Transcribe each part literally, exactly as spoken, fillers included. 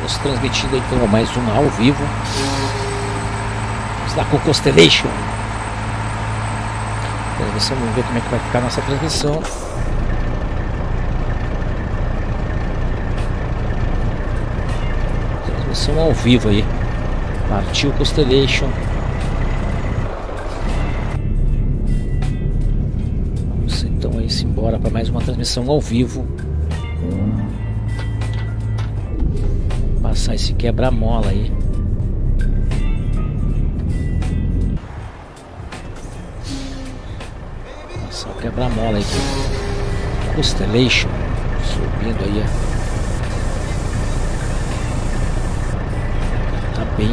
Estamos transmitindo então mais uma ao vivo. Vamos lá com o Constellation. Transmissão, vamos ver como é que vai ficar a nossa transmissão. Transmissão ao vivo aí. Partiu o Constellation. Vamos então aí se embora para mais uma transmissão ao vivo. Passar esse quebra-mola aí. Passar o quebra-mola aí. Constellation subindo aí. Tá bem.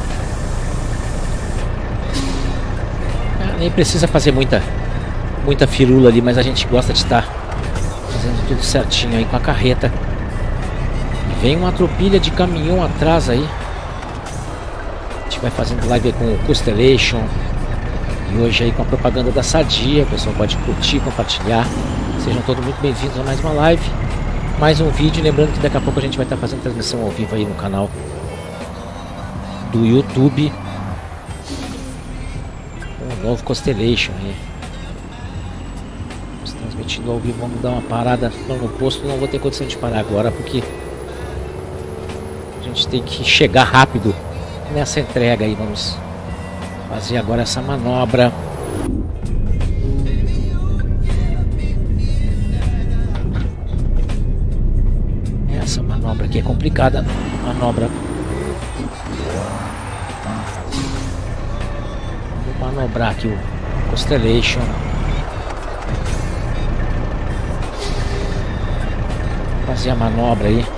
Ah, nem precisa fazer muita muita firula ali, mas a gente gosta de estar fazendo tudo certinho aí com a carreta. Vem uma tropilha de caminhão atrás aí. A gente vai fazendo live aí com o Constellation. E hoje aí com a propaganda da Sadia. O pessoal pode curtir, compartilhar. Sejam todos muito bem-vindos a mais uma live. Mais um vídeo. Lembrando que daqui a pouco a gente vai estar fazendo transmissão ao vivo aí no canal do YouTube. O novo Constellation aí. Estamos transmitindo ao vivo. Vamos dar uma parada no posto. Não vou ter condição de parar agora porque a gente tem que chegar rápido nessa entrega aí. Vamos fazer agora essa manobra. Essa manobra aqui é complicada. Manobra. Vou manobrar aqui o Constellation. Fazer a manobra aí.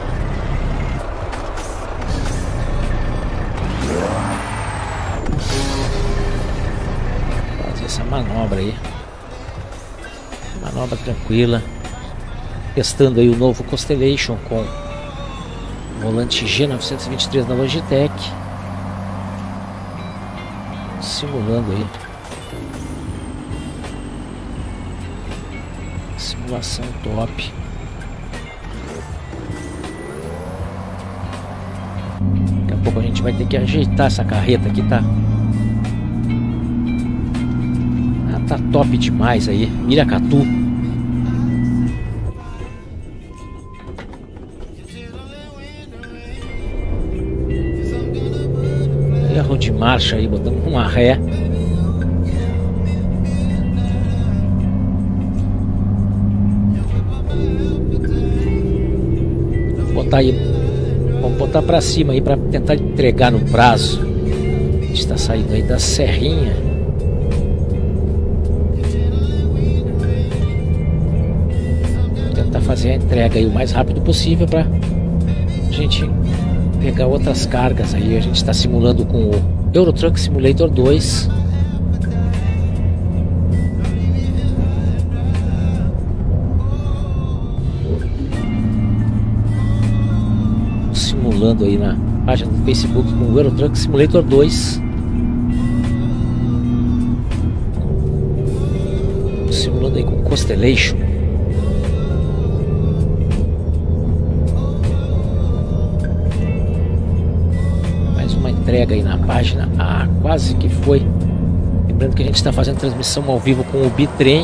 Manobra aí, manobra tranquila, testando aí o novo Constellation com volante G novecentos e vinte e três da Logitech, simulando aí, simulação top. Daqui a pouco a gente vai ter que ajeitar essa carreta aqui, tá? Tá top demais aí, Miracatu. Erro de marcha aí, botando uma ré. Vou botar aí, vamos botar pra cima aí pra tentar entregar no prazo. A gente tá saindo aí da serrinha. Fazer a entrega aí o mais rápido possível para a gente pegar outras cargas aí. A gente está simulando com o Euro Truck Simulator dois. Simulando aí na página do Facebook com o Euro Truck Simulator dois. Simulando aí com o Constellation. Entrega aí na página. Ah, quase que foi. Lembrando que a gente está fazendo transmissão ao vivo com o Bitrem.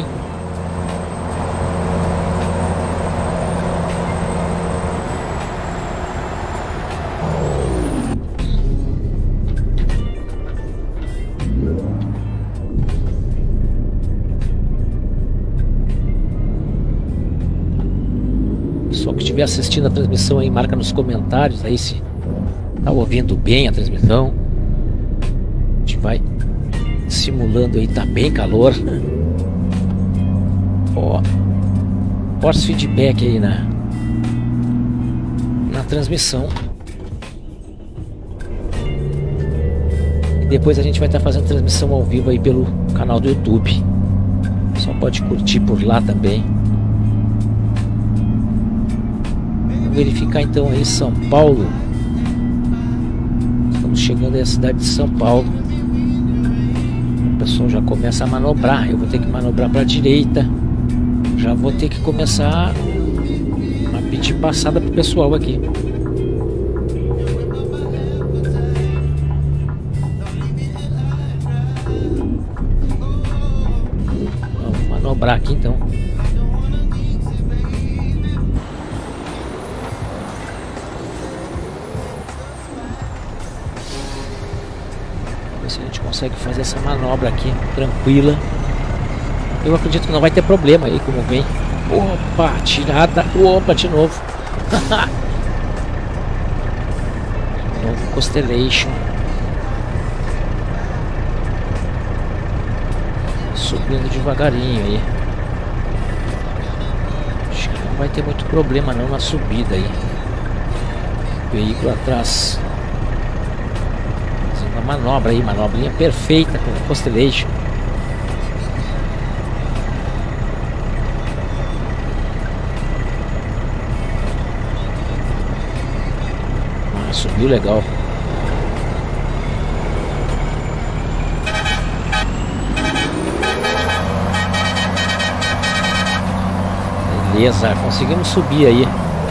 Pessoal que estiver assistindo a transmissão aí, marca nos comentários aí se tá ouvindo bem a transmissão. A gente vai simulando aí, tá bem calor. Ó, force feedback aí na na transmissão. E depois a gente vai estar tá fazendo transmissão ao vivo aí pelo canal do YouTube. Só pode curtir por lá também. Vamos verificar então aí São Paulo. Chegando aí a cidade de São Paulo. O pessoal já começa a manobrar. Eu vou ter que manobrar para a direita. Já vou ter que começar a pedir passada pro pessoal aqui. manobrar aqui então. Vamos ver se a gente consegue fazer essa manobra aqui tranquila. Eu acredito que não vai ter problema aí como vem. Opa, tirada. Opa, de novo. De novo Constellation. Subindo devagarinho aí. Acho que não vai ter muito problema não na subida aí. Veículo atrás. Fazendo uma manobra aí, manobrinha perfeita com a Constellation. Ah, subiu legal. Beleza, conseguimos subir aí.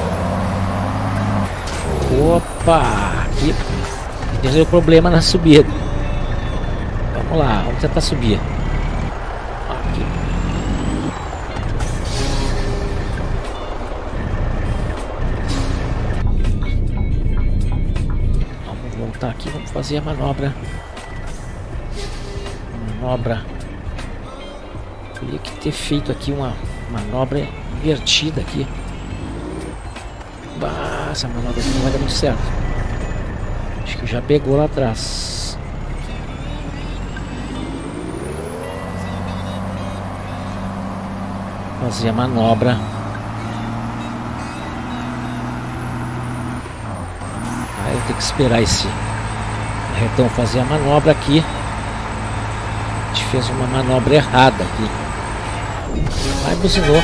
Opa, aqui deu problema na subida. Vamos lá, vamos tentar subir. Aqui. Vamos voltar aqui, vamos fazer a manobra. Manobra. Teria que ter feito aqui uma manobra invertida aqui. Bah, essa manobra aqui não vai dar muito certo. Acho que já pegou lá atrás. Fazer a manobra. Aí eu tenho que esperar esse retão fazer a manobra aqui. A gente fez uma manobra errada aqui. Aí buzinou.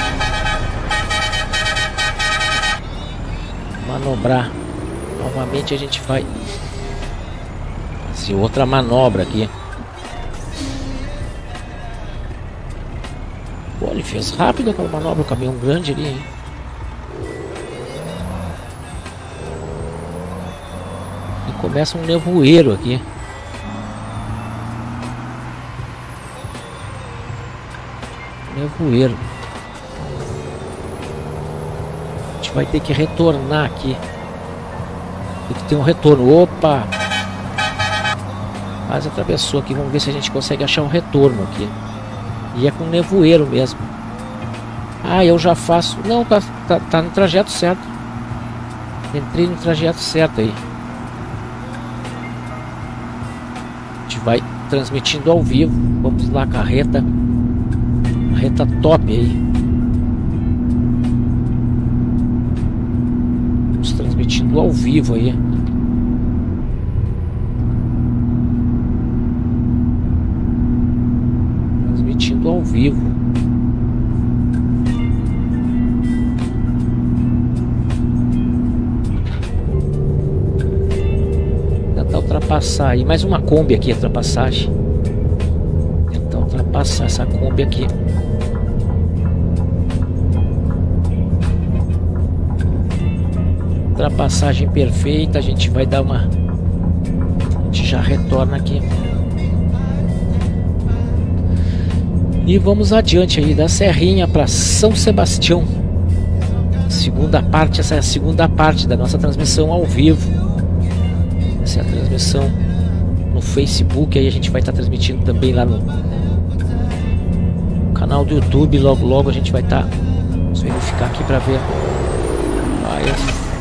Manobrar. Novamente a gente vai fazer outra manobra aqui. Pô, ele fez rápido aquela manobra, o caminhão grande ali, hein? E começa um nevoeiro aqui. Nevoeiro. A gente vai ter que retornar aqui. Tem que ter um retorno. Opa! Quase atravessou aqui. Vamos ver se a gente consegue achar um retorno aqui. E é com nevoeiro mesmo. Ah, eu já faço. Não, tá, tá, tá no trajeto certo. Entrei no trajeto certo aí. A gente vai transmitindo ao vivo. Vamos lá, carreta. Carreta top aí. Estamos transmitindo ao vivo aí. Transmitindo ao vivo. Tentar ultrapassar aí. Mais uma Kombi aqui, ultrapassagem. Tentar ultrapassar essa Kombi aqui. Ultrapassagem perfeita, a gente vai dar uma... A gente já retorna aqui. E vamos adiante aí, da Serrinha para São Sebastião. Segunda parte, essa é a segunda parte da nossa transmissão ao vivo. Essa é a transmissão no Facebook, aí a gente vai estar transmitindo também lá no canal do YouTube. Logo logo a gente vai estar... Vamos verificar aqui para ver. Vai...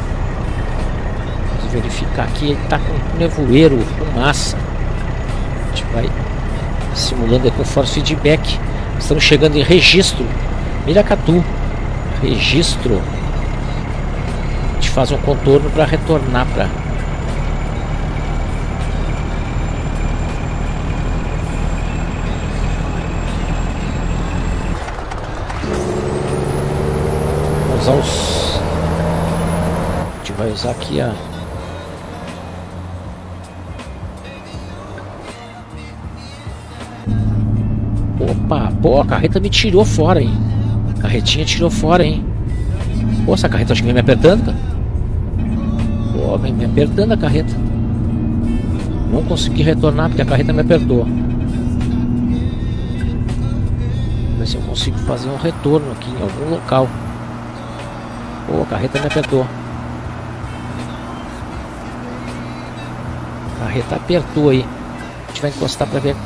verificar aqui, ele tá com nevoeiro, fumaça. A gente vai simulando aí com force feedback. Estamos chegando em Registro, Miracatu. Registro. A gente faz um contorno para retornar para usar os... A gente vai usar aqui a Opa, pô, a carreta me tirou fora, hein? A carretinha tirou fora, hein? Pô, essa carreta acho que vem me apertando, cara. Pô, vem me apertando a carreta. Não consegui retornar porque a carreta me apertou. Vamos ver se eu consigo fazer um retorno aqui em algum local. Pô, a carreta me apertou. A carreta apertou aí. A gente vai encostar para ver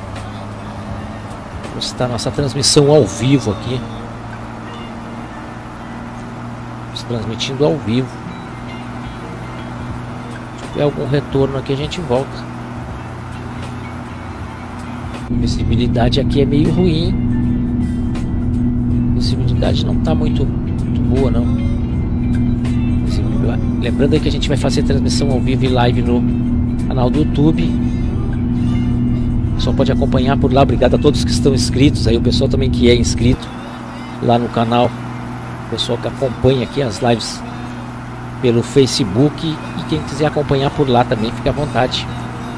como está a nossa transmissão ao vivo aqui. Estamos transmitindo ao vivo. Se tiver algum retorno aqui, a gente volta. A visibilidade aqui é meio ruim. A visibilidade não está muito, muito boa, não. Lembrando aí que a gente vai fazer transmissão ao vivo e live no canal do YouTube. O pessoal pode acompanhar por lá. Obrigado a todos que estão inscritos. Aí o pessoal também que é inscrito lá no canal. O pessoal que acompanha aqui as lives pelo Facebook. E quem quiser acompanhar por lá também, fique à vontade.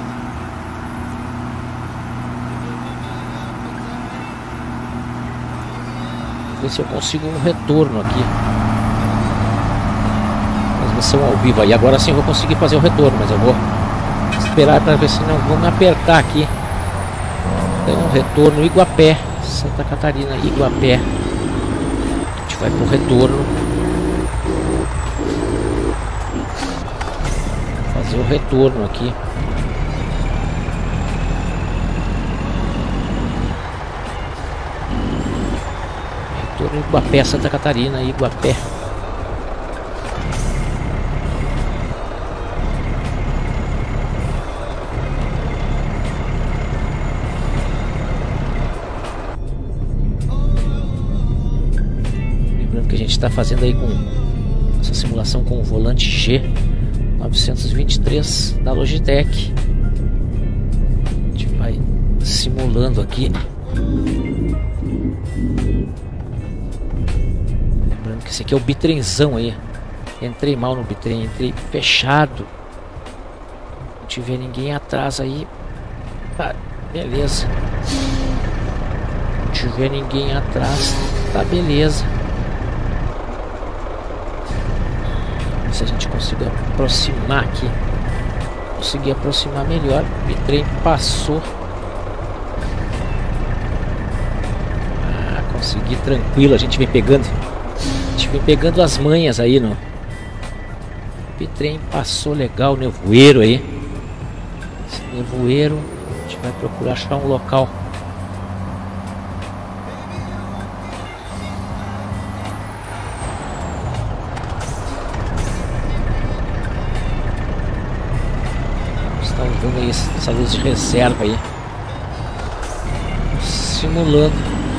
Vou ver se eu consigo um retorno aqui. Transmissão ao vivo aí. Agora sim eu vou conseguir fazer o retorno, mas eu vou esperar para ver se não vou me apertar aqui. Então, retorno Iguapé, Santa Catarina, Iguapé. A gente vai pro retorno. Vou fazer o retorno aqui. Retorno Iguapé, Santa Catarina, Iguapé. Que a gente está fazendo aí com essa simulação com o volante G novecentos e vinte e três da Logitech. A gente vai simulando aqui. Lembrando que esse aqui é o bitrenzão aí. Entrei mal no bitrem, entrei fechado. Não tiver ninguém atrás aí. Ah, beleza. Não tiver ninguém atrás, tá beleza. Se a gente conseguir aproximar aqui, conseguir aproximar melhor. O bitrem passou. Ah, consegui tranquilo. A gente vem pegando, a gente vem pegando as manhas aí no bitrem. Passou legal, nevoeiro aí. Esse nevoeiro, a gente vai procurar achar um local. Usando aí essa luz de reserva aí, simulando.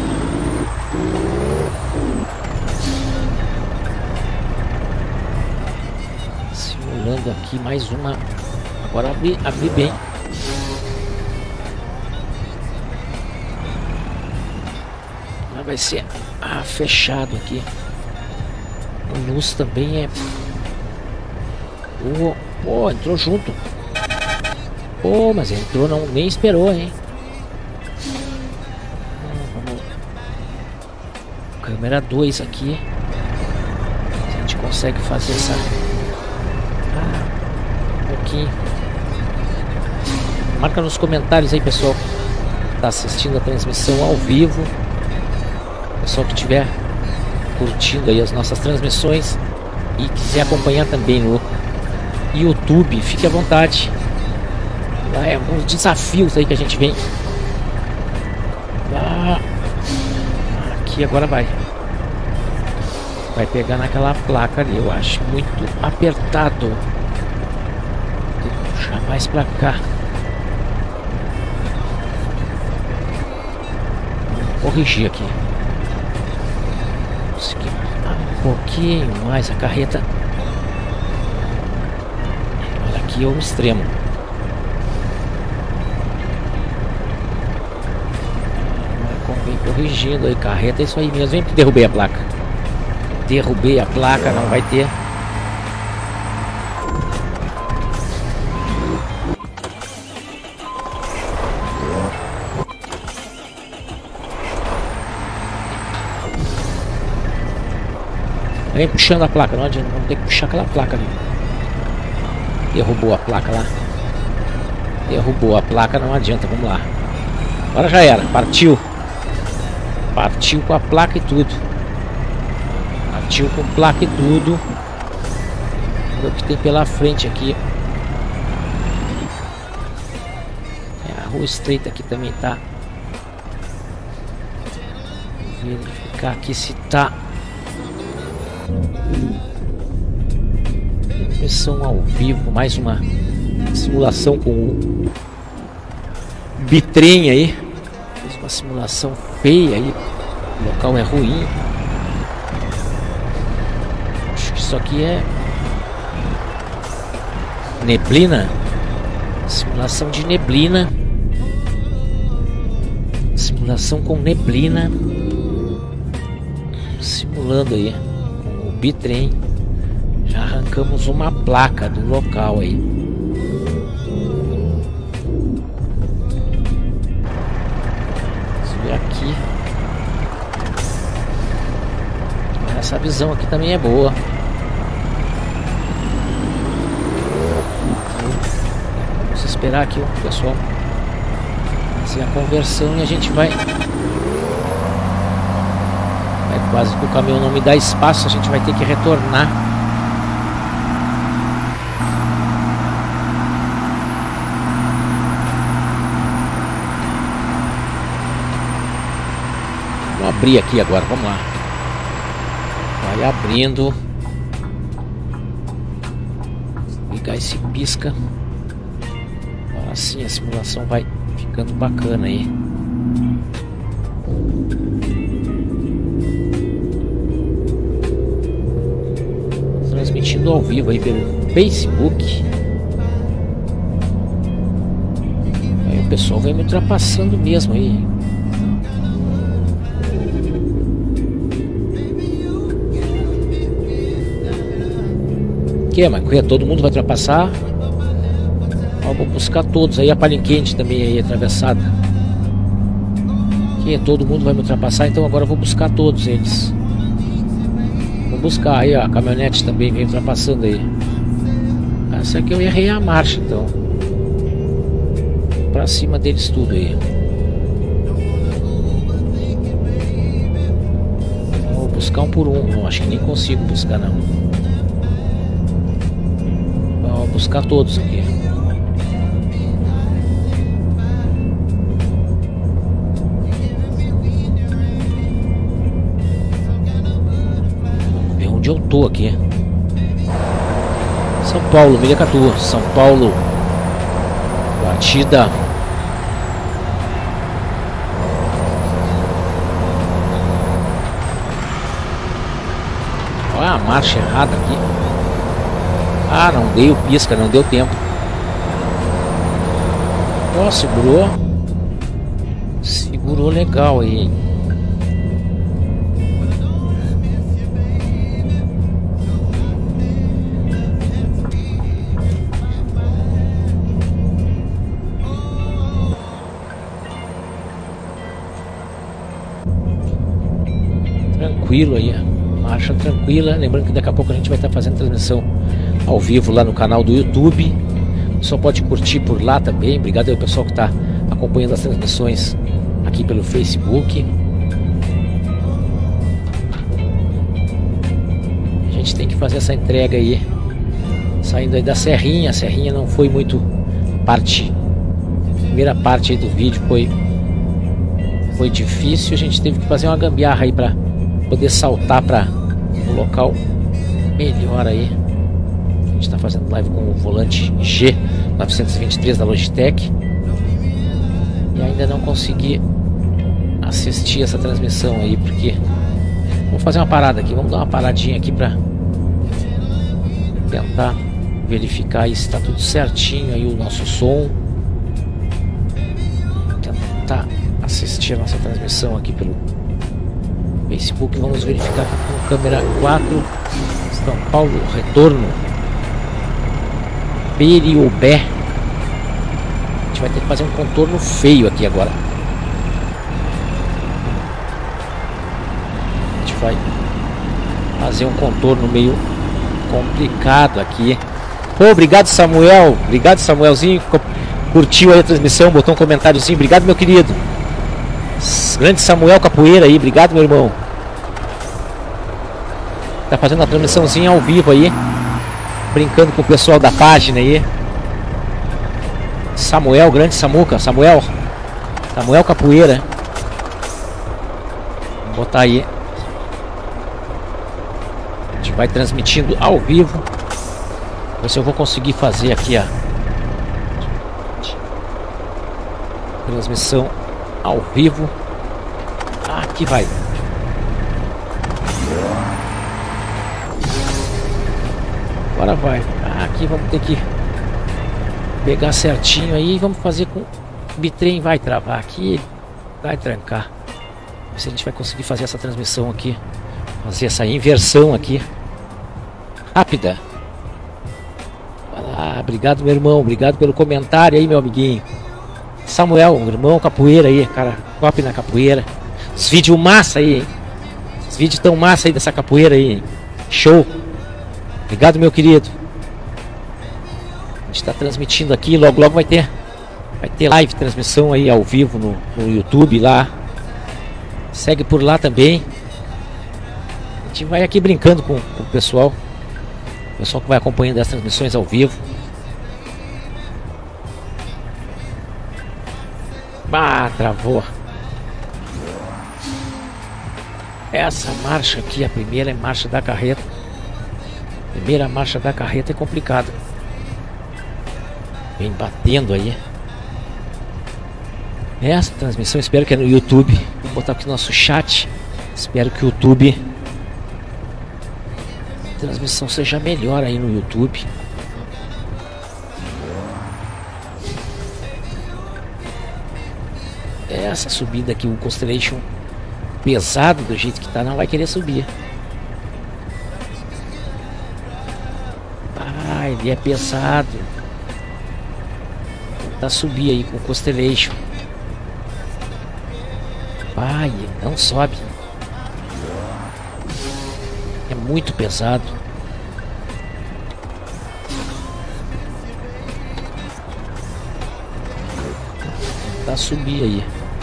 Simulando aqui mais uma. Agora abri, abri bem. Agora vai ser ah, fechado aqui. A luz também é. Oh, oh, entrou junto. Pô, oh, mas entrou, não, nem esperou, hein? Ah, vamos. Câmera dois aqui. Se a gente consegue fazer essa. Ah, um pouquinho. Marca nos comentários aí, pessoal. Tá assistindo a transmissão ao vivo. Pessoal que estiver curtindo aí as nossas transmissões e quiser acompanhar também no YouTube, fique à vontade. É uns desafios aí que a gente vem. Ah, aqui agora vai. Vai pegar naquela placa ali, eu acho. Muito apertado. Tem que puxar mais pra cá. Vou corrigir aqui. Consegui um pouquinho mais a carreta. Olha aqui é o extremo. Corrigindo aí, carreta, é isso aí mesmo. Vem que derrubei a placa. Derrubei a placa, não vai ter. Vem puxando a placa, não adianta, vamos ter que puxar aquela placa ali. Derrubou a placa lá. Derrubou a placa, não adianta, vamos lá. Agora já era, partiu. Partiu com a placa e tudo. Partiu com placa e tudo. Olha o que tem pela frente aqui. É, a rua estreita aqui também tá. Vou verificar aqui se tá. Transmissão ao vivo, mais uma simulação com o bitrem aí. Fiz uma simulação feia aí. O local é ruim. Acho que isso aqui é neblina. Simulação de neblina. Simulação com neblina. Simulando aí com o bitrem. Já arrancamos uma placa do local aí. Vamos ver aqui. Essa visão aqui também é boa. Vamos esperar aqui o pessoal fazer a conversão e a gente vai. Vai quase que o caminhão não me dá espaço, a gente vai ter que retornar. Vamos abrir aqui agora, vamos lá. Vai abrindo. Ligar esse pisca. Agora sim a simulação vai ficando bacana aí. Transmitindo ao vivo aí pelo Facebook. Aí o pessoal vem me ultrapassando mesmo aí. Que, mas todo mundo vai ultrapassar. Ó, vou buscar todos aí, a Palinquente também aí atravessada. Que todo mundo vai me ultrapassar, então agora eu vou buscar todos eles. Vou buscar aí, ó, a caminhonete também vem ultrapassando aí. Essa aqui eu errei a marcha, então. Pra cima deles tudo aí. Vou buscar um por um, não, acho que nem consigo buscar não. Vou buscar todos aqui. Vamos ver onde eu tô aqui. São Paulo, Miracatu, São Paulo. Batida. Olha a marcha errada aqui. Ah, não dei o pisca, não deu tempo. Ó, segurou. Segurou legal aí. Tranquilo aí, marcha tranquila. Lembrando que daqui a pouco a gente vai estar fazendo transmissão ao vivo lá no canal do YouTube. Só pode curtir por lá também. Obrigado aí ao pessoal que está acompanhando as transmissões aqui pelo Facebook. A gente tem que fazer essa entrega aí, saindo aí da Serrinha. A Serrinha não foi muito parte. A primeira parte aí do vídeo foi foi difícil. A gente teve que fazer uma gambiarra aí para poder saltar para um local melhor aí. A gente está fazendo live com o volante G novecentos e vinte e três da Logitech e ainda não consegui assistir essa transmissão aí, porque vamos fazer uma parada aqui, vamos dar uma paradinha aqui para tentar verificar se está tudo certinho aí o nosso som, tentar assistir a nossa transmissão aqui pelo Facebook. Vamos verificar aqui com câmera quatro. São Paulo, retorno Periobé. A gente vai ter que fazer um contorno feio aqui agora. A gente vai fazer um contorno meio complicado aqui. Pô, obrigado Samuel. Obrigado Samuelzinho. Curtiu aí a transmissão, botou um comentáriozinho. Obrigado, meu querido. Grande Samuel Capoeira aí, obrigado, meu irmão. Tá fazendo a transmissãozinha ao vivo aí, brincando com o pessoal da página aí. Samuel, grande Samuca, Samuel. Samuel Capoeira. Vou botar aí. A gente vai transmitindo ao vivo. Ver se eu vou conseguir fazer aqui a transmissão ao vivo. Ah, aqui vai. Agora vai. Ah, aqui vamos ter que pegar certinho aí. Vamos fazer com... O bitrem vai travar aqui. Vai trancar. Ver se a gente vai conseguir fazer essa transmissão aqui. Fazer essa inversão aqui. Rápida. Ah, obrigado, meu irmão. Obrigado pelo comentário aí, meu amiguinho. Samuel, irmão capoeira aí, cara. Top na capoeira. Os vídeos massa aí, hein? Os vídeos tão massa aí dessa capoeira aí, hein? Show. Obrigado, meu querido. A gente tá transmitindo aqui. Logo, logo vai ter Vai ter live, transmissão aí ao vivo no, no YouTube lá. Segue por lá também. A gente vai aqui brincando com, com o pessoal. O pessoal que vai acompanhando as transmissões ao vivo. Ah, travou. Essa marcha aqui, a primeira marcha da carreta. Primeira marcha da carreta é complicada. Vem batendo aí. Essa transmissão, espero que é no YouTube. Vou botar aqui no nosso chat. Espero que o YouTube, a transmissão seja melhor aí no YouTube. Essa subida aqui, o Constellation pesado do jeito que tá, não vai querer subir. Ah, ele é pesado. Tá subir aí com o Constellation. Ai, ele não sobe. É muito pesado. Tá subir aí.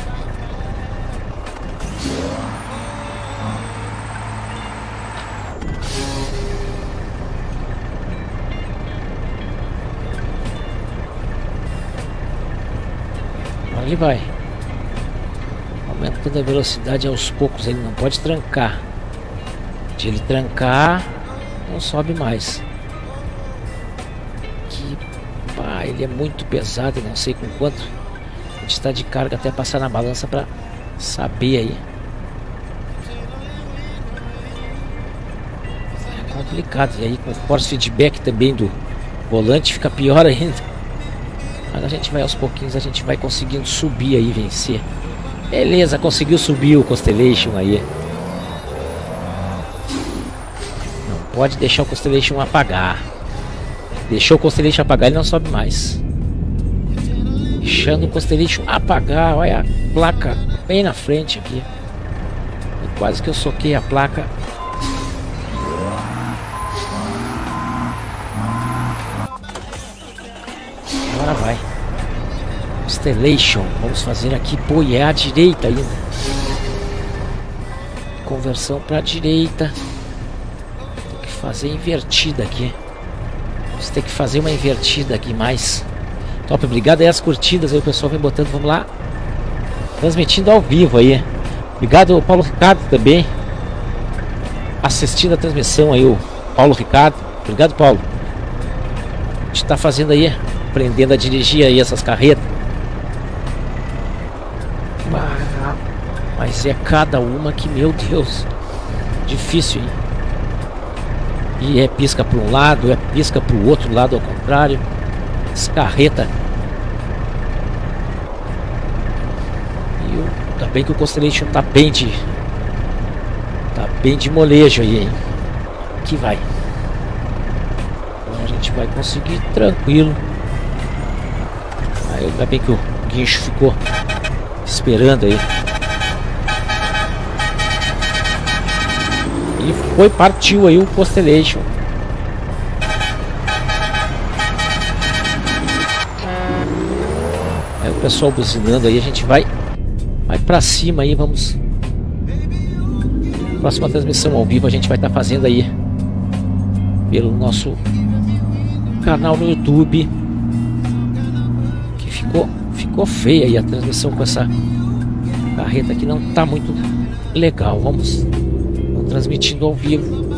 Ele vai aumentando a velocidade aos poucos. Ele não pode trancar. Se ele trancar, não sobe mais. Que pá, ele é muito pesado. Não sei com quanto a gente está de carga até passar na balança para saber aí. É complicado. E aí com o force feedback também do volante fica pior ainda. Mas a gente vai aos pouquinhos, a gente vai conseguindo subir aí, vencer. Beleza, conseguiu subir o Constellation aí. Não pode deixar o Constellation apagar. Deixou o Constellation apagar, ele não sobe mais. Deixando o Constellation apagar, olha a placa bem na frente aqui. E quase que eu soquei a placa. Agora vai. Constellation. Vamos fazer aqui. Pô, e é à direita ainda. Conversão para a direita. Tem que fazer invertida aqui. Vamos ter que fazer uma invertida aqui mais. Top, obrigado aí as curtidas aí. O pessoal vem botando. Vamos lá. Transmitindo ao vivo aí. Obrigado, Paulo Ricardo também. Assistindo a transmissão aí, o Paulo Ricardo. Obrigado, Paulo. A gente tá fazendo aí. Aprendendo a dirigir aí essas carretas. Mas é cada uma que, meu Deus, difícil, hein? E é pisca para um lado, é pisca para o outro lado ao contrário. Essa carreta. E o, tá bem que o Constellation tá bem de Tá bem de molejo aí, hein? Aqui vai. Então a gente vai conseguir tranquilo. Aí ainda bem que o guincho ficou esperando aí. E foi, partiu aí o Constellation. Aí o pessoal buzinando aí, a gente vai Vai pra cima aí, vamos. Próxima transmissão ao vivo a gente vai estar tá fazendo aí pelo nosso canal no YouTube. Que ficou, ficou feia aí a transmissão com essa carreta aqui, não tá muito legal. Vamos, vamos transmitindo ao vivo.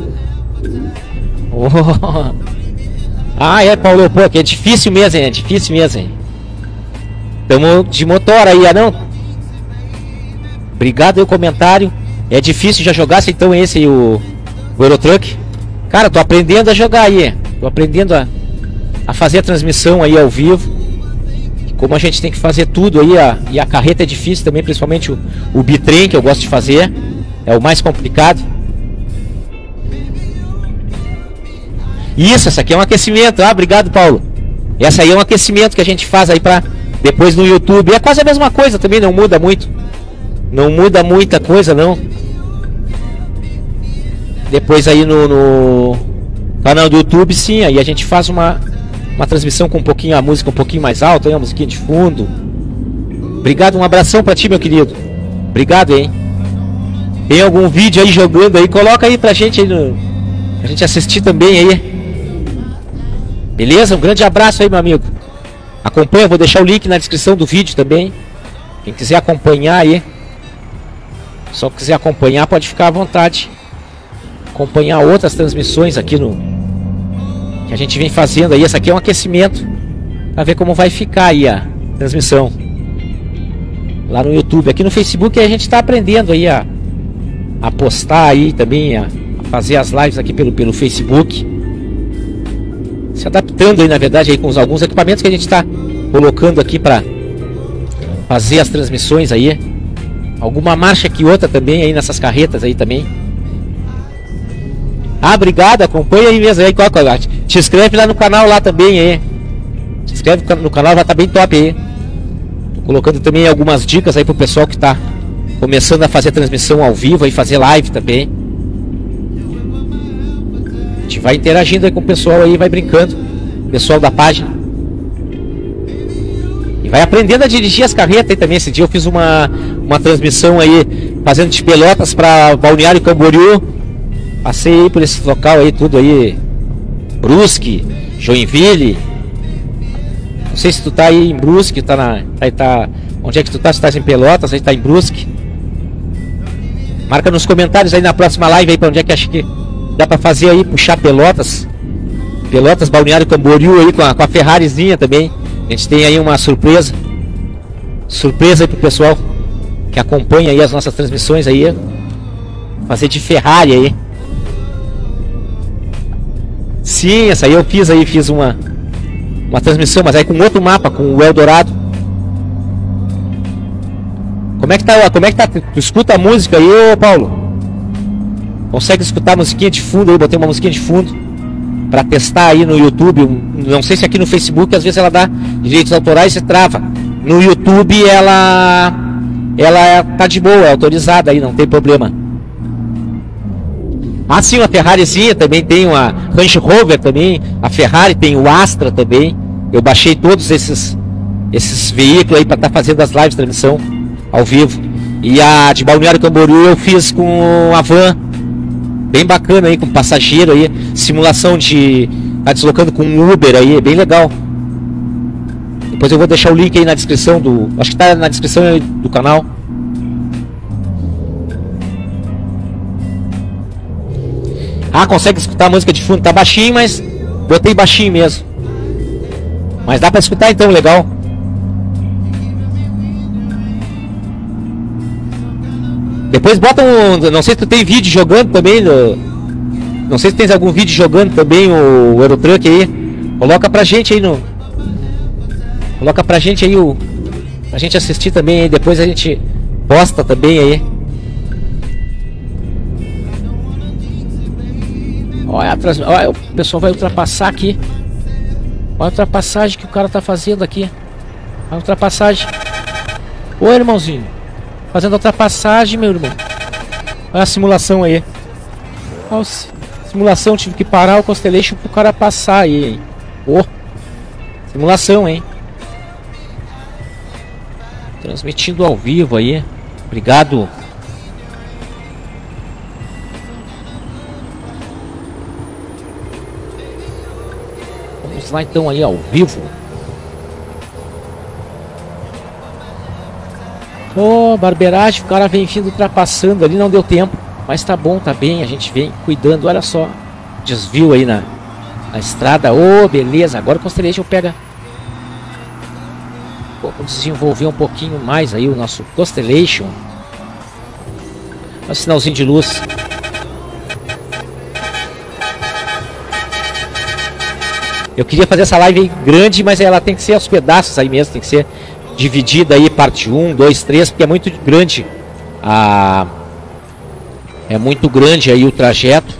Oh. Ah, é, Paulo, pô, que é difícil mesmo, hein? É difícil mesmo, hein? Tamo de motor aí, ah, não? Obrigado aí o comentário. É difícil, já jogasse então esse aí, o, o Eurotruck? Cara, tô aprendendo a jogar aí. Tô aprendendo a, a fazer a transmissão aí ao vivo. Como a gente tem que fazer tudo aí, a, e a carreta é difícil também, principalmente o, o bitrem que eu gosto de fazer. É o mais complicado. Isso, essa aqui é um aquecimento. Ah, obrigado, Paulo. Essa aí é um aquecimento que a gente faz aí pra depois no YouTube. É quase a mesma coisa também, não muda muito. Não muda muita coisa, não. Depois aí no, no canal do YouTube, sim, aí a gente faz uma, uma transmissão com um pouquinho, a música um pouquinho mais alta, aí a musiquinha de fundo. Obrigado, um abração pra ti, meu querido. Obrigado, hein. Tem algum vídeo aí jogando aí? Coloca aí pra gente aí, no, pra gente assistir também aí. Beleza? Um grande abraço aí, meu amigo. Acompanha, vou deixar o link na descrição do vídeo também. Quem quiser acompanhar aí, só quiser acompanhar, pode ficar à vontade. Acompanhar outras transmissões aqui no que a gente vem fazendo aí. Essa aqui é um aquecimento para ver como vai ficar aí a transmissão lá no YouTube. Aqui no Facebook a gente está aprendendo aí a, a postar aí também, a, a fazer as lives aqui pelo, pelo Facebook, se adaptando aí, na verdade, aí com os, alguns equipamentos que a gente está colocando aqui para fazer as transmissões aí. Alguma marcha aqui, outra também aí nessas carretas aí também. Ah, obrigado, acompanha aí mesmo aí, te inscreve lá no canal lá também aí. Se inscreve no canal, vai estar bem top aí. Tô colocando também algumas dicas aí pro pessoal que tá começando a fazer transmissão ao vivo e fazer live também. A gente vai interagindo aí com o pessoal aí, vai brincando, pessoal da página. E vai aprendendo a dirigir as carretas aí também. Esse dia eu fiz uma, uma transmissão aí, fazendo de Pelotas para Balneário Camboriú. Passei aí por esse local aí, tudo aí, Brusque, Joinville. Não sei se tu tá aí em Brusque, tá na, tá, tá, onde é que tu tá? Se tá em Pelotas, aí tá em Brusque. Marca nos comentários aí na próxima live aí pra onde é que acho que dá pra fazer aí, puxar Pelotas. Pelotas, Balneário Camboriú aí com a, com a Ferrarizinha também. A gente tem aí uma surpresa. Surpresa aí pro pessoal que acompanha aí as nossas transmissões aí. Fazer de Ferrari aí. Sim, essa aí eu fiz aí, fiz uma uma transmissão, mas aí com outro mapa, com o Eldorado. Como é que tá, como é que tá? Tu escuta a música aí, ô Paulo? Consegue escutar a musiquinha de fundo aí? Botei uma musiquinha de fundo pra testar aí no YouTube. Não sei se aqui no Facebook, às vezes ela dá direitos autorais e trava. No YouTube ela ela tá de boa, é autorizada aí, não tem problema. Ah, sim, a Ferrarizinha também tem uma Range Rover também. A Ferrari tem o Astra também. Eu baixei todos esses esses veículos aí para estar tá fazendo as lives de transmissão ao vivo. E a de Balneário Camboriú eu fiz com a van, bem bacana aí, com passageiro aí, simulação de tá deslocando com um Uber aí, é bem legal. Depois eu vou deixar o link aí na descrição do, acho que tá na descrição do canal. Ah, consegue escutar a música de fundo, tá baixinho, mas botei baixinho mesmo. Mas dá pra escutar então, legal. Depois bota um, não sei se tu tem vídeo jogando também, no, não sei se tens algum vídeo jogando também o, o Eurotruck aí. Coloca pra gente aí no, coloca pra gente aí o, pra gente assistir também aí, depois a gente posta também aí. Olha, atrás, olha, o pessoal vai ultrapassar aqui. Olha a ultrapassagem que o cara tá fazendo aqui. Olha a ultrapassagem. Ô, irmãozinho, fazendo a ultrapassagem, meu irmão. Olha a simulação aí. Olha a simulação, tive que parar o Constellation pro cara passar aí, hein. Ô, simulação, hein. Transmitindo ao vivo aí. Obrigado. Vamos lá então aí ao vivo. Pô, oh, barbeiragem, o cara vem vindo ultrapassando ali, não deu tempo. Mas tá bom, tá bem, a gente vem cuidando, olha só. Desvio aí na, na estrada, ô oh, beleza, agora o Constellation pega. Pô, vamos desenvolver um pouquinho mais aí o nosso Constellation. Olha o sinalzinho de luz. Eu queria fazer essa live grande, mas ela tem que ser aos pedaços aí mesmo, tem que ser dividida aí, parte um, dois, três, porque é muito grande a... É muito grande aí o trajeto.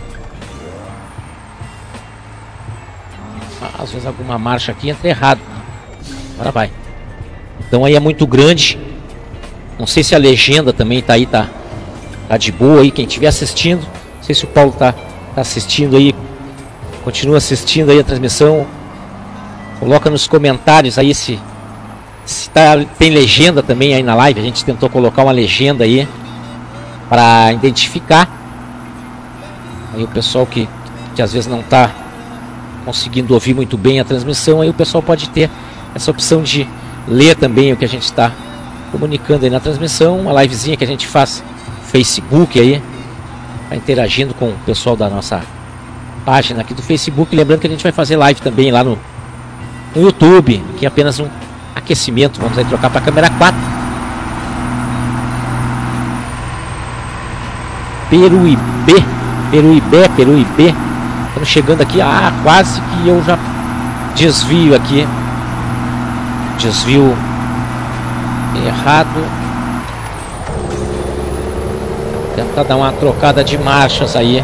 Às vezes alguma marcha aqui entra errado. Agora vai. Então aí é muito grande. Não sei se a legenda também tá aí, tá, tá de boa aí. Quem estiver assistindo, não sei se o Paulo tá, tá assistindo aí. Continua assistindo aí a transmissão. Coloca nos comentários aí se, se tá, tem legenda também aí na live. A gente tentou colocar uma legenda aí para identificar aí o pessoal que, que às vezes não está conseguindo ouvir muito bem a transmissão. Aí o pessoal pode ter essa opção de ler também o que a gente está comunicando aí na transmissão. Uma livezinha que a gente faz no Facebook aí, tá interagindo com o pessoal da nossa página aqui do Facebook. Lembrando que a gente vai fazer live também lá no, no YouTube, que é apenas um aquecimento. Vamos aí trocar para a câmera quatro. Peruíbe, Peruíbe, Peruíbe. Estamos chegando aqui, ah, quase que eu já desvio aqui. Desvio errado. Tentar dar uma trocada de marchas aí.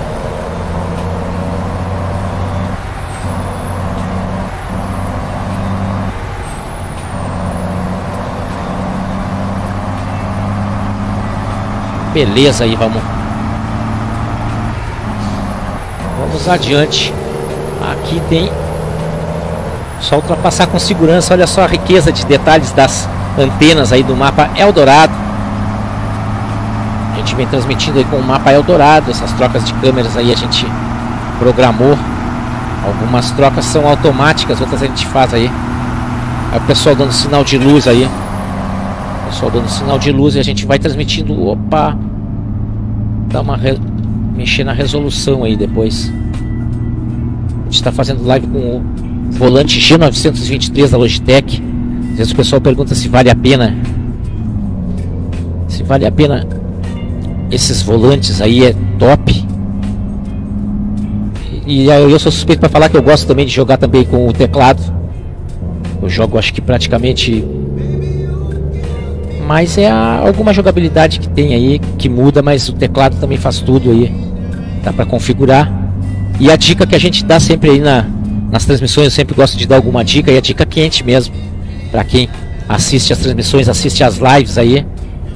Beleza aí, vamos. Vamos adiante. Aqui tem só ultrapassar com segurança. Olha só a riqueza de detalhes das antenas aí do mapa Eldorado. A gente vem transmitindo aí com o mapa Eldorado. Essas trocas de câmeras aí a gente programou. Algumas trocas são automáticas, outras a gente faz aí. Aí o pessoal dando sinal de luz aí. O pessoal dando sinal de luz e a gente vai transmitindo. Opa! Dá uma re... mexer na resolução aí depois. A gente está fazendo live com o volante G novecentos e vinte e três da Logitech. Às vezes o pessoal pergunta se vale a pena. Se vale a pena. Esses volantes aí é top. E eu sou suspeito para falar que eu gosto também de jogar também com o teclado. Eu jogo acho que praticamente. Mas é a, alguma jogabilidade que tem aí que muda, mas o teclado também faz tudo aí. Dá para configurar. E a dica que a gente dá sempre aí na, nas transmissões, eu sempre gosto de dar alguma dica, e a dica quente mesmo. Para quem assiste as transmissões, assiste as lives aí.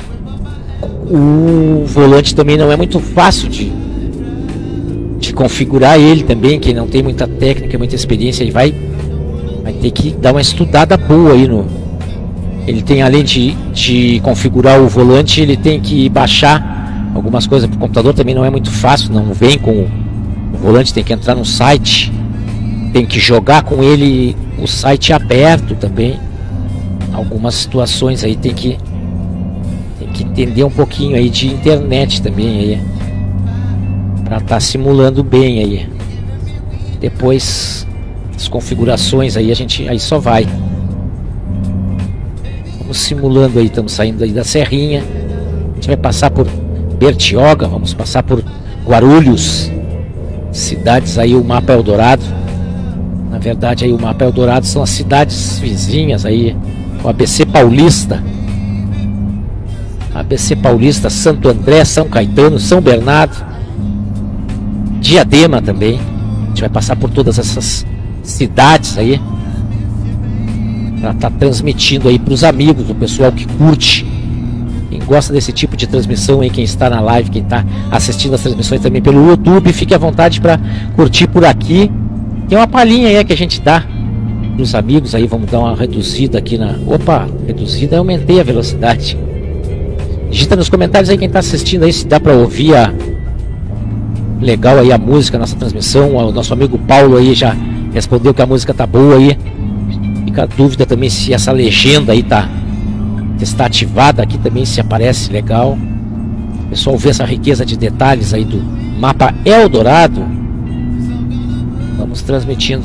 O volante também não é muito fácil de, de configurar ele também. Quem não tem muita técnica, muita experiência, ele vai, vai ter que dar uma estudada boa aí no... Ele tem, além de, de configurar o volante, ele tem que baixar algumas coisas para o computador. Também não é muito fácil, não vem com o, o volante, tem que entrar no site, tem que jogar com ele o site aberto também. Algumas situações aí tem que, tem que entender um pouquinho aí de internet também aí, para estar tá simulando bem aí. Depois as configurações aí a gente aí só vai. Vamos simulando aí, estamos saindo aí da Serrinha. A gente vai passar por Bertioga, vamos passar por Guarulhos. Cidades aí, o mapa Eldorado. Na verdade aí o mapa Eldorado são as cidades vizinhas aí. O A B C Paulista. A B C Paulista, Santo André, São Caetano, São Bernardo. Diadema também. A gente vai passar por todas essas cidades aí. Para estar tá transmitindo aí para os amigos, o pessoal que curte, quem gosta desse tipo de transmissão aí, quem está na live, quem está assistindo as transmissões também pelo YouTube, fique à vontade para curtir por aqui. Tem uma palhinha aí que a gente dá para os amigos aí. Vamos dar uma reduzida aqui na... Opa, reduzida, eu aumentei a velocidade. Digita nos comentários aí quem tá assistindo aí se dá para ouvir a legal aí a música, a nossa transmissão. O nosso amigo Paulo aí já respondeu que a música tá boa aí. Fica a dúvida também se essa legenda aí tá está ativada aqui também, se aparece legal. O pessoal vê essa riqueza de detalhes aí do mapa Eldorado. Vamos transmitindo.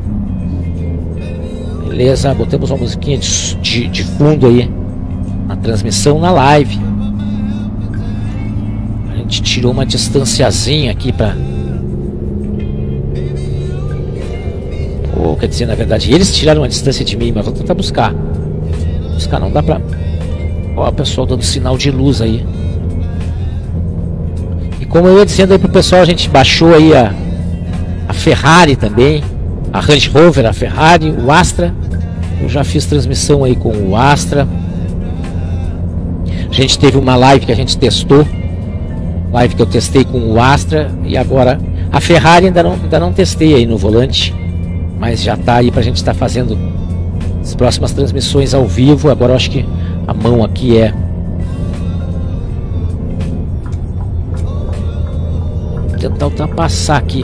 Beleza, botamos uma musiquinha de, de, de fundo aí na transmissão, na live. A gente tirou uma distanciazinha aqui pra... Ou, quer dizer, na verdade, eles tiraram uma distância de mim, mas vou tentar buscar. Buscar não dá pra... Ó, o pessoal dando sinal de luz aí. E como eu ia dizendo aí pro pessoal, a gente baixou aí a, a Ferrari também. A Range Rover, a Ferrari, o Astra. Eu já fiz transmissão aí com o Astra. A gente teve uma live que a gente testou. Live que eu testei com o Astra. E agora a Ferrari ainda não, ainda não testei aí no volante. Mas já tá aí pra gente estar tá fazendo as próximas transmissões ao vivo. Agora eu acho que a mão aqui é... Vou tentar ultrapassar aqui.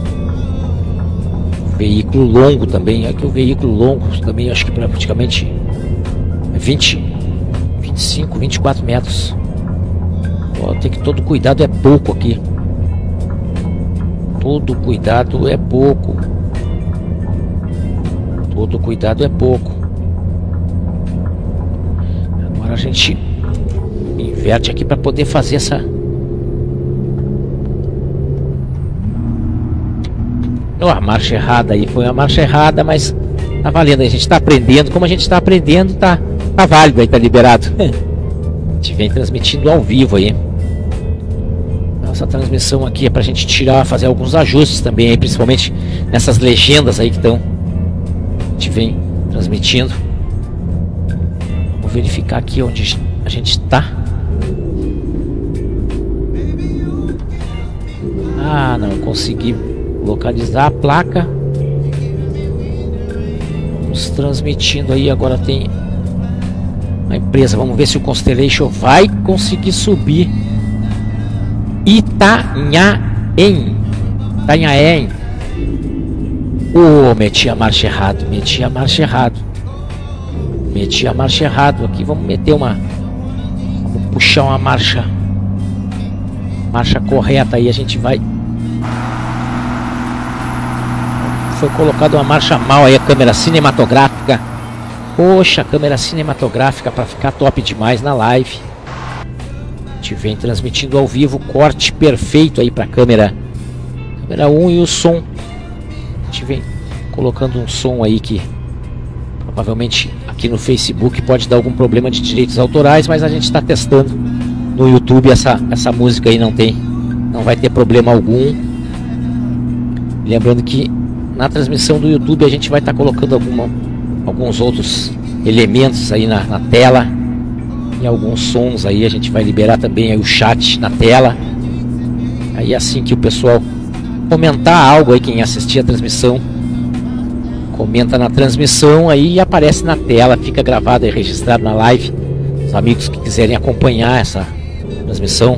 Veículo longo também. Aqui o veículo longo também acho que praticamente vinte, vinte e cinco, vinte e quatro metros. Ó, tem que todo cuidado é pouco aqui. Todo cuidado é pouco. Todo cuidado é pouco. Agora a gente inverte aqui para poder fazer essa... Oh, a marcha errada aí, foi uma marcha errada, mas tá valendo aí, a gente tá aprendendo. Como a gente tá aprendendo, tá, tá válido aí, tá liberado. A gente vem transmitindo ao vivo aí. Nossa transmissão aqui é pra gente tirar, fazer alguns ajustes também aí, principalmente nessas legendas aí que estão. A gente vem transmitindo. Vou verificar aqui onde a gente tá. Ah, não consegui localizar a placa. Vamos transmitindo aí. Agora tem a empresa. Vamos ver se o Constellation vai conseguir subir. Itanhaém. Itanhaém. Oh, meti a marcha errado. Meti a marcha errado. Meti a marcha errado aqui. Vamos meter uma... Vamos puxar uma marcha. Marcha correta aí. A gente vai... Foi colocada uma marcha mal aí, a câmera cinematográfica. Poxa, a câmera cinematográfica para ficar top demais na live. A gente vem transmitindo ao vivo, corte perfeito aí para a câmera câmera um e o som. A gente vem colocando um som aí que provavelmente aqui no Facebook pode dar algum problema de direitos autorais, mas a gente está testando no YouTube essa, essa música aí, não tem, não vai ter problema algum. Lembrando que na transmissão do YouTube a gente vai estar tá colocando alguma, alguns outros elementos aí na, na tela. E alguns sons aí, a gente vai liberar também aí o chat na tela. Aí assim que o pessoal comentar algo aí, quem assistir a transmissão, comenta na transmissão aí e aparece na tela, fica gravado e registrado na live. Os amigos que quiserem acompanhar essa transmissão.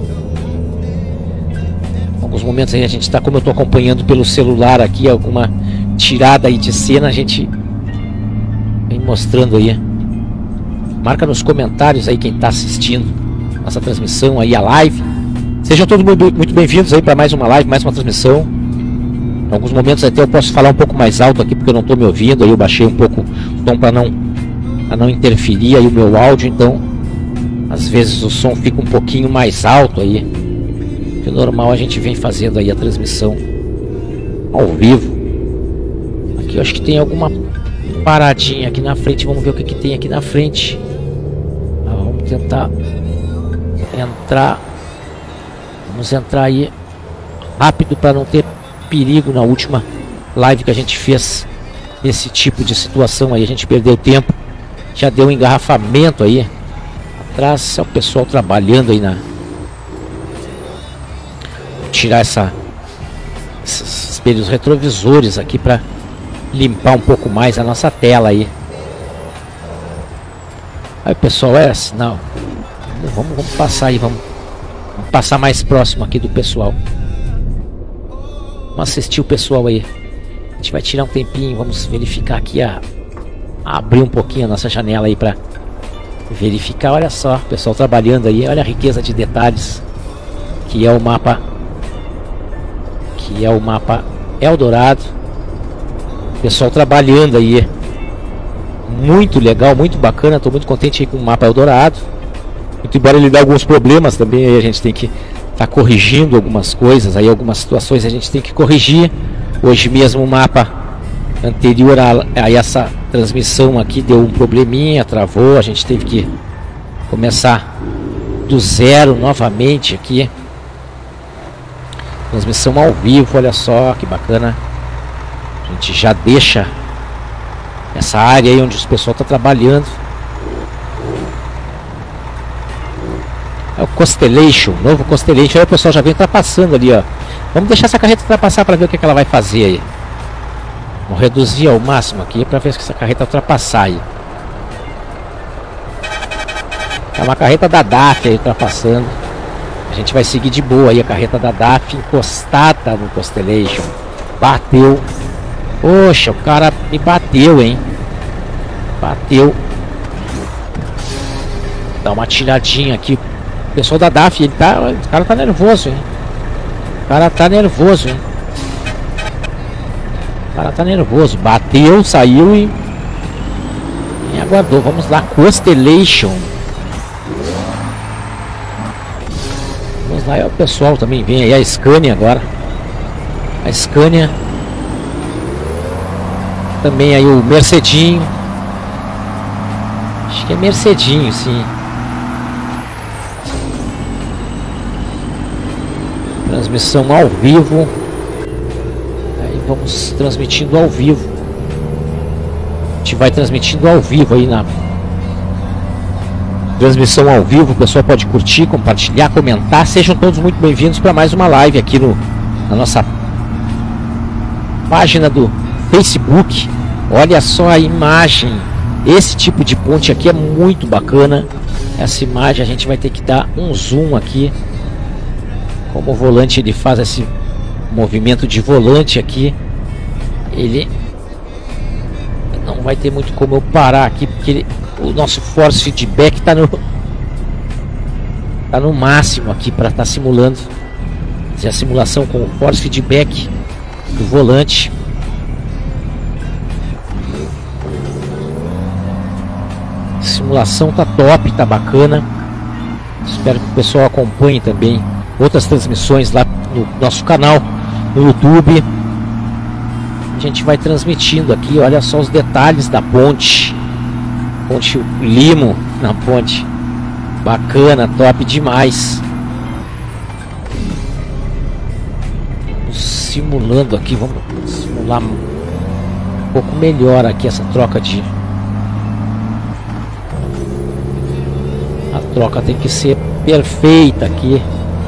Alguns momentos aí a gente está, como eu estou acompanhando pelo celular aqui, alguma tirada aí de cena, a gente vem mostrando aí. Marca nos comentários aí quem está assistindo nossa transmissão aí, a live. Sejam todos muito bem-vindos aí para mais uma live, mais uma transmissão. Em alguns momentos até eu posso falar um pouco mais alto aqui porque eu não estou me ouvindo, aí eu baixei um pouco o som para não, para não interferir aí o meu áudio, então às vezes o som fica um pouquinho mais alto aí. Que normal a gente vem fazendo aí a transmissão ao vivo. Aqui eu acho que tem alguma paradinha aqui na frente. Vamos ver o que, que tem aqui na frente. Ah, vamos tentar entrar. Vamos entrar aí rápido para não ter perigo na última live que a gente fez. Esse tipo de situação aí, a gente perdeu tempo. Já deu um engarrafamento aí. Atrás é o pessoal trabalhando aí na... Tirar essa, esses espelhos retrovisores aqui para limpar um pouco mais a nossa tela aí. Aí pessoal, é sinal. Vamos, vamos, vamos passar aí, vamos, vamos passar mais próximo aqui do pessoal. Vamos assistir o pessoal aí. A gente vai tirar um tempinho, vamos verificar aqui a, a abrir um pouquinho a nossa janela aí para verificar. Olha só, o pessoal trabalhando aí, olha a riqueza de detalhes que é o mapa, que é o mapa Eldorado. O pessoal trabalhando aí, muito legal, muito bacana. Estou muito contente aí com o mapa Eldorado. Muito embora ele dê alguns problemas também, aí a gente tem que estar tá corrigindo algumas coisas, aí algumas situações a gente tem que corrigir. Hoje mesmo o mapa anterior a, a essa transmissão aqui deu um probleminha, travou, a gente teve que começar do zero novamente aqui. Transmissão ao vivo, olha só que bacana. A gente já deixa essa área aí onde o pessoal está trabalhando. É o Constellation, novo Constellation. Aí o pessoal já vem ultrapassando ali, ó. Vamos deixar essa carreta ultrapassar para ver o que, que ela vai fazer aí. Vamos reduzir ao máximo aqui para ver se essa carreta ultrapassar aí. É uma carreta da D A F aí ultrapassando. A gente vai seguir de boa aí a carreta da D A F encostada no Constellation. Bateu. Poxa, o cara me bateu, hein? Bateu. Dá uma tiradinha aqui. O pessoal da D A F, ele tá, o cara tá nervoso, hein? O cara tá nervoso, hein? O cara tá nervoso. Bateu, saiu e... e aguardou. Vamos lá, Constellation. Vamos lá, é o pessoal também vem aí, a Scania agora. A Scania. Também aí o Mercedinho. Acho que é Mercedinho, sim. Transmissão ao vivo. Aí vamos transmitindo ao vivo. A gente vai transmitindo ao vivo aí na transmissão ao vivo. O pessoal pode curtir, compartilhar, comentar. Sejam todos muito bem-vindos para mais uma live aqui no, na nossa página do Facebook. Olha só a imagem. Esse tipo de ponte aqui é muito bacana. Essa imagem a gente vai ter que dar um zoom aqui. Como o volante ele faz esse movimento de volante aqui, ele não vai ter muito como eu parar aqui, porque ele, o nosso force feedback está no tá no máximo aqui para estar tá simulando. Fazer a simulação com o force feedback do volante. A simulação tá top, tá bacana. Espero que o pessoal acompanhe também outras transmissões lá no nosso canal no YouTube. A gente vai transmitindo aqui, olha só os detalhes da ponte. Ponte limo na ponte. Bacana, top demais. Simulando aqui, vamos simular um pouco melhor aqui essa troca de... A troca tem que ser perfeita aqui.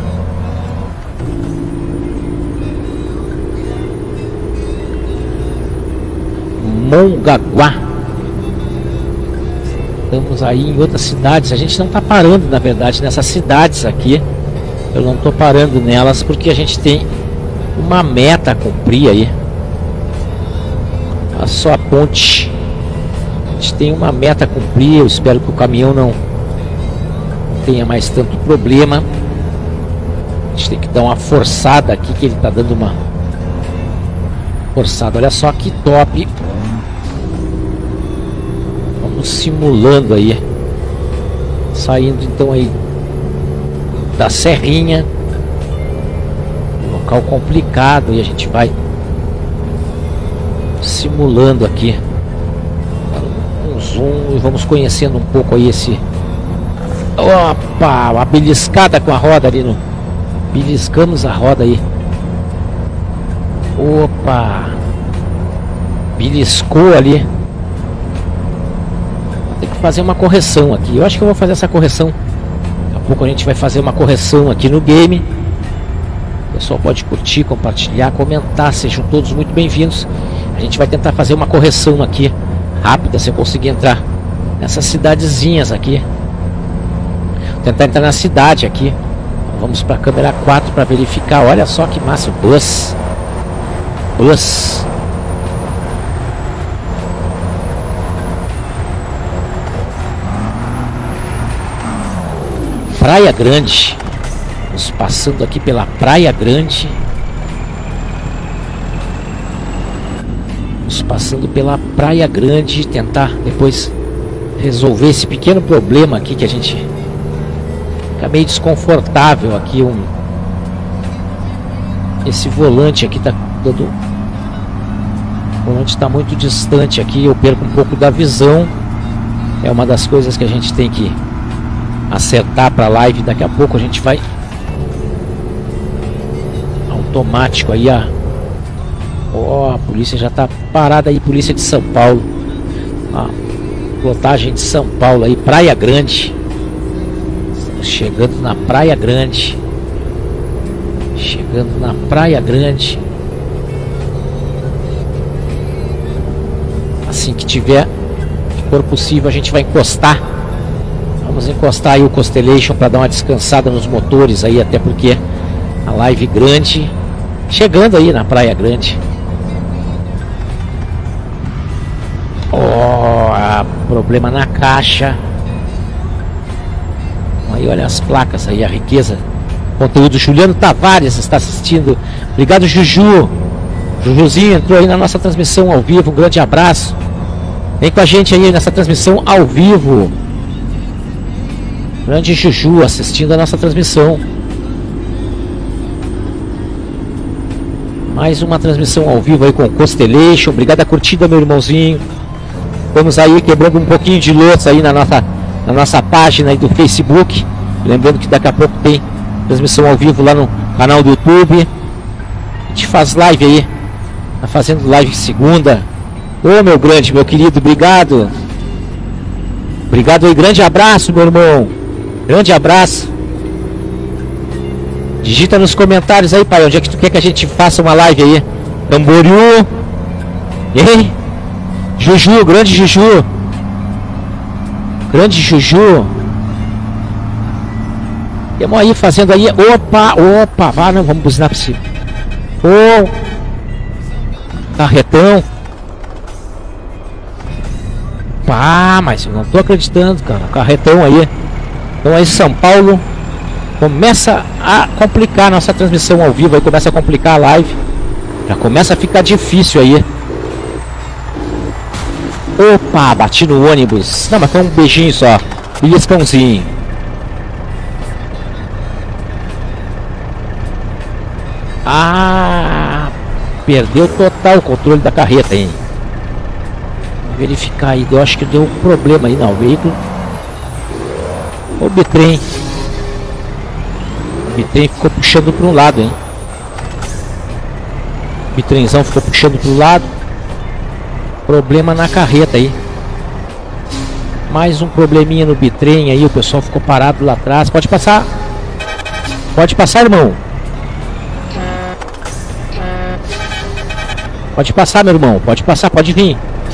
Mongaguá. Estamos aí em outras cidades. A gente não está parando, na verdade, nessas cidades aqui. Eu não estou parando nelas porque a gente tem uma meta a cumprir aí. Olha só a ponte. A gente tem uma meta a cumprir. Eu espero que o caminhão não tenha mais tanto problema. A gente tem que dar uma forçada aqui, que ele está dando uma forçada. Olha só que top. Simulando aí, saindo então aí da serrinha, local complicado, e a gente vai simulando aqui um zoom e vamos conhecendo um pouco aí esse... Opa, uma beliscada com a roda ali no... Beliscamos a roda aí. Opa, beliscou ali. Tem que fazer uma correção aqui. Eu acho que eu vou fazer essa correção. Daqui a pouco a gente vai fazer uma correção aqui no game. O pessoal pode curtir, compartilhar, comentar. Sejam todos muito bem-vindos. A gente vai tentar fazer uma correção aqui rápida, se eu conseguir entrar nessas cidadezinhas aqui. tentar entrar na cidade aqui. Vamos para a câmera quatro para verificar. Olha só que massa o bus. Bus. Praia Grande. Vamos passando aqui pela Praia Grande. Vamos passando pela Praia Grande. Tentar depois resolver esse pequeno problema aqui que a gente fica meio desconfortável aqui. Um, esse volante aqui tá dando. O volante está muito distante aqui. Eu perco um pouco da visão. É uma das coisas que a gente tem que acertar para a live. Daqui a pouco a gente vai automático aí. A, oh, a polícia já tá parada aí. Polícia de São Paulo. A plotagem de São Paulo aí. Praia Grande. Estamos chegando na Praia Grande. Chegando na Praia Grande. Assim que tiver, se for possível, a gente vai encostar. Vamos encostar aí o Constellation para dar uma descansada nos motores aí, até porque a live grande chegando aí na Praia Grande. Oh, problema na caixa. Aí olha as placas aí, a riqueza. Conteúdo. Juliano Tavares está assistindo. Obrigado, Juju. Jujuzinho entrou aí na nossa transmissão ao vivo. Um grande abraço. Vem com a gente aí nessa transmissão ao vivo. Grande Juju assistindo a nossa transmissão. Mais uma transmissão ao vivo aí com o Constellation. Obrigado a curtida, meu irmãozinho. Vamos aí quebrando um pouquinho de louça aí na nossa, na nossa página aí do Facebook. Lembrando que daqui a pouco tem transmissão ao vivo lá no canal do YouTube. A gente faz live aí. Tá fazendo live segunda. Ô, meu grande, meu querido, obrigado. Obrigado aí, grande abraço, meu irmão. Grande abraço. Digita nos comentários aí, pai, onde é que tu quer que a gente faça uma live aí. Camboriú. Ei, Juju, grande Juju. Grande Juju. Estamos aí fazendo aí. Opa, opa, vá, não, vamos buzinar para cima. Ô, carretão. Pá, mas eu não tô acreditando, cara. Carretão aí. Então aí São Paulo começa a complicar a nossa transmissão ao vivo. Aí começa a complicar a live. Já começa a ficar difícil aí. Opa, bati no ônibus. Não, mas foi um beijinho só. Beliscãozinho. Ah, perdeu total o controle da carreta, hein? Vou verificar aí. Eu acho que deu um problema aí, não. O veículo. O bitrem. O bitrem ficou puxando para um lado, hein? O bitrenzão ficou puxando para o lado. Problema na carreta aí. Mais um probleminha no bitrem aí. O pessoal ficou parado lá atrás. Pode passar. Pode passar, irmão. Pode passar, meu irmão. Pode passar, pode vir.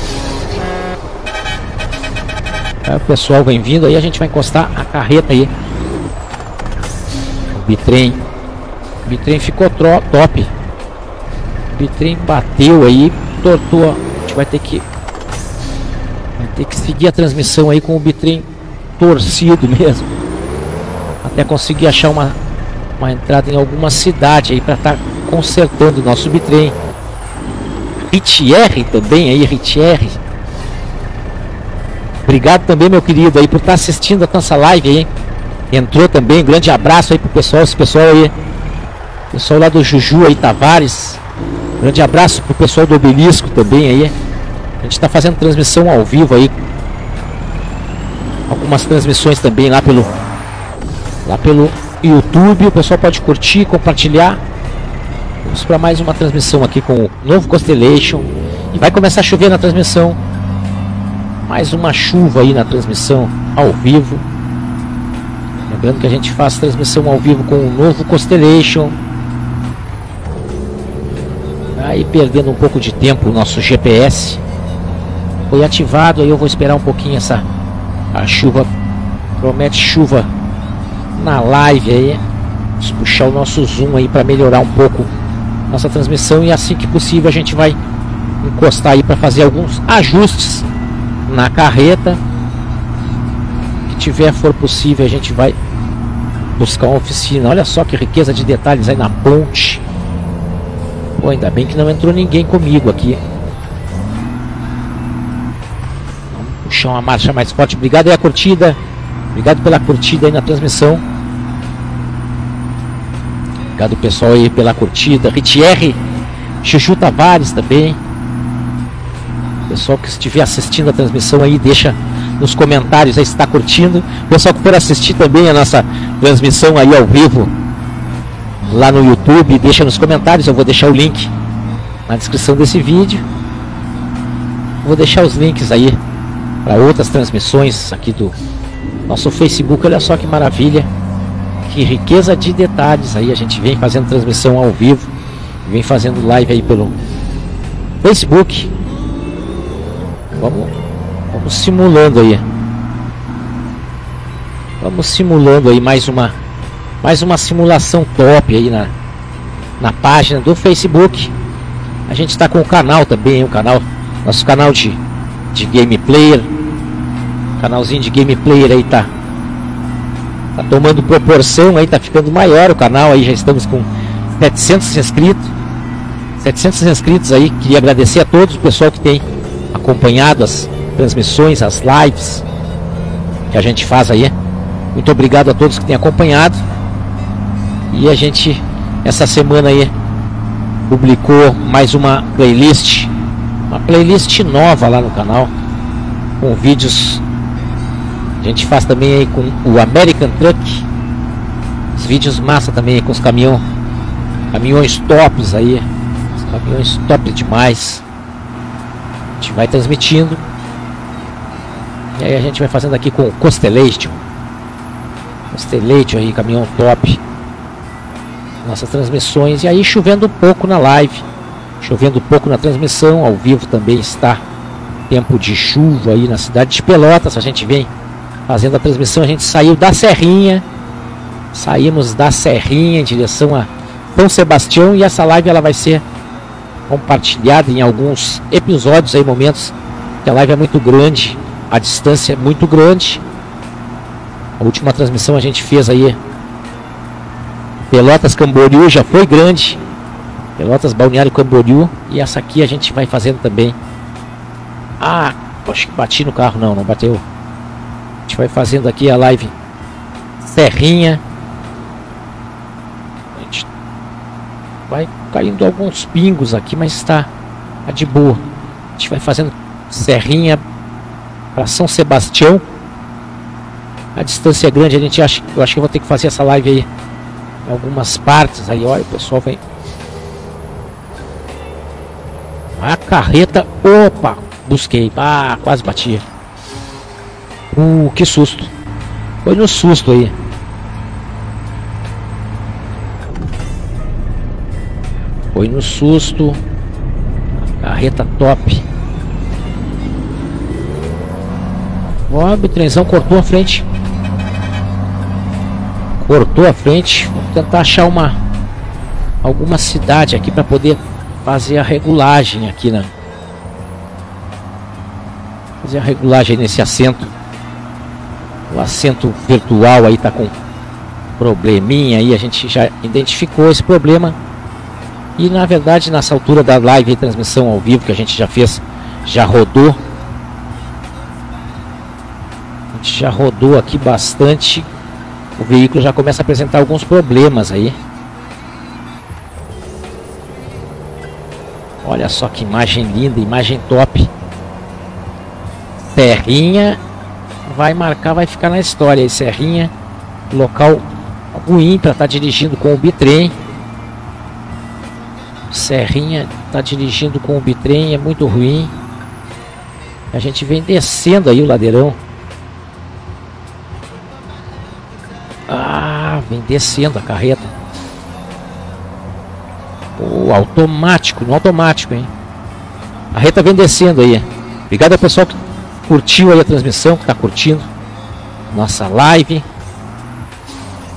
Aí o pessoal vem vindo aí. A gente vai encostar a carreta aí. O bitrem. O bitrem ficou top. O bitrem bateu aí. Tortou. A gente vai ter que Vai ter que seguir a transmissão aí com o bitrem torcido mesmo. Até conseguir achar uma, uma entrada em alguma cidade aí para estar tá consertando o nosso bitrem. Ritier também aí, Ritier. Obrigado também, meu querido, aí por estar tá assistindo a nossa live aí. Entrou também, um grande abraço aí pro pessoal, esse pessoal aí. Pessoal lá do Juju aí, Tavares. Grande abraço pro pessoal do Obelisco também aí. A gente está fazendo transmissão ao vivo aí. Algumas transmissões também lá pelo Lá pelo YouTube. O pessoal pode curtir, compartilhar. Vamos para mais uma transmissão aqui com o novo Constellation. E vai começar a chover na transmissão. Mais uma chuva aí na transmissão ao vivo. Lembrando que a gente faz transmissão ao vivo com o novo Constellation. Aí perdendo um pouco de tempo o nosso G P S. Foi ativado, aí eu vou esperar um pouquinho essa a chuva. Promete chuva na live aí. Vamos puxar o nosso zoom aí para melhorar um pouco nossa transmissão, e assim que possível a gente vai encostar aí para fazer alguns ajustes na carreta. Que tiver for possível, a gente vai buscar uma oficina. Olha só que riqueza de detalhes aí na ponte. Pô, ainda bem que não entrou ninguém comigo aqui. Vamos puxar uma marcha mais forte. Obrigado aí a curtida. Obrigado pela curtida aí na transmissão. Obrigado pessoal aí pela curtida. Ritier, Chuchu Tavares também. Pessoal que estiver assistindo a transmissão aí, deixa nos comentários aí se está curtindo. Pessoal que for assistir também a nossa transmissão aí ao vivo lá no YouTube, deixa nos comentários. Eu vou deixar o link na descrição desse vídeo. Vou deixar os links aí para outras transmissões aqui do nosso Facebook. Olha só que maravilha, que riqueza de detalhes aí. A gente vem fazendo transmissão ao vivo, vem fazendo live aí pelo Facebook. Vamos, vamos simulando aí. Vamos simulando aí mais uma mais uma simulação top aí na, na página do Facebook. A gente está com o canal também, o canal, nosso canal de, de gameplayer. Canalzinho de gameplayer aí tá Tá tomando proporção aí, tá ficando maior o canal aí. Já estamos com setecentos inscritos. setecentos inscritos aí. Queria agradecer a todos o pessoal que tem acompanhado as transmissões, as lives que a gente faz aí. Muito obrigado a todos que têm acompanhado. E a gente essa semana aí publicou mais uma playlist, uma playlist nova lá no canal, com vídeos. A gente faz também aí com o American Truck, os vídeos massa também aí com os caminhão, caminhões tops aí, os caminhões top demais. A gente vai transmitindo e aí a gente vai fazendo aqui com o Constellation, Constellation aí, caminhão top, nossas transmissões. E aí chovendo um pouco na live, chovendo um pouco na transmissão ao vivo também está tempo de chuva aí na cidade de Pelotas. A gente vem fazendo a transmissão, a gente saiu da Serrinha, saímos da Serrinha em direção a São Sebastião, e essa live ela vai ser compartilhada em alguns episódios aí, momentos que a live é muito grande, a distância é muito grande. A última transmissão a gente fez aí Pelotas Camboriú, já foi grande, Pelotas Balneário Camboriú, e essa aqui a gente vai fazendo também. Ah, acho que bati no carro, não, não bateu. A gente vai fazendo aqui a live Serrinha. A gente vai caindo alguns pingos aqui, mas está tá de boa. A gente vai fazendo Serrinha para São Sebastião. A distância é grande, a gente acha, eu acho que eu vou ter que fazer essa live aí em algumas partes. Aí olha, o pessoal vem. A carreta, opa, busquei, ah, quase bati. Uh, que susto. Foi no susto aí. Foi no susto. Carreta top. Ó, o trenzão cortou a frente. Cortou a frente. Vou tentar achar uma alguma cidade aqui para poder fazer a regulagem aqui, né? Fazer a regulagem nesse assento. O assento virtual aí tá com probleminha aí, a gente já identificou esse problema. E na verdade, nessa altura da live e transmissão ao vivo que a gente já fez, já rodou. A gente já rodou aqui bastante. O veículo já começa a apresentar alguns problemas aí. Olha só que imagem linda, imagem top. Serrinha vai marcar, vai ficar na história aí. Serrinha, local ruim para estar tá dirigindo com o bitrem. Serrinha está dirigindo com o bitrem, é muito ruim. A gente vem descendo aí o ladeirão. Ah, vem descendo a carreta. Pô, automático, no automático, hein? A carreta vem descendo aí. Obrigado ao pessoal que curtiu aí a transmissão, que está curtindo nossa live.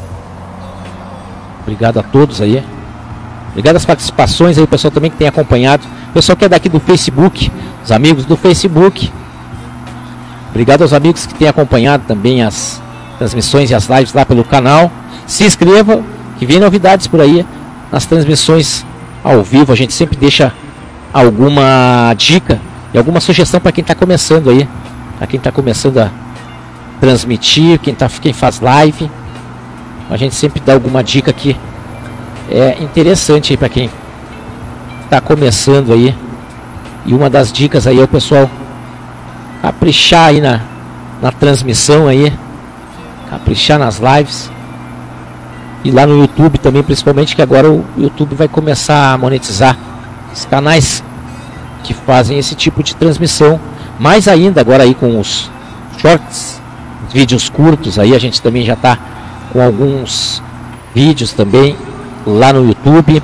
Obrigado a todos aí. Obrigado às participações aí, o pessoal também que tem acompanhado. O pessoal que é daqui do Facebook, os amigos do Facebook. Obrigado aos amigos que têm acompanhado também as transmissões e as lives lá pelo canal. Se inscreva, que vem novidades por aí nas transmissões ao vivo. A gente sempre deixa alguma dica e alguma sugestão para quem está começando aí, para quem está começando a transmitir, quem, tá, quem faz live. A gente sempre dá alguma dica que é interessante aí para quem está começando aí. E uma das dicas aí é o pessoal caprichar aí na, na transmissão aí, caprichar nas lives. E lá no YouTube também, principalmente, que agora o YouTube vai começar a monetizar os canais que fazem esse tipo de transmissão. Mais ainda agora aí com os shorts, vídeos curtos, aí a gente também já está com alguns vídeos também lá no YouTube.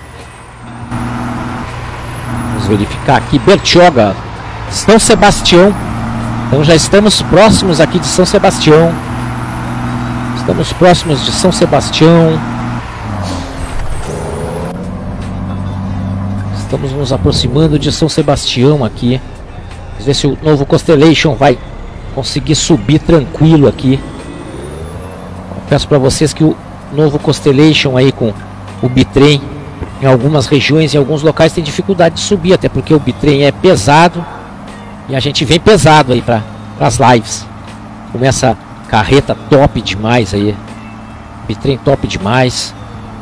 Vamos verificar aqui, Bertioga, São Sebastião. Então já estamos próximos aqui de São Sebastião. Estamos próximos de São Sebastião. Estamos nos aproximando de São Sebastião aqui. Vamos ver se o novo Constellation vai conseguir subir tranquilo aqui. Peço para vocês que o novo Constellation aí com o bitrem em algumas regiões, em alguns locais tem dificuldade de subir, até porque o bitrem é pesado e a gente vem pesado aí para as lives. Com essa carreta top demais aí, bitrem top demais.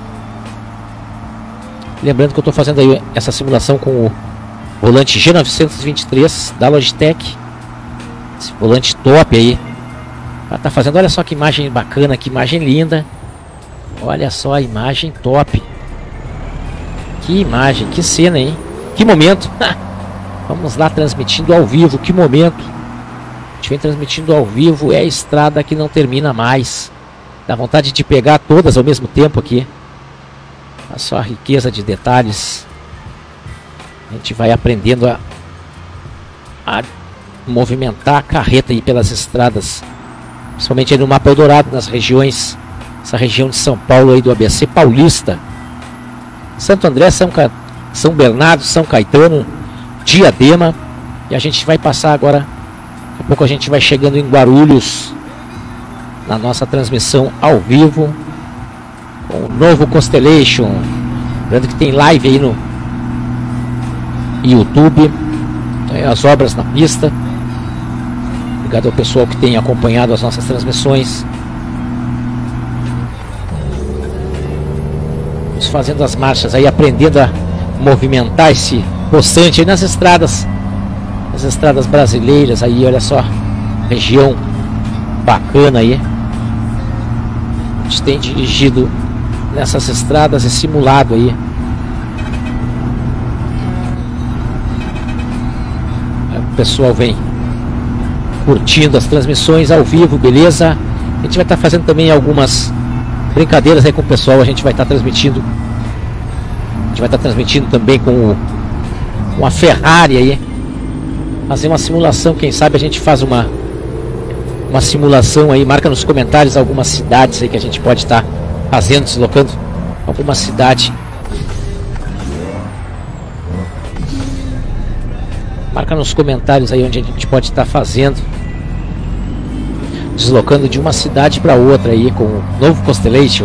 Lembrando que eu estou fazendo aí essa simulação com o volante G novecentos e vinte e três da Logitech. Esse volante top aí. Ela tá fazendo, olha só que imagem bacana, que imagem linda. Olha só a imagem top. Que imagem, que cena, hein? Que momento. Vamos lá, transmitindo ao vivo, que momento. A gente vem transmitindo ao vivo, é a estrada que não termina mais. Dá vontade de pegar todas ao mesmo tempo aqui. Olha só a riqueza de detalhes. A gente vai aprendendo a, a movimentar a carreta aí pelas estradas. Principalmente aí no mapa Eldorado, nas regiões, essa região de São Paulo aí do A B C Paulista, Santo André, São, Ca... São Bernardo, São Caetano, Diadema. E a gente vai passar agora, daqui a pouco a gente vai chegando em Guarulhos, na nossa transmissão ao vivo, com o novo Constellation. Lembrando que tem live aí no YouTube, tem as obras na pista. Obrigado ao pessoal que tem acompanhado as nossas transmissões. Vamos fazendo as marchas aí, aprendendo a movimentar esse poçante aí nas estradas, nas estradas brasileiras aí, olha só, região bacana aí. A gente tem dirigido nessas estradas e simulado aí. Aí o pessoal vem curtindo as transmissões ao vivo, beleza? A gente vai estar tá fazendo também algumas brincadeiras aí com o pessoal. A gente vai estar tá transmitindo. A gente vai estar tá transmitindo também com, o, com a Ferrari aí. Fazer uma simulação, quem sabe a gente faz uma uma simulação aí. Marca nos comentários algumas cidades aí que a gente pode estar tá fazendo, deslocando alguma cidade. Marca nos comentários aí onde a gente pode estar tá fazendo, deslocando de uma cidade para outra aí com o novo Constellation.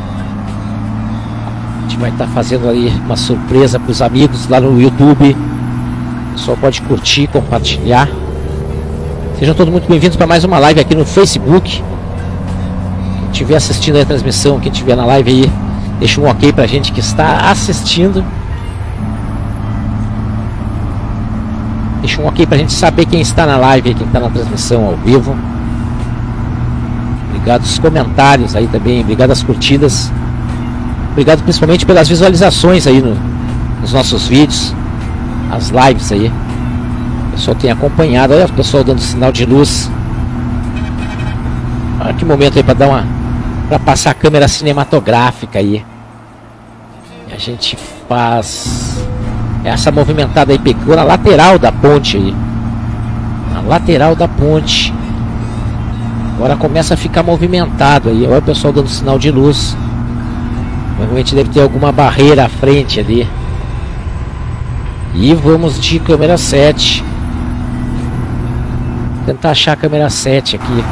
A gente vai estar tá fazendo aí uma surpresa para os amigos lá no YouTube. O pessoal pode curtir, compartilhar. Sejam todos muito bem-vindos para mais uma live aqui no Facebook. Quem estiver assistindo a transmissão, quem estiver na live aí, deixa um ok pra gente que está assistindo. Deixa um ok pra gente saber quem está na live, quem está na transmissão ao vivo. Obrigado aos comentários aí também, obrigado às curtidas. Obrigado principalmente pelas visualizações aí no, nos nossos vídeos, as lives aí. O pessoal tem acompanhado, olha o pessoal dando sinal de luz. Olha que momento aí para dar uma, para passar a câmera cinematográfica aí. E a gente faz essa movimentada aí, pegou na lateral da ponte aí. Na lateral da ponte. Agora começa a ficar movimentado aí. Olha o pessoal dando sinal de luz. Provavelmente deve ter alguma barreira à frente ali. E vamos de câmera sete. Tentar achar a câmera sete aqui.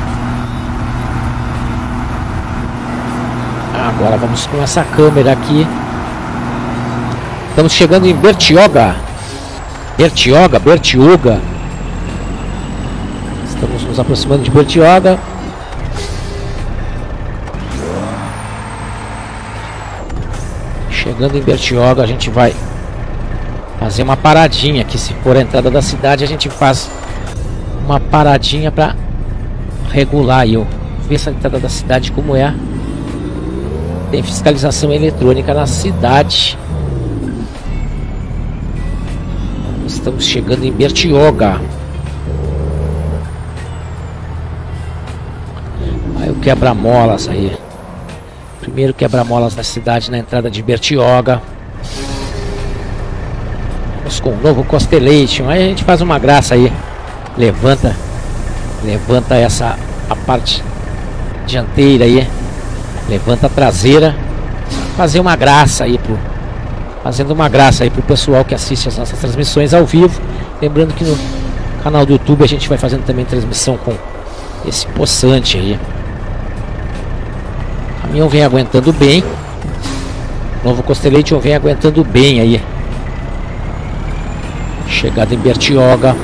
Agora vamos com essa câmera aqui. Estamos chegando em Bertioga. Bertioga, Bertioga. Estamos nos aproximando de Bertioga. Chegando em Bertioga, a gente vai fazer uma paradinha aqui. Se for a entrada da cidade, a gente faz uma paradinha para regular aí, ó. Ver essa entrada da cidade como é. Tem fiscalização eletrônica na cidade. Estamos chegando em Bertioga. Aí o quebra-molas aí. Primeiro quebra-molas da cidade na entrada de Bertioga. Vamos com o novo Constellation. Aí a gente faz uma graça aí. Levanta. Levanta essa a parte dianteira aí. Levanta a traseira. Fazer uma graça aí pro. Fazendo uma graça aí pro pessoal que assiste as nossas transmissões ao vivo. Lembrando que no canal do YouTube a gente vai fazendo também transmissão com esse poçante aí. O caminhão vem aguentando bem. O novo Constellation vem aguentando bem aí. Chegada em Bertioga.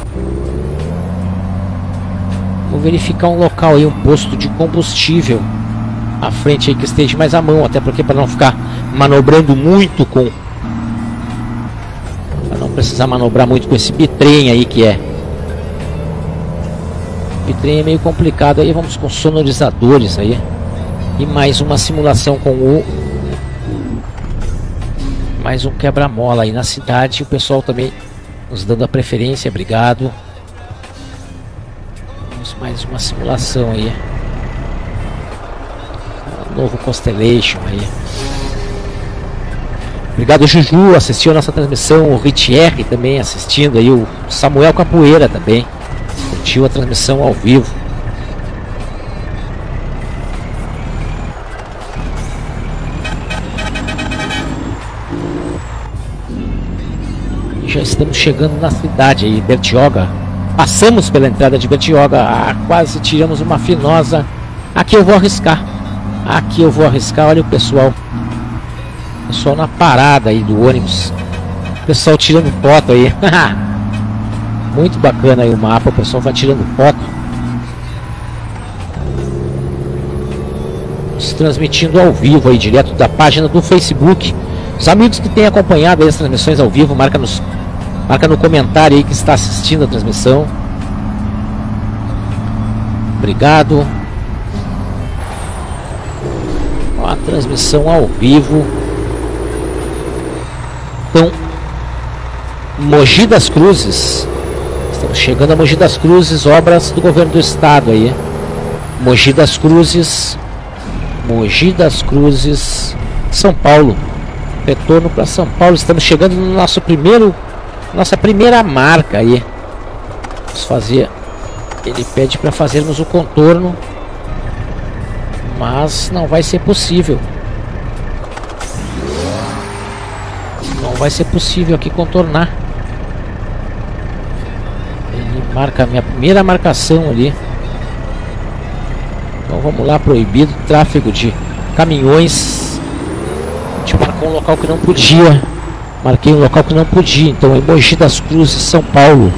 Vou verificar um local aí, um posto de combustível à frente aí que esteja mais à mão, até porque para não ficar manobrando muito com, para não precisar manobrar muito com esse bitrem aí que é. O bitrem é meio complicado aí, vamos com sonorizadores aí. E mais uma simulação com o mais um quebra-mola aí na cidade. O pessoal também nos dando a preferência, obrigado. Vamos mais uma simulação aí. O novo Constellation aí. Obrigado, Juju, assistiu a nossa transmissão. O Ritier também assistindo aí. O Samuel Capoeira também curtiu a transmissão ao vivo. Já estamos chegando na cidade aí, Bertioga. Passamos pela entrada de Bertioga. Ah, quase tiramos uma finosa. Aqui eu vou arriscar. Aqui eu vou arriscar. Olha o pessoal. Pessoal na parada aí do ônibus. Pessoal tirando foto aí. Muito bacana aí o mapa. O pessoal vai tirando foto. Estamos transmitindo ao vivo aí, direto da página do Facebook. Os amigos que têm acompanhado aí as transmissões ao vivo, marca nos Marca no comentário aí que está assistindo a transmissão. Obrigado. Ó, a transmissão ao vivo. Então, Mogi das Cruzes. Estamos chegando a Mogi das Cruzes, obras do governo do estado aí. Mogi das Cruzes. Mogi das Cruzes, São Paulo. Retorno para São Paulo. Estamos chegando no nosso primeiro Nossa primeira marca aí. Vamos fazer. Ele pede para fazermos o contorno, mas não vai ser possível. Não vai ser possível aqui contornar. Ele marca a minha primeira marcação ali. Então vamos lá, proibido tráfego de caminhões. A gente marcou um local que não podia. Marquei um local que não podia, então em Mogi das Cruzes, São Paulo.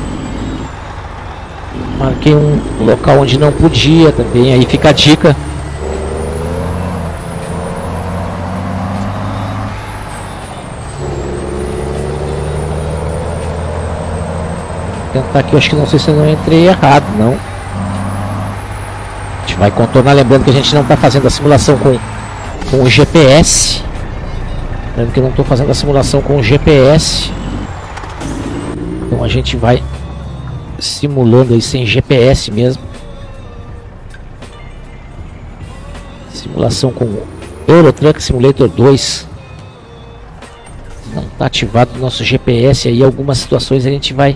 Marquei um local onde não podia também, aí fica a dica. Vou tentar aqui, eu acho que não sei se eu não entrei errado, não. A gente vai contornar, lembrando que a gente não está fazendo a simulação com, com o G P S. Lembrando que eu não estou fazendo a simulação com o G P S. Então a gente vai simulando aí sem G P S mesmo. Simulação com o Euro Truck Simulator dois. Não está ativado o nosso G P S aí. Algumas situações a gente vai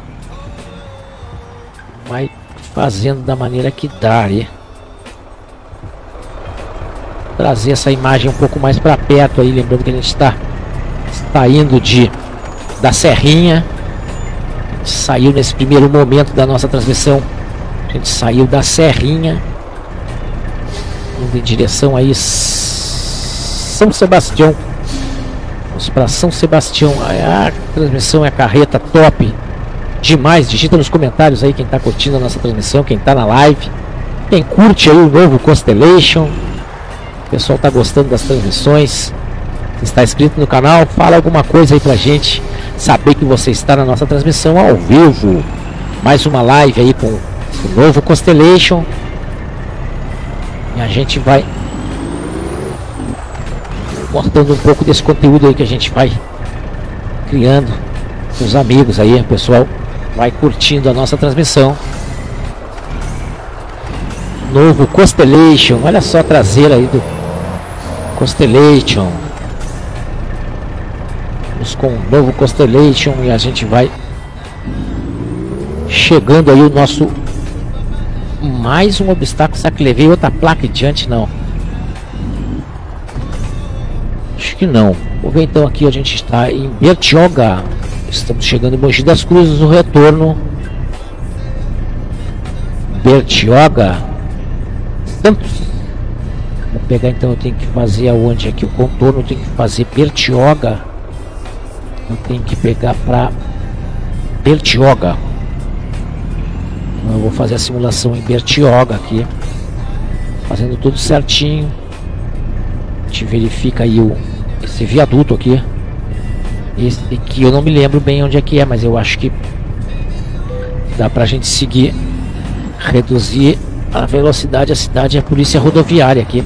Vai fazendo da maneira que dá aí. trazer essa imagem um pouco mais para perto aí, lembrando que a gente está saindo de da Serrinha. A gente saiu nesse primeiro momento da nossa transmissão, a gente saiu da Serrinha, indo em direção aí São Sebastião. Vamos para São Sebastião. A transmissão é a carreta top demais. Digita nos comentários aí quem está curtindo a nossa transmissão, quem está na live, quem curte aí o novo Constellation. O pessoal está gostando das transmissões. Se está inscrito no canal, fala alguma coisa aí pra gente saber que você está na nossa transmissão ao vivo. Mais uma live aí com o novo Constellation. E a gente vai mostrando um pouco desse conteúdo aí que a gente vai criando com os amigos aí. O pessoal vai curtindo a nossa transmissão. Novo Constellation. Olha só a traseira aí do Constellation. Vamos com o novo Constellation e a gente vai chegando aí o nosso mais um obstáculo. Será que levei outra placa adiante? Não, acho que não. Vou ver então. Aqui a gente está em Bertioga. Estamos chegando em Mogi das Cruzes, no retorno. Bertioga Santos. Vou pegar então, eu tenho que fazer aonde aqui o contorno, eu tenho que fazer Bertioga. Eu tenho que pegar para Bertioga. Eu vou fazer a simulação em Bertioga aqui, fazendo tudo certinho. A gente verifica aí o, esse viaduto aqui. Esse aqui eu não me lembro bem onde é que é, mas eu acho que dá pra gente seguir, reduzir a velocidade. A cidade é a polícia rodoviária aqui.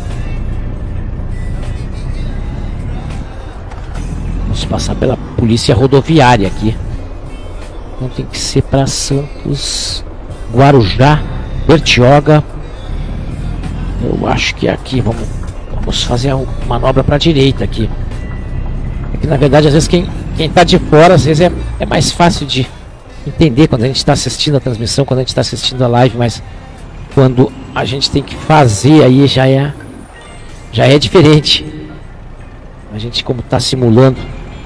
Vamos passar pela polícia rodoviária aqui. Então tem que ser para Santos, Guarujá, Bertioga. Eu acho que é aqui. Vamos, vamos fazer a manobra para a direita aqui. É que na verdade às vezes quem quem está de fora às vezes é, é mais fácil de entender quando a gente está assistindo a transmissão, quando a gente está assistindo a live, mas quando a gente tem que fazer aí já é já é diferente. A gente, como está simulando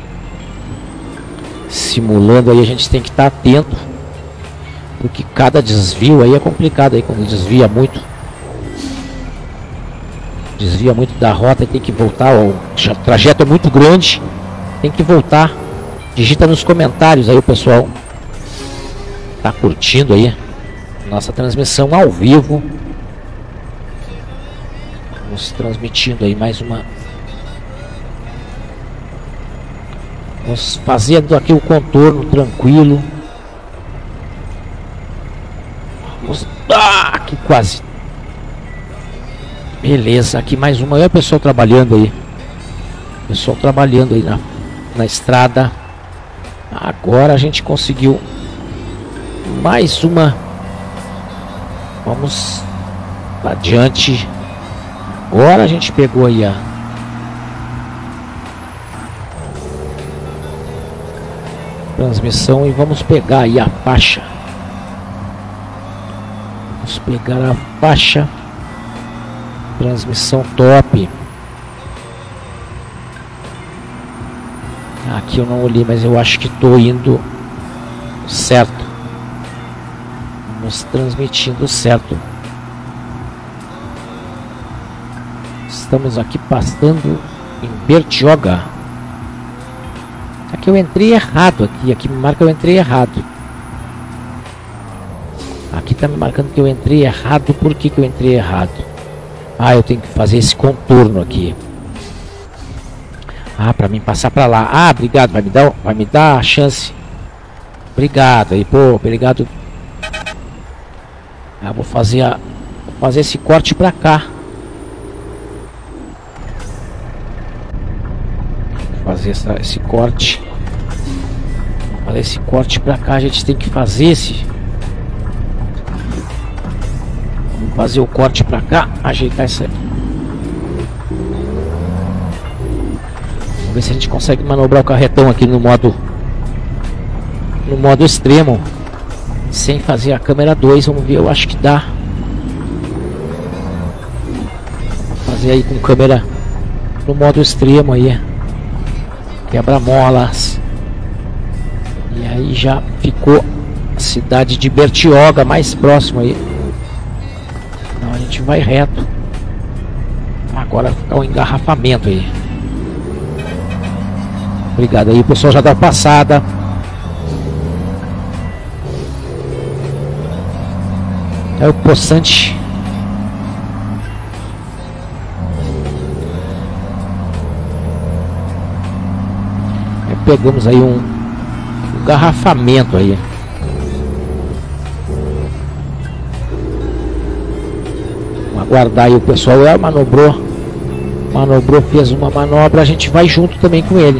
simulando aí, a gente tem que estar tá atento, porque cada desvio aí é complicado aí, quando desvia muito desvia muito da rota e tem que voltar. O trajeto é muito grande, tem que voltar. Digita nos comentários aí, o pessoal tá curtindo aí nossa transmissão ao vivo. Vamos transmitindo aí mais uma. Vamos fazendo aqui o contorno tranquilo. Vamos... Ah, que quase. Beleza, aqui mais uma. Olha o pessoal trabalhando aí. Pessoal trabalhando aí na, na estrada. Agora a gente conseguiu mais uma. Vamos adiante. Agora a gente pegou aí a transmissão e vamos pegar aí a faixa. Vamos pegar a faixa. Transmissão top. Aqui eu não olhei, mas eu acho que estou indo certo. Vamos transmitindo certo. Estamos aqui passando em Bertioga. Aqui eu entrei errado. Aqui, aqui me marca que eu entrei errado. Aqui está me marcando que eu entrei errado. Por que que eu entrei errado? Ah, eu tenho que fazer esse contorno aqui. Ah, para mim passar para lá. Ah, obrigado. Vai me dar, vai me dar a chance. Obrigado. Aí, pô, obrigado. Ah, vou fazer a, vou fazer esse corte para cá. Vou fazer essa, esse corte. Vou fazer esse corte para cá. A gente tem que fazer esse. Vamos fazer o corte para cá. Ajeitar isso aí. Vamos ver se a gente consegue manobrar o carretão aqui no modo no modo extremo, sem fazer a câmera dois. Vamos ver, eu acho que dá. Vou Fazer aí com câmera no modo extremo aí. Quebra-molas. E aí já ficou a cidade de Bertioga mais próximo aí. Então a gente vai reto. Agora fica o engarrafamento aí. Obrigado aí, o pessoal já dá passada. É o poçante. Aí pegamos aí um, um engarrafamento aí. Vamos aguardar aí o pessoal. É, manobrou. Manobrou, fez uma manobra. A gente vai junto também com ele.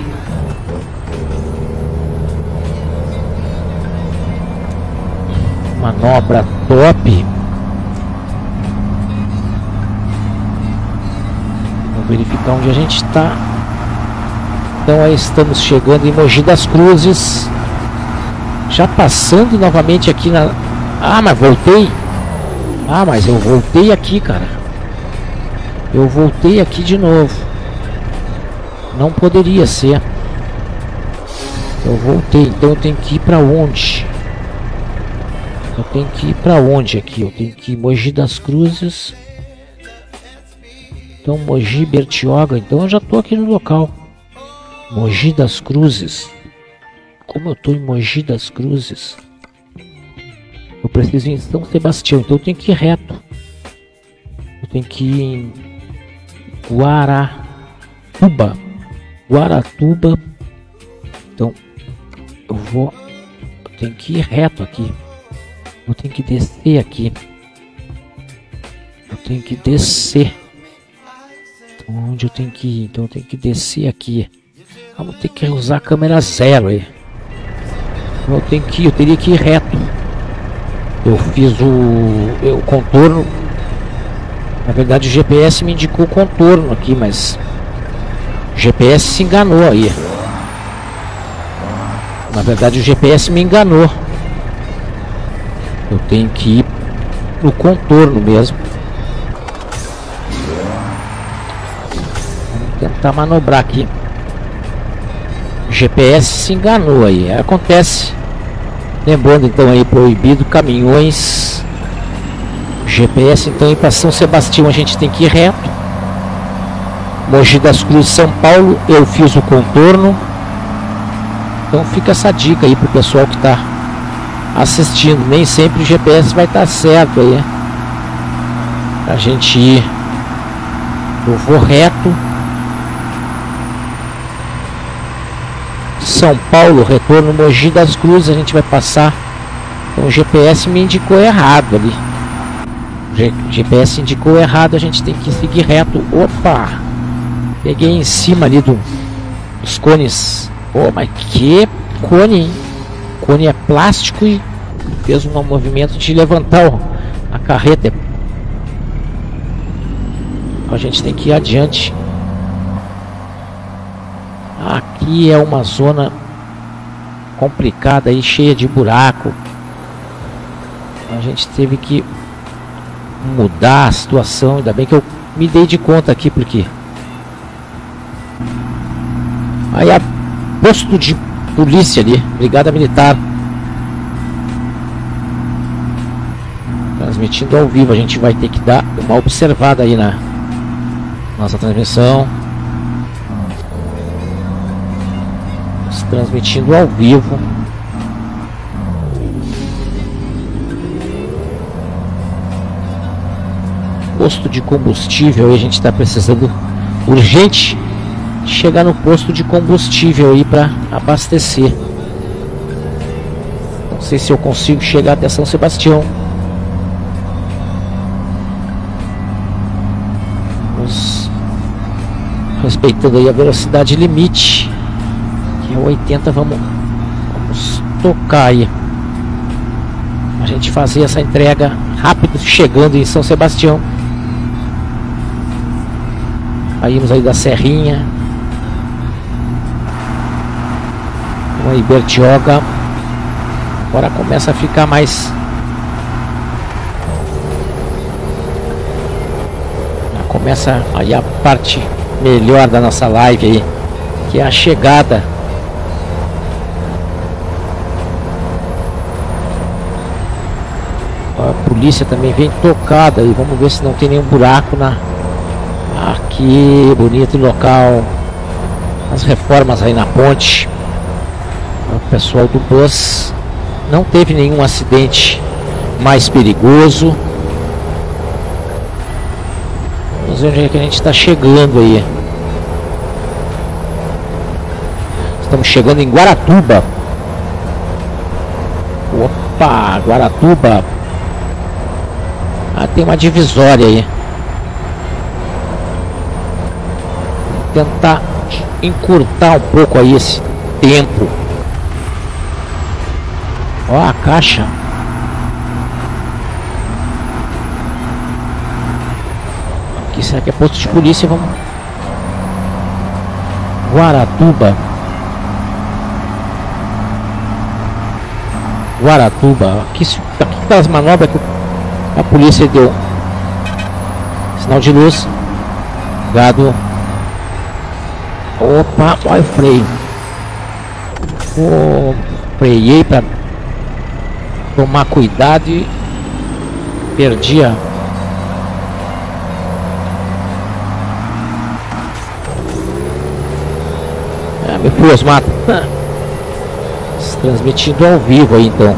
Manobra top. Vamos verificar onde a gente está. Então aí estamos chegando em Mogi das Cruzes. Já passando novamente aqui na... Ah, mas voltei. Ah, mas eu voltei aqui, cara. Eu voltei aqui de novo. Não poderia ser. Eu voltei, então eu tenho que ir para onde? Eu tenho que ir para onde aqui? Eu tenho que ir Mogi das Cruzes. Então Mogi, Bertioga. Então eu já tô aqui no local. Mogi das Cruzes. Como eu tô em Mogi das Cruzes? Eu preciso ir em São Sebastião. Então eu tenho que ir reto. Eu tenho que ir em Guaratuba. Guaratuba. Então eu vou. Eu tenho que ir reto aqui. Eu tenho que descer aqui. Eu tenho que descer. Então, onde eu tenho que ir? Então eu tenho que descer aqui. Vamos ter que usar a câmera zero aí. Então, eu tenho que ir, eu teria que ir reto. Eu fiz o, o contorno. Na verdade o G P S me indicou o contorno aqui, mas o G P S se enganou aí. Na verdade o G P S me enganou. Eu tenho que ir no contorno mesmo. Vamos tentar manobrar aqui. O G P S se enganou aí. Acontece. Lembrando então aí, proibido caminhões. G P S então para São Sebastião a gente tem que ir reto. Mogi das Cruzes, São Paulo, eu fiz o contorno. Então fica essa dica aí pro pessoal que está assistindo. Nem sempre o G P S vai estar certo aí. A gente ir. Eu vou reto. São Paulo, retorno Mogi das Cruzes, a gente vai passar. Então o G P S me indicou errado ali. O G P S indicou errado, a gente tem que seguir reto. Opa! Peguei em cima ali do, dos cones. Oh, mas que cone, hein? O cone é plástico e fez um movimento de levantar o, a carreta. A gente tem que ir adiante. Aqui é uma zona complicada aí, cheia de buraco. A gente teve que mudar a situação. Ainda bem que eu me dei de conta aqui, porque aí a posto de polícia ali, brigada militar, transmitindo ao vivo. A gente vai ter que dar uma observada aí na nossa transmissão. Transmitindo ao vivo. Posto de combustível, a gente está precisando urgente chegar no posto de combustível aí para abastecer. Não sei se eu consigo chegar até São Sebastião. Vamos respeitando aí a velocidade limite, que é oitenta. Vamos, vamos tocar aí. A gente fazer essa entrega rápido, chegando em São Sebastião. Saímos aí da Serrinha. Aí Bertioga. Agora começa a ficar mais. começa aí a parte melhor da nossa live aí, que é a chegada. A polícia também vem tocada e vamos ver se não tem nenhum buraco na... Aqui, bonito local. As reformas aí na ponte. O pessoal do bus não teve nenhum acidente mais perigoso. Vamos ver onde é que a gente está chegando aí. Estamos chegando em Guaratuba. Opa, Guaratuba. Ah, tem uma divisória aí. Vou tentar encurtar um pouco aí esse tempo. Ó a caixa. Aqui será que é posto de polícia? Vamos. Guaratuba. Guaratuba. Aqui, aqui tá as manobras que a polícia deu. Sinal de luz. Gado. Opa, olha o freio. Oh, freiei para tomar cuidado e perdi a... Ah, meu Deus, mata. Transmitindo ao vivo aí então.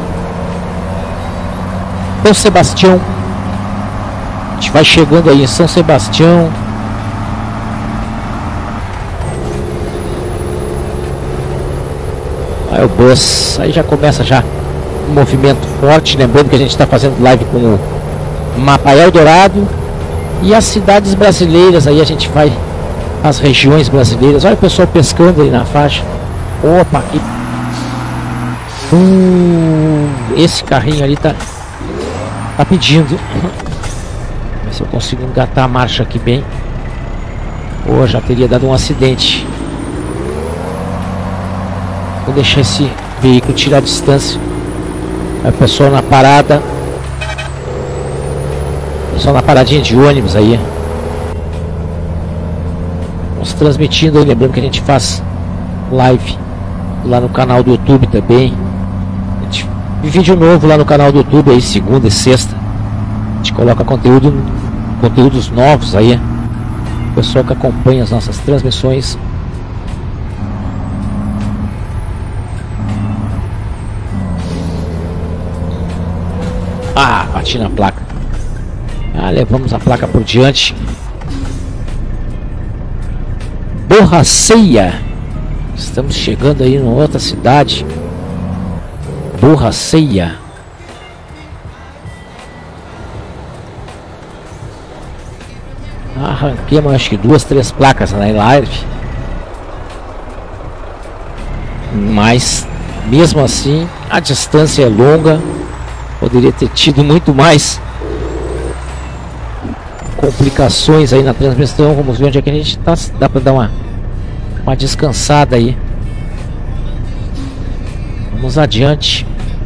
São Sebastião. A gente vai chegando aí em São Sebastião. Aí o bus, aí já começa já um movimento forte, lembrando que a gente está fazendo live com o mapa Eldorado e as cidades brasileiras, aí a gente vai as regiões brasileiras. Olha o pessoal pescando aí na faixa. Opa, aqui. Uh, esse carrinho ali tá, tá pedindo. Ver se eu consigo engatar a marcha aqui bem. Pô, já teria dado um acidente. Vou deixar esse veículo tirar a distância. Aí o pessoal na parada. Pessoal na paradinha de ônibus aí. Vamos transmitindo aí, lembrando que a gente faz live lá no canal do YouTube também. A gente, vídeo novo lá no canal do YouTube aí, segunda e sexta. A gente coloca conteúdo, conteúdos novos aí. O pessoal que acompanha as nossas transmissões. Ah, bati na placa. Ah, levamos a placa por diante. Borraceia. Estamos chegando aí em outra cidade. Borraceia. Arranquemos acho que duas, três placas na live. Mas mesmo assim a distância é longa. Poderia ter tido muito mais complicações aí na transmissão. Vamos ver onde é que a gente tá. Dá para dar uma, uma descansada aí. Vamos adiante.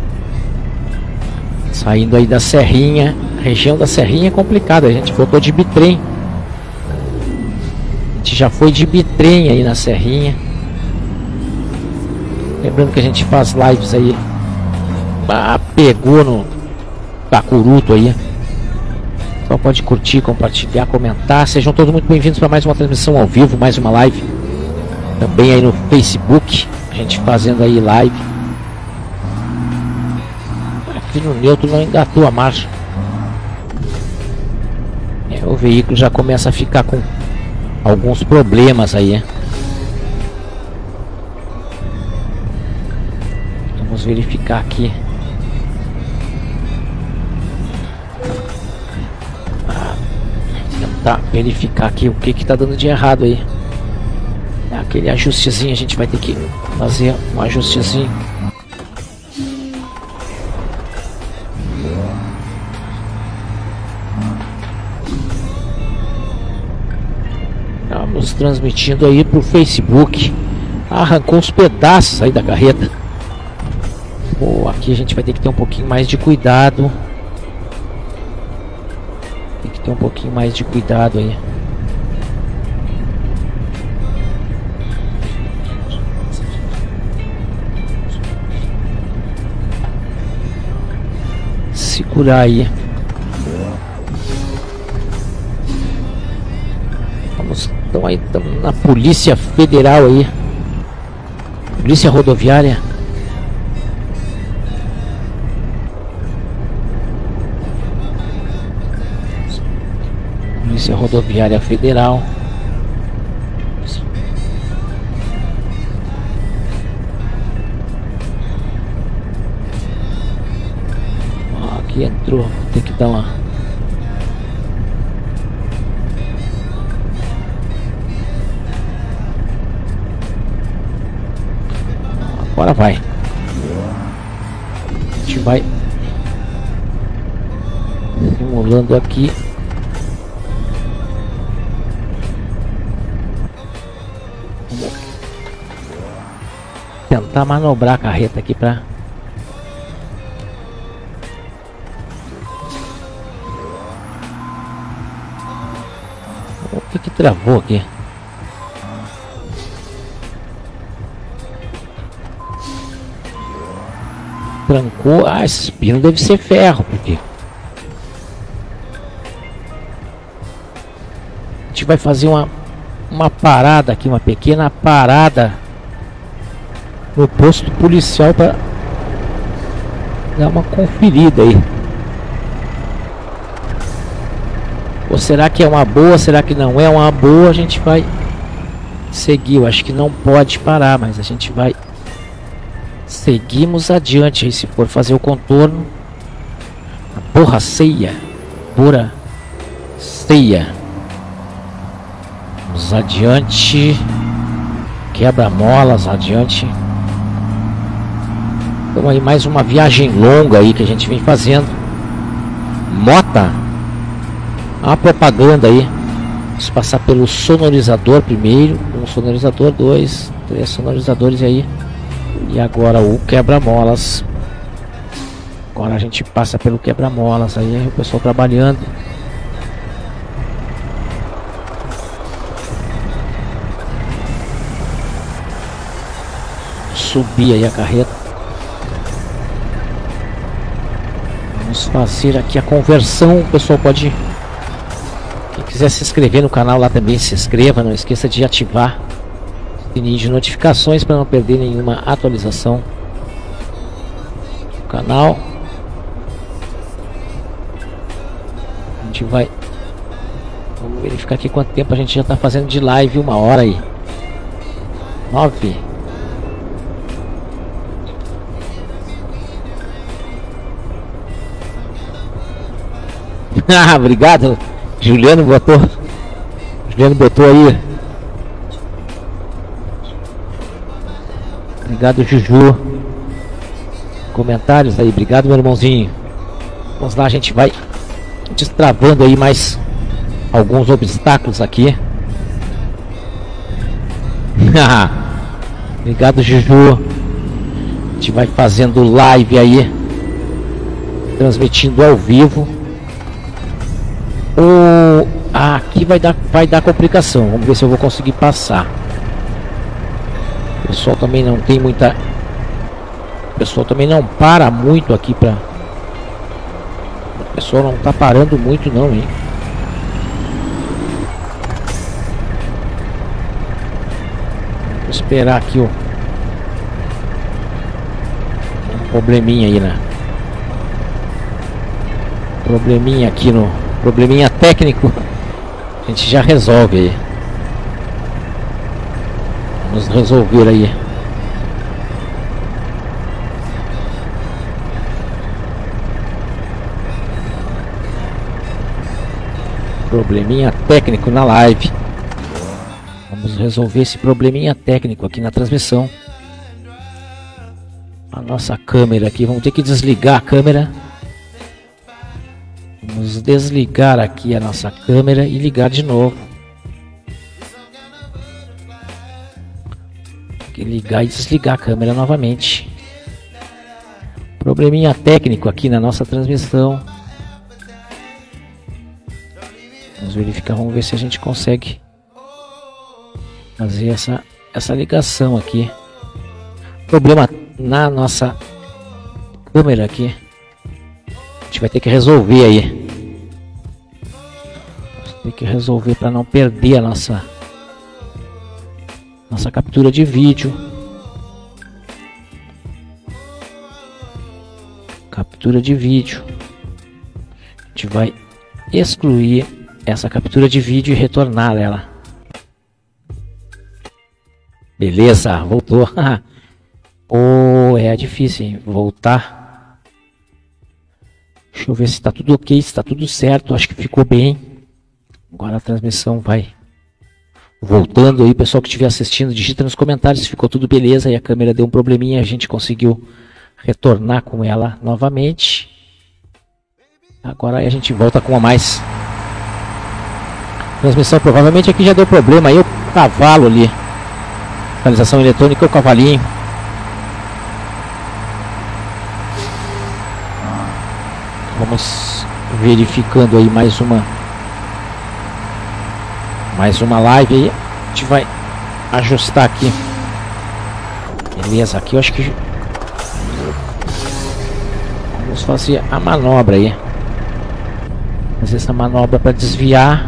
Saindo aí da Serrinha. A região da Serrinha é complicada. A gente voltou de bitrem. A gente já foi de bitrem aí na Serrinha. Lembrando que a gente faz lives aí. Ah, pegou no Bacuruto aí. Só pode curtir, compartilhar, comentar. Sejam todos muito bem-vindos para mais uma transmissão ao vivo, mais uma live. Também aí no Facebook, a gente fazendo aí live. Aqui no neutro não engatou a marcha. É, o veículo já começa a ficar com alguns problemas aí. Vamos verificar aqui. Tentar verificar aqui o que que tá dando de errado aí. Aquele ajustezinho, a gente vai ter que fazer um ajustezinho. Estamos transmitindo aí pro Facebook. Arrancou os pedaços aí da carreta. Pô, aqui a gente vai ter que ter um pouquinho mais de cuidado. Tem que ter um pouquinho mais de cuidado aí. segurar aí. Vamos, então aí estamos na Polícia Federal aí, Polícia Rodoviária. Polícia Rodoviária Federal. Ó, aqui entrou, tem que dar uma. Agora vai. A gente vai simulando aqui. Tentar manobrar a carreta aqui pra... O que que travou aqui? Trancou. Ah, esse pino deve ser ferro, porque a gente vai fazer uma uma parada aqui, uma pequena parada no posto policial para dar uma conferida aí. Ou será que é uma boa? Será que não é uma boa? A gente vai seguir. Eu acho que não pode parar, mas a gente vai seguimos adiante aí. Se for fazer o contorno, a porra ceia, pura ceia. Vamos adiante, quebra-molas adiante. Então aí mais uma viagem longa aí que a gente vem fazendo. Mota, a propaganda aí. Vamos passar pelo sonorizador primeiro, um sonorizador, dois, três sonorizadores aí. E agora o quebra-molas. Agora a gente passa pelo quebra-molas aí, aí o pessoal trabalhando. Subir aí a carreta. Vamos fazer aqui a conversão. O pessoal pode, quem quiser se inscrever no canal lá também, se inscreva. Não esqueça de ativar o sininho de notificações para não perder nenhuma atualização do canal. A gente vai, vamos verificar aqui quanto tempo a gente já está fazendo de live. Uma hora aí, nove. Ah, obrigado, Juliano botou. Juliano botou aí. Obrigado, Juju. Comentários aí, obrigado, meu irmãozinho. Vamos lá, a gente vai destravando aí mais alguns obstáculos aqui. Obrigado, Juju. A gente vai fazendo live aí, transmitindo ao vivo. O... Ah, aqui vai dar, vai dar complicação. Vamos ver se eu vou conseguir passar. O pessoal também não tem muita... O pessoal também não para muito aqui pra... O pessoal não tá parando muito não, hein? Vou esperar aqui, ó. Um probleminha aí, né? Probleminha aqui no... Probleminha técnico, a gente já resolve aí. Vamos resolver aí. Probleminha técnico na live. Vamos resolver esse probleminha técnico aqui na transmissão. A nossa câmera aqui, vamos ter que desligar a câmera. Vamos desligar aqui a nossa câmera e ligar de novo. Tem que ligar e desligar a câmera novamente. Probleminha técnico aqui na nossa transmissão. Vamos verificar, vamos ver se a gente consegue fazer essa, essa ligação aqui. Problema na nossa câmera aqui. A gente vai ter que resolver aí. Tem que resolver para não perder a nossa nossa captura de vídeo. Captura de vídeo. A gente vai excluir essa captura de vídeo e retornar ela. Beleza, voltou. Oh, é difícil, hein? Voltar. Deixa eu ver se está tudo ok, se está tudo certo. Acho que ficou bem. Agora a transmissão vai voltando aí. Pessoal que estiver assistindo, digita nos comentários se ficou tudo beleza. E a câmera deu um probleminha, a gente conseguiu retornar com ela novamente. Agora aí a gente volta com a mais. Transmissão provavelmente aqui já deu problema. Aí o cavalo ali. Localização eletrônica, o cavalinho. Vamos verificando aí mais uma mais uma live aí. A gente vai ajustar aqui. Beleza, aqui eu acho que vamos fazer a manobra aí. Fazer essa manobra para desviar.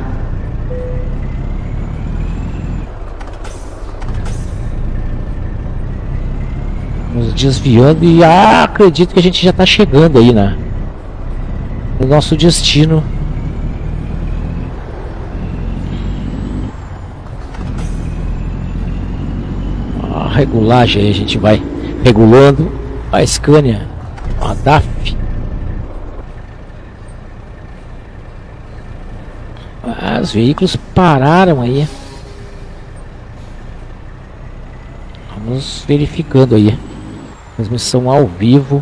Vamos desviando e ah, acredito que a gente já está chegando aí, né? O nosso destino. A regulagem aí, a gente vai regulando. A Scania, a D A F. Ah, os veículos pararam aí. Vamos verificando aí. Transmissão ao vivo.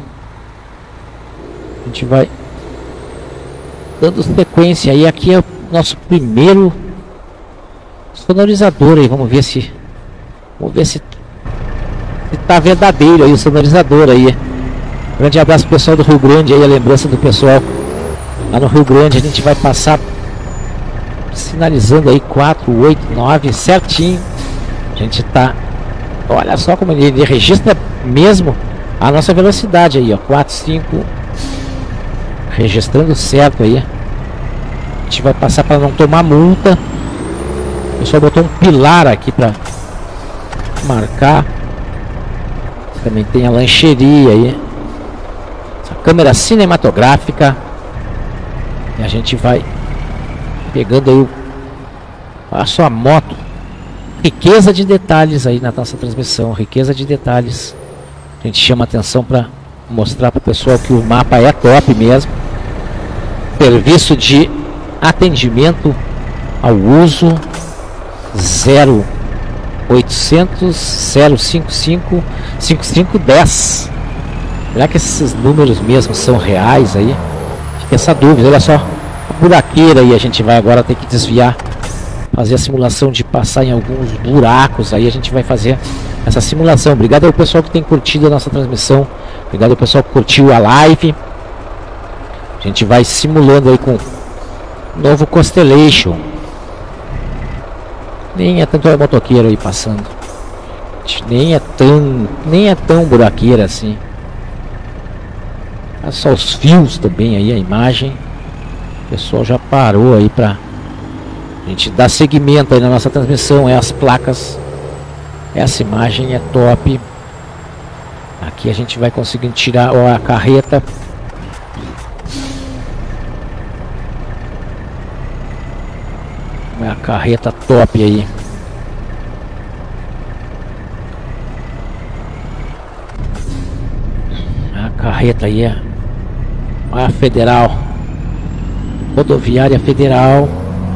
A gente vai dando sequência aí. Aqui é o nosso primeiro sonorizador aí. Vamos ver se Vamos ver se, se tá verdadeiro aí o sonorizador aí. Grande abraço pro pessoal do Rio Grande aí. A lembrança do pessoal lá no Rio Grande. A gente vai passar sinalizando aí quatro, oito, nove certinho. A gente tá, olha só como ele, ele registra mesmo a nossa velocidade aí, ó, quatro, cinco, registrando certo aí. A gente vai passar para não tomar multa. O pessoal botou um pilar aqui para marcar. Também tem a lancheria aí, essa câmera cinematográfica. E a gente vai pegando aí o, a sua moto. Riqueza de detalhes aí na nossa transmissão, riqueza de detalhes. A gente chama atenção para mostrar para o pessoal que o mapa é top mesmo. Serviço de atendimento ao uso zero oitocentos, zero cinquenta e cinco, cinquenta e cinco, dez. Será que esses números mesmo são reais aí? Fica essa dúvida, olha só. A buraqueira aí, a gente vai agora ter que desviar. Fazer a simulação de passar em alguns buracos. Aí a gente vai fazer essa simulação. Obrigado ao pessoal que tem curtido a nossa transmissão. Obrigado ao pessoal que curtiu a live. A gente vai simulando aí com o novo Constellation. Nem é tanto a motoqueiro aí passando. Nem é tão, nem é tão buraqueira assim. Olha só os fios também aí, a imagem. O pessoal já parou aí pra a gente dar seguimento aí na nossa transmissão. É as placas. Essa imagem é top. Aqui a gente vai conseguindo tirar ó, a carreta. É a carreta top aí. A carreta aí é a Federal. Rodoviária Federal.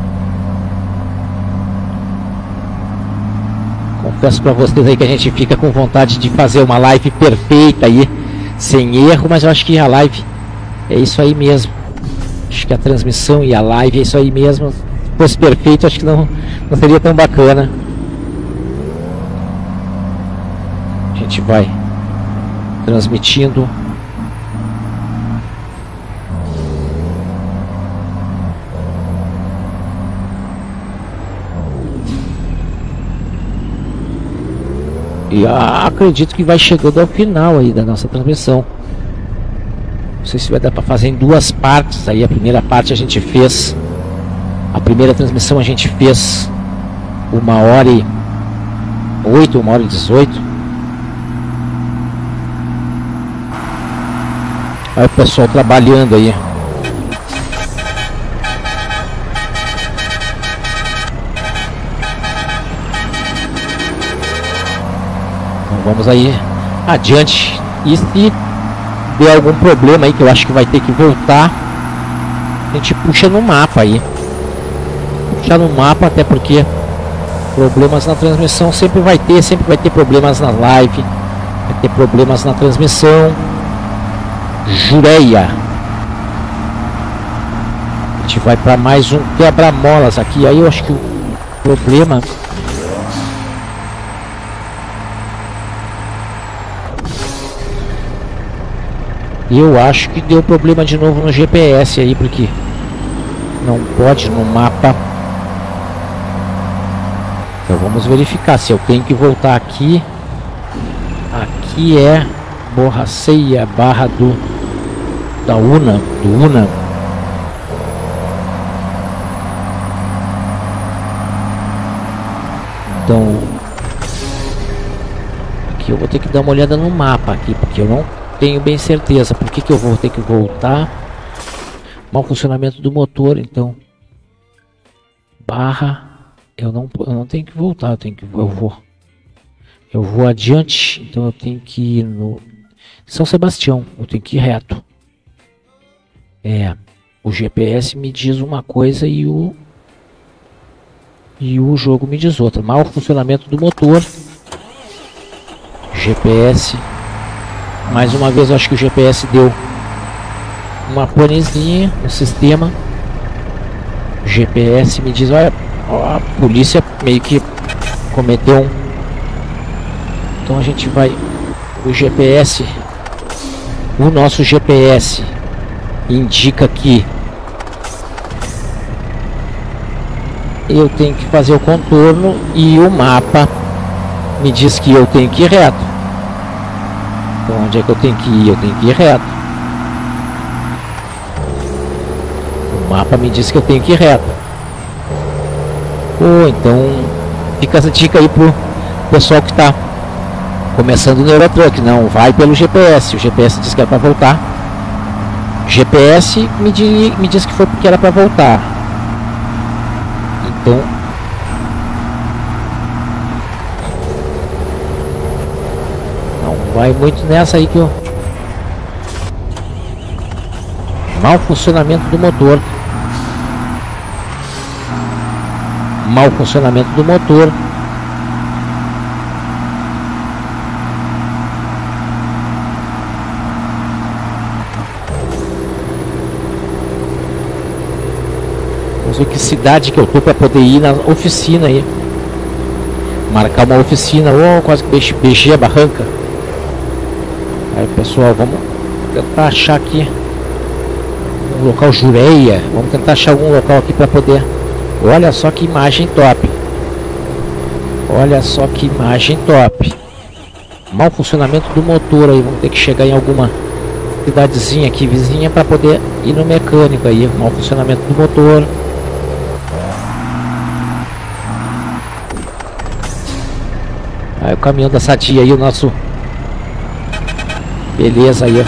Confesso para vocês aí que a gente fica com vontade de fazer uma live perfeita aí, sem erro, mas eu acho que a live é isso aí mesmo. Acho que a transmissão e a live é isso aí mesmo. Se fosse perfeito, acho que não, não seria tão bacana. A gente vai transmitindo. E ah, acredito que vai chegando ao final aí da nossa transmissão. Não sei se vai dar para fazer em duas partes. Aí a primeira parte a gente fez, a primeira transmissão a gente fez uma hora e oito, uma hora e dezoito. Aí o pessoal trabalhando aí. Então vamos aí adiante. E se der algum problema aí, que eu acho que vai ter que voltar, a gente puxa no mapa aí. Puxar no mapa, até porque problemas na transmissão sempre vai ter, sempre vai ter problemas na live, vai ter problemas na transmissão. Jureia. A gente vai para mais um quebra-molas aqui. Aí eu acho que o problema eu acho que deu problema de novo no G P S aí, porque não pode no mapa. Então vamos verificar se eu tenho que voltar aqui. Aqui é Borraceia, Barra do da Una, do Una. Então aqui eu vou ter que dar uma olhada no mapa aqui, porque eu não tenho bem certeza. Por que que eu vou ter que voltar? Mau funcionamento do motor. Então Barra, eu não, eu não tenho que voltar, eu tenho que eu vou eu vou adiante. Então eu tenho que ir no São Sebastião, eu tenho que ir reto. É, o G P S me diz uma coisa e o e o jogo me diz outra. Mau funcionamento do motor. G P S. Mais uma vez eu acho que o G P S deu uma panezinha no sistema. O G P S me diz, olha, a polícia meio que cometeu um. Então a gente vai, o G P S, o nosso G P S indica que eu tenho que fazer o contorno e o mapa me diz que eu tenho que ir reto. Então onde é que eu tenho que ir? Eu tenho que ir reto. O mapa me diz que eu tenho que ir reto. Pô, então fica essa dica aí pro pessoal que está começando no Eurotruck. Não, vai pelo G P S. O G P S diz que é para voltar. G P S me, di, me diz que foi porque era para voltar. Então não vai muito nessa aí que eu... Mau funcionamento do motor. Mau funcionamento do motor. Vamos ver que cidade que eu tô para poder ir na oficina aí. Marcar uma oficina. Oh, quase que beijei a barranca. Aí pessoal, vamos tentar achar aqui um local. Jureia. Vamos tentar achar algum local aqui para poder... Olha só que imagem top. Olha só que imagem top. Mau funcionamento do motor aí. Vamos ter que chegar em alguma cidadezinha aqui vizinha para poder ir no mecânico aí. Mau funcionamento do motor. Aí o caminhão da Sadia aí, o nosso... Beleza aí, ó.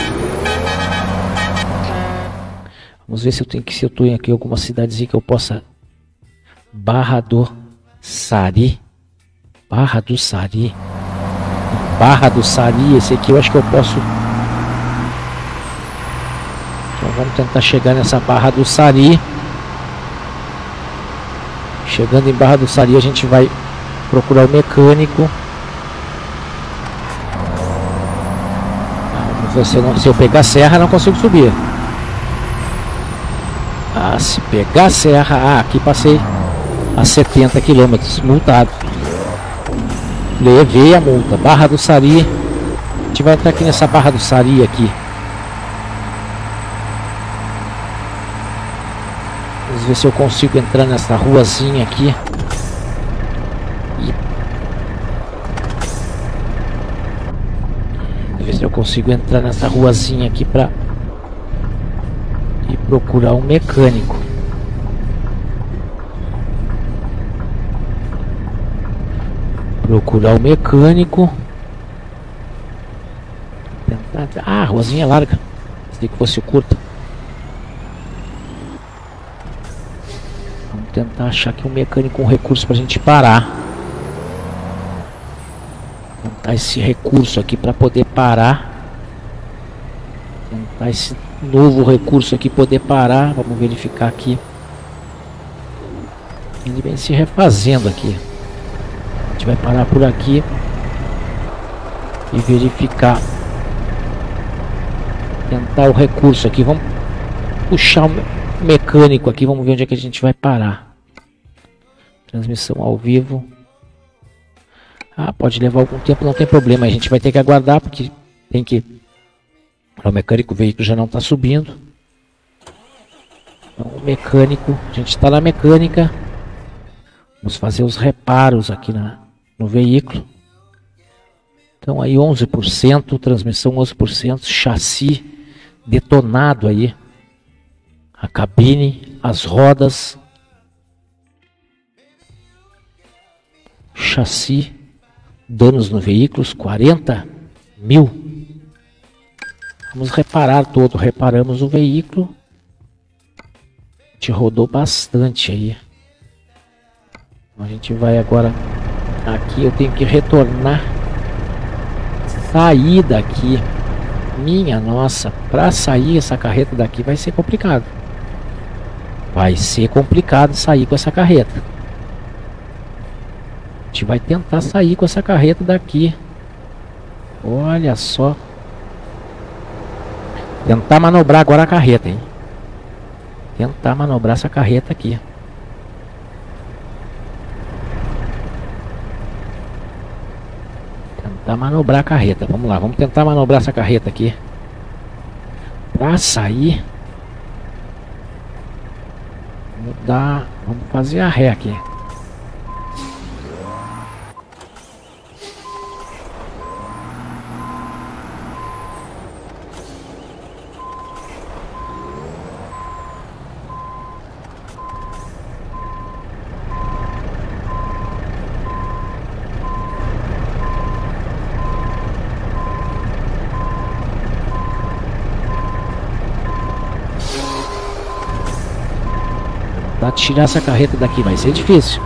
Vamos ver se eu tenho que... Se eu tô em aqui alguma cidadezinha que eu possa... Barra do Sari. Barra do Sari. Barra do Sari. Esse aqui eu acho que eu posso... Então vamos tentar chegar nessa Barra do Sari. Chegando em Barra do Sari a gente vai procurar o mecânico. Se eu, não, se eu pegar a serra não consigo subir. Ah, se pegar a serra... Ah, aqui passei a setenta quilômetros, multado. Levei a multa. Barra do Sari. A gente vai entrar aqui nessa Barra do Sari aqui. Vamos ver se eu consigo entrar nessa ruazinha aqui. Ver se eu consigo entrar nessa ruazinha aqui pra Procurar um mecânico. Procurar o mecânico. Tentar... Ah, ruazinha larga. Se que fosse curta. Vamos tentar achar aqui um mecânico, um recurso pra gente parar. Tentar esse recurso aqui pra poder parar. Tentar esse novo recurso aqui poder parar. Vamos verificar aqui. Ele vem se refazendo aqui. A gente vai parar por aqui e verificar. Tentar o recurso aqui. Vamos puxar o mecânico aqui. Vamos ver onde é que a gente vai parar. Transmissão ao vivo. Ah, pode levar algum tempo, não tem problema. A gente vai ter que aguardar porque tem que... O mecânico, o veículo já não está subindo. Então, o mecânico, a gente está na mecânica. Vamos fazer os reparos aqui na, no veículo. Então aí onze por cento, transmissão onze por cento, chassi detonado aí. A cabine, as rodas. Chassi, danos no veículo, quarenta mil. Vamos reparar todo, reparamos o veículo. A gente rodou bastante aí. A gente vai agora aqui, eu tenho que retornar. Sair daqui. Minha nossa, para sair essa carreta daqui vai ser complicado. Vai ser complicado sair com essa carreta. A gente vai tentar sair com essa carreta daqui. Olha só. Tentar manobrar agora a carreta, hein? Tentar manobrar essa carreta aqui. Tentar manobrar a carreta. Vamos lá, vamos tentar manobrar essa carreta aqui. Pra sair. Vamos dar... Vamos fazer a ré aqui. Pra tirar essa carreta daqui vai ser difícil.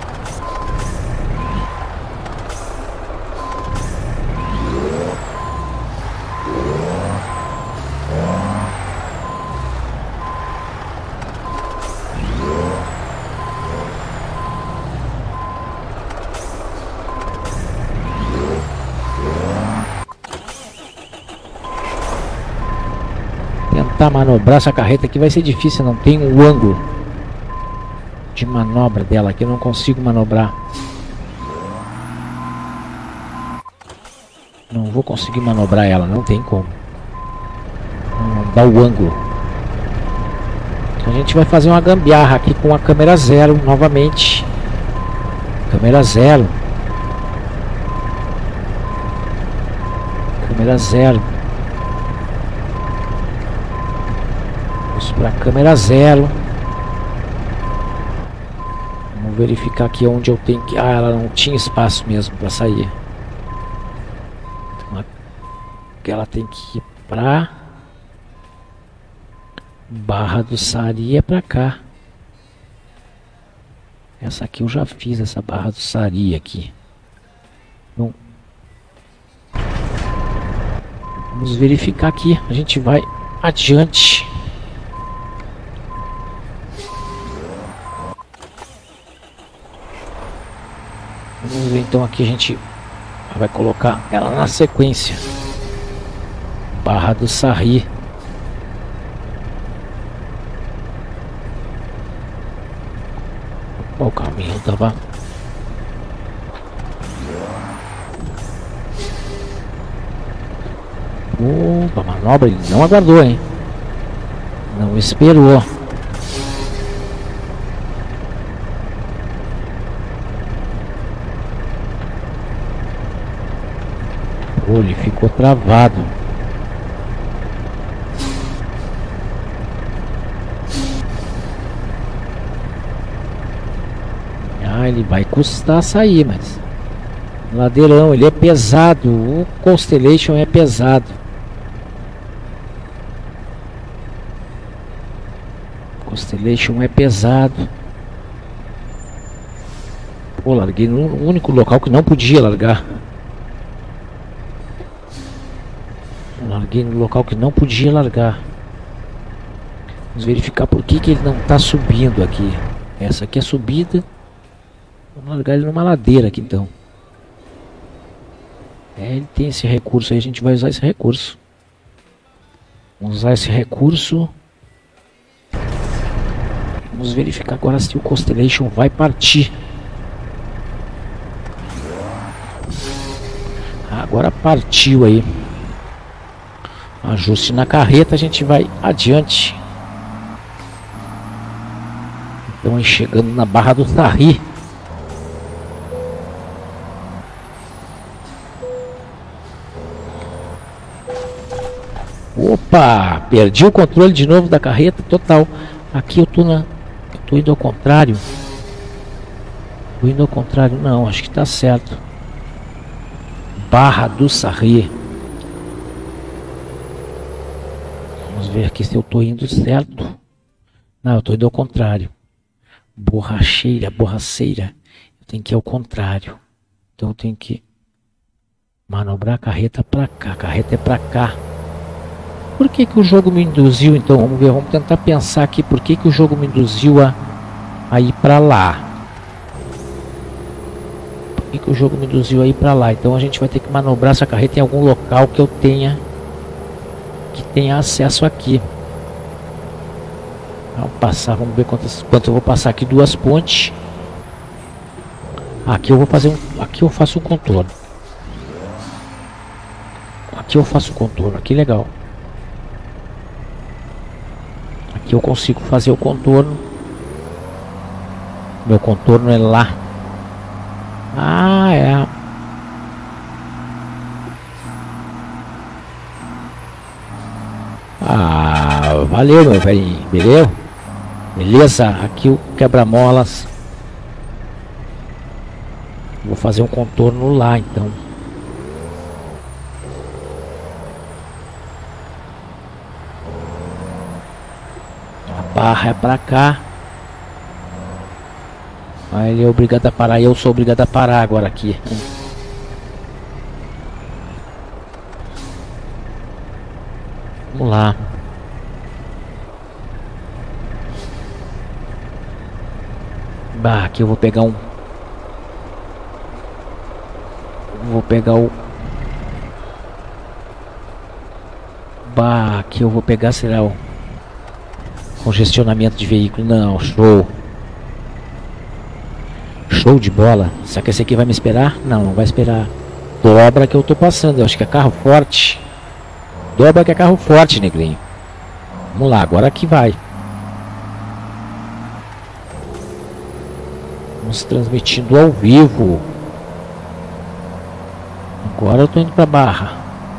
Tentar manobrar essa carreta aqui vai ser difícil, não tem um ângulo de manobra dela aqui, eu não consigo manobrar. Não vou conseguir manobrar ela, não tem como. Não dá o ângulo. Então a gente vai fazer uma gambiarra aqui com a câmera zero novamente. Câmera zero. Câmera zero. Vamos para a câmera zero. Verificar aqui onde eu tenho que... Ah, ela não tinha espaço mesmo para sair. Então, ela tem que ir para Barra do Sari, é para cá. Essa aqui eu já fiz, essa Barra do Sari aqui. Então, vamos verificar aqui. A gente vai adiante. Vamos ver então aqui, a gente vai colocar ela na sequência. Barra do Sari. O caminho tava... Opa, manobra, ele não aguardou, hein? Não esperou. Ele ficou travado. Ah, ele vai custar sair, mas... Ladeirão, ele é pesado. O Constellation é pesado. Constellation é pesado. Pô, larguei no único local que não podia largar. Larguei no local que não podia largar. Vamos verificar por que que ele não está subindo aqui. Essa aqui é subida. Vamos largar ele numa ladeira aqui então. É, ele tem esse recurso aí, a gente vai usar esse recurso. Vamos usar esse recurso. Vamos verificar agora se o Constellation vai partir. Agora partiu aí. Ajuste na carreta, a gente vai adiante. Então aí chegando na Barra do Sarri. Opa, perdi o controle de novo da carreta, total. Aqui eu tô na, eu tô indo ao contrário. Tô indo ao contrário, não, acho que tá certo. Barra do Sarri. Vamos ver aqui se eu tô indo certo. Não, eu tô indo ao contrário. Borracheira, borraceira. Eu tenho que ir ao contrário. Então eu tenho que manobrar a carreta pra cá. A carreta é pra cá. Por que que o jogo me induziu então? Vamos ver, vamos tentar pensar aqui por que que o jogo me induziu a, a ir pra lá. Por que que o jogo me induziu a ir pra lá? Então a gente vai ter que manobrar essa carreta em algum local que eu tenha que tenha acesso aqui. Vamos passar, vamos ver quantas, quanto eu vou passar aqui. Duas pontes. Aqui eu vou fazer um, aqui eu faço um contorno. Aqui eu faço um contorno, aqui legal. Aqui eu consigo fazer o contorno. Meu contorno é lá. Ah, é. Ah, valeu, meu velhinho. Beleza? Beleza, aqui o quebra-molas. Vou fazer um contorno lá, então. A barra é pra cá. Aí ele é obrigado a parar e eu sou obrigado a parar agora aqui. Vamos lá. Bah, aqui eu vou pegar um. Vou pegar o. Bah, aqui eu vou pegar, será o congestionamento de veículo. Não, show. Show de bola. Será que esse aqui vai me esperar? Não, não vai esperar. Dobra que eu tô passando. Eu acho que é carro forte. Dobra que é carro forte, negrinho. Vamos lá, agora aqui vai. Vamos transmitindo ao vivo. Agora eu tô indo pra Barra.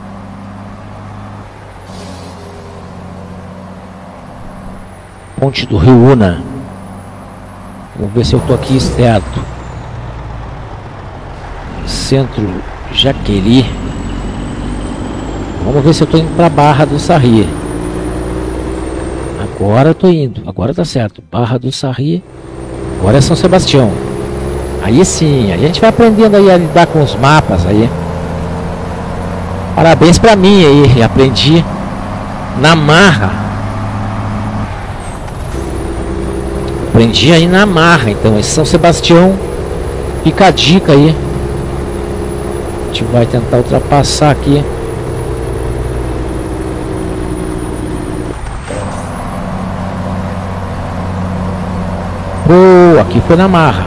Ponte do Rio Una. Vamos ver se eu tô aqui certo. Centro Jaqueline. Vamos ver se eu tô indo pra Barra do Sarri. Agora eu tô indo. Agora tá certo. Barra do Sarri. Agora é São Sebastião. Aí sim. Aí a gente vai aprendendo aí a lidar com os mapas aí. Parabéns pra mim aí. Aprendi na marra. Aprendi aí na marra. Então esse São Sebastião. Fica a dica aí. A gente vai tentar ultrapassar aqui. Pô, aqui foi na marra.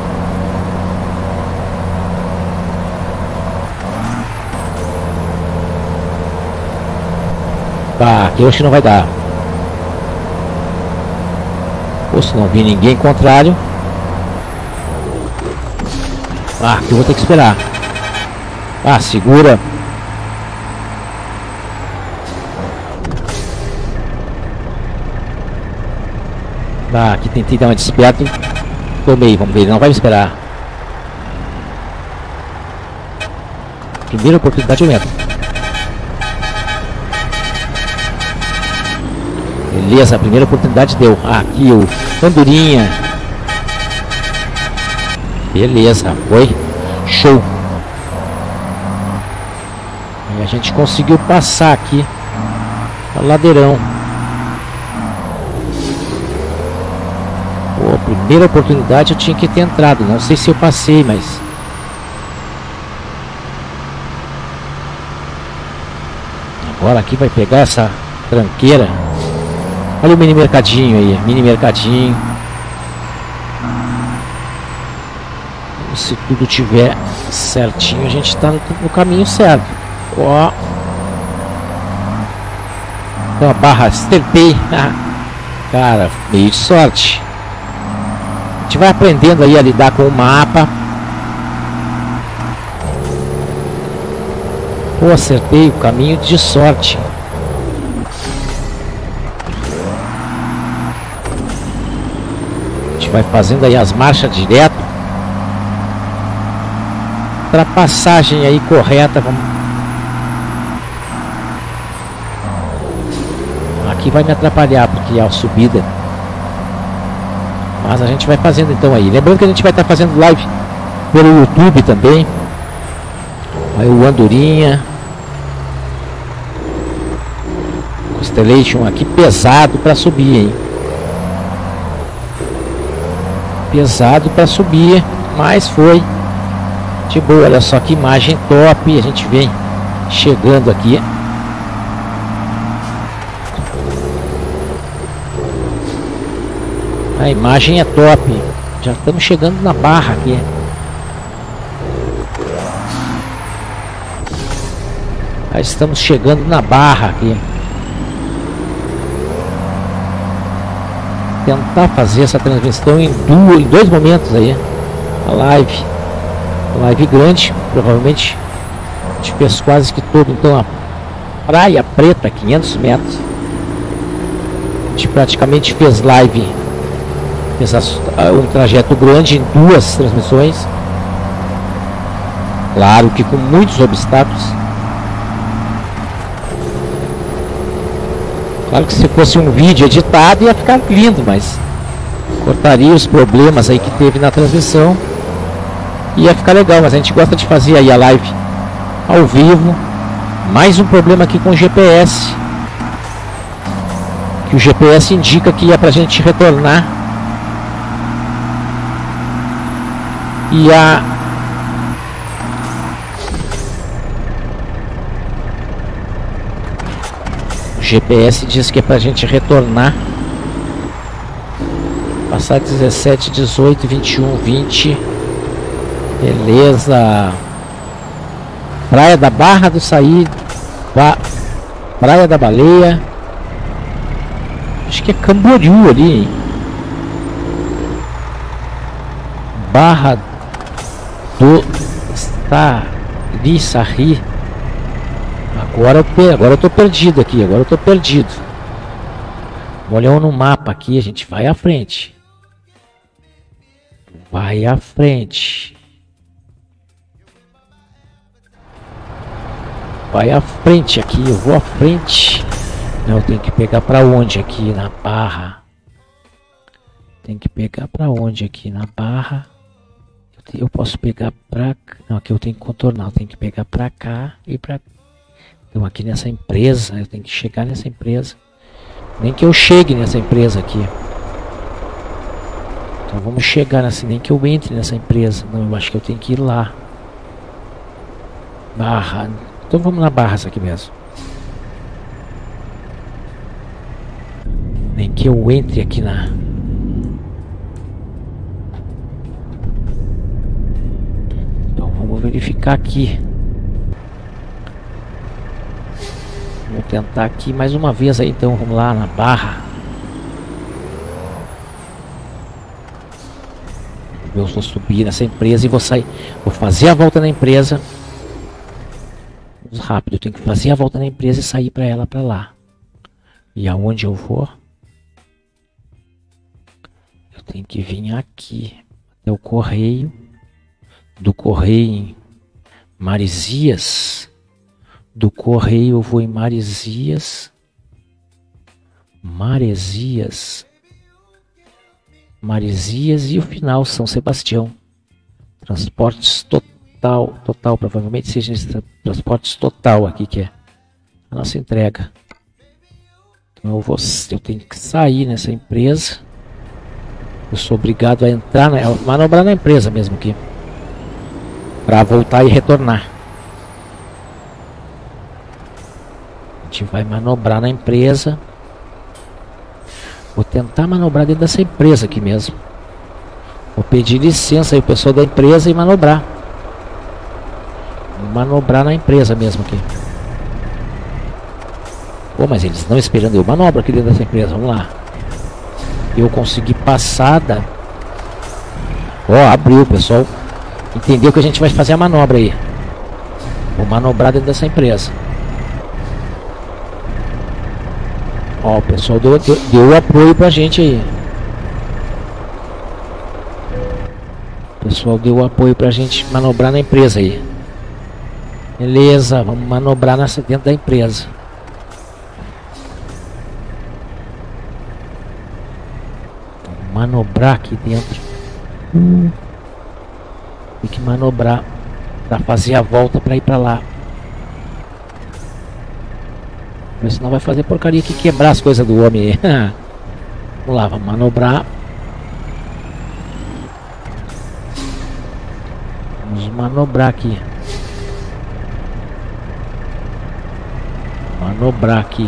Tá, aqui eu acho que não vai dar. Ou se não vir ninguém contrário. Ah, aqui eu vou ter que esperar. Ah, segura. Ah, aqui tentei dar uma desperto. Tomei, vamos ver, ele não vai me esperar. Primeira oportunidade eu entro. Beleza, a primeira oportunidade deu. Ah, aqui o Andorinha. Beleza, foi. Show. E a gente conseguiu passar aqui o ladeirão. Pô, primeira oportunidade eu tinha que ter entrado. Não sei se eu passei, mas... Agora aqui vai pegar essa tranqueira. Olha o mini mercadinho aí. Mini mercadinho. Se tudo tiver certinho, a gente está no, no caminho certo. Ó. Então a barra esterpei. Cara, meio de sorte. A gente vai aprendendo aí a lidar com o mapa. Pô, acertei o caminho de sorte. A gente vai fazendo aí as marchas direto. Ultrapassagem aí correta. Vamos... Aqui vai me atrapalhar porque é a subida. Mas a gente vai fazendo então aí. Lembrando que a gente vai estar fazendo live pelo YouTube também. Aí o Andorinha. Constellation aqui pesado para subir, hein? Pesado para subir, mas foi de boa. Olha só que imagem top. A gente vem chegando aqui. A imagem é top. Já estamos chegando na barra aqui. Já estamos chegando na barra aqui. Tentar fazer essa transmissão em, duas, em dois momentos aí. A live. A live grande. Provavelmente a gente fez quase que todo. Então a Praia Preta, quinhentos metros. A gente praticamente fez live. Fez um trajeto grande em duas transmissões. Claro que com muitos obstáculos. Claro que se fosse um vídeo editado ia ficar lindo, mas cortaria os problemas aí que teve na transmissão. Ia ficar legal, mas a gente gosta de fazer aí a live ao vivo. Mais um problema aqui com o G P S. Que o G P S indica que é pra gente retornar. E a... O G P S diz que é pra gente retornar. Passar dezessete, dezoito, vinte e um, vinte. Beleza. Praia da Barra do Saí. Ba... Praia da Baleia. Acho que é Camboriú ali, hein? Barra do Sarri. Agora eu, per... Agora eu tô perdido aqui. Agora eu tô perdido. Olhando no mapa aqui, a gente vai à frente. Vai à frente. Vai à frente aqui, eu vou à frente. Não, eu tenho que pegar pra onde aqui na barra? Tem que pegar pra onde aqui na barra? Eu, te, eu posso pegar pra... Não, aqui eu tenho que contornar. Eu tenho que pegar pra cá e pra... Então aqui nessa empresa, eu tenho que chegar nessa empresa. Nem que eu chegue nessa empresa aqui. Então vamos chegar nessa... Nem que eu entre nessa empresa. Não, eu acho que eu tenho que ir lá. Barra... Então vamos na barra aqui mesmo. Nem que eu entre aqui na... Então vamos verificar aqui. Vamos tentar aqui mais uma vez aí, então vamos lá na barra. Eu vou subir nessa empresa e vou sair. Vou fazer a volta na empresa. Rápido, eu tenho que fazer a volta na empresa e sair para ela para lá. E aonde eu vou? Eu tenho que vir aqui Correio. Do Correio em Maresias. Do Correio eu vou em Maresias. Maresias. Maresias e o final São Sebastião. Transportes Total. Total, provavelmente seja Transportes Total aqui que é a nossa entrega. Então eu, vou, eu tenho que sair nessa empresa. Eu sou obrigado a entrar, a manobrar na empresa mesmo aqui. Para voltar e retornar. A gente vai manobrar na empresa. Vou tentar manobrar dentro dessa empresa aqui mesmo. Vou pedir licença aí o pessoal da empresa e manobrar. Vou manobrar na empresa mesmo aqui. Pô, mas eles estão esperando eu manobra aqui dentro dessa empresa. Vamos lá. Eu consegui passada. Ó, abriu, pessoal. Entendeu que a gente vai fazer a manobra aí. Vou manobrar dentro dessa empresa. Ó, o pessoal deu, deu, deu apoio pra gente aí. O pessoal deu apoio pra gente manobrar na empresa aí. Beleza, vamos manobrar nessa, dentro da empresa. Vamos manobrar aqui dentro. Hum. Tem que manobrar pra fazer a volta pra ir pra lá. Mas senão vai fazer porcaria aqui, quebrar as coisas do homem aí. Vamos lá, vamos manobrar. Vamos manobrar aqui. Manobrar aqui.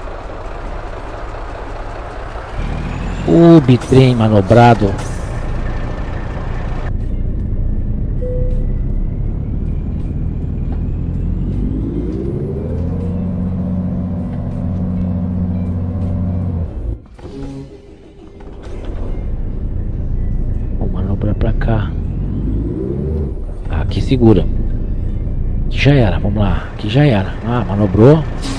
O bitrem manobrado. Aqui segura. Aqui já era, vamos lá. Aqui já era. Ah, manobrou.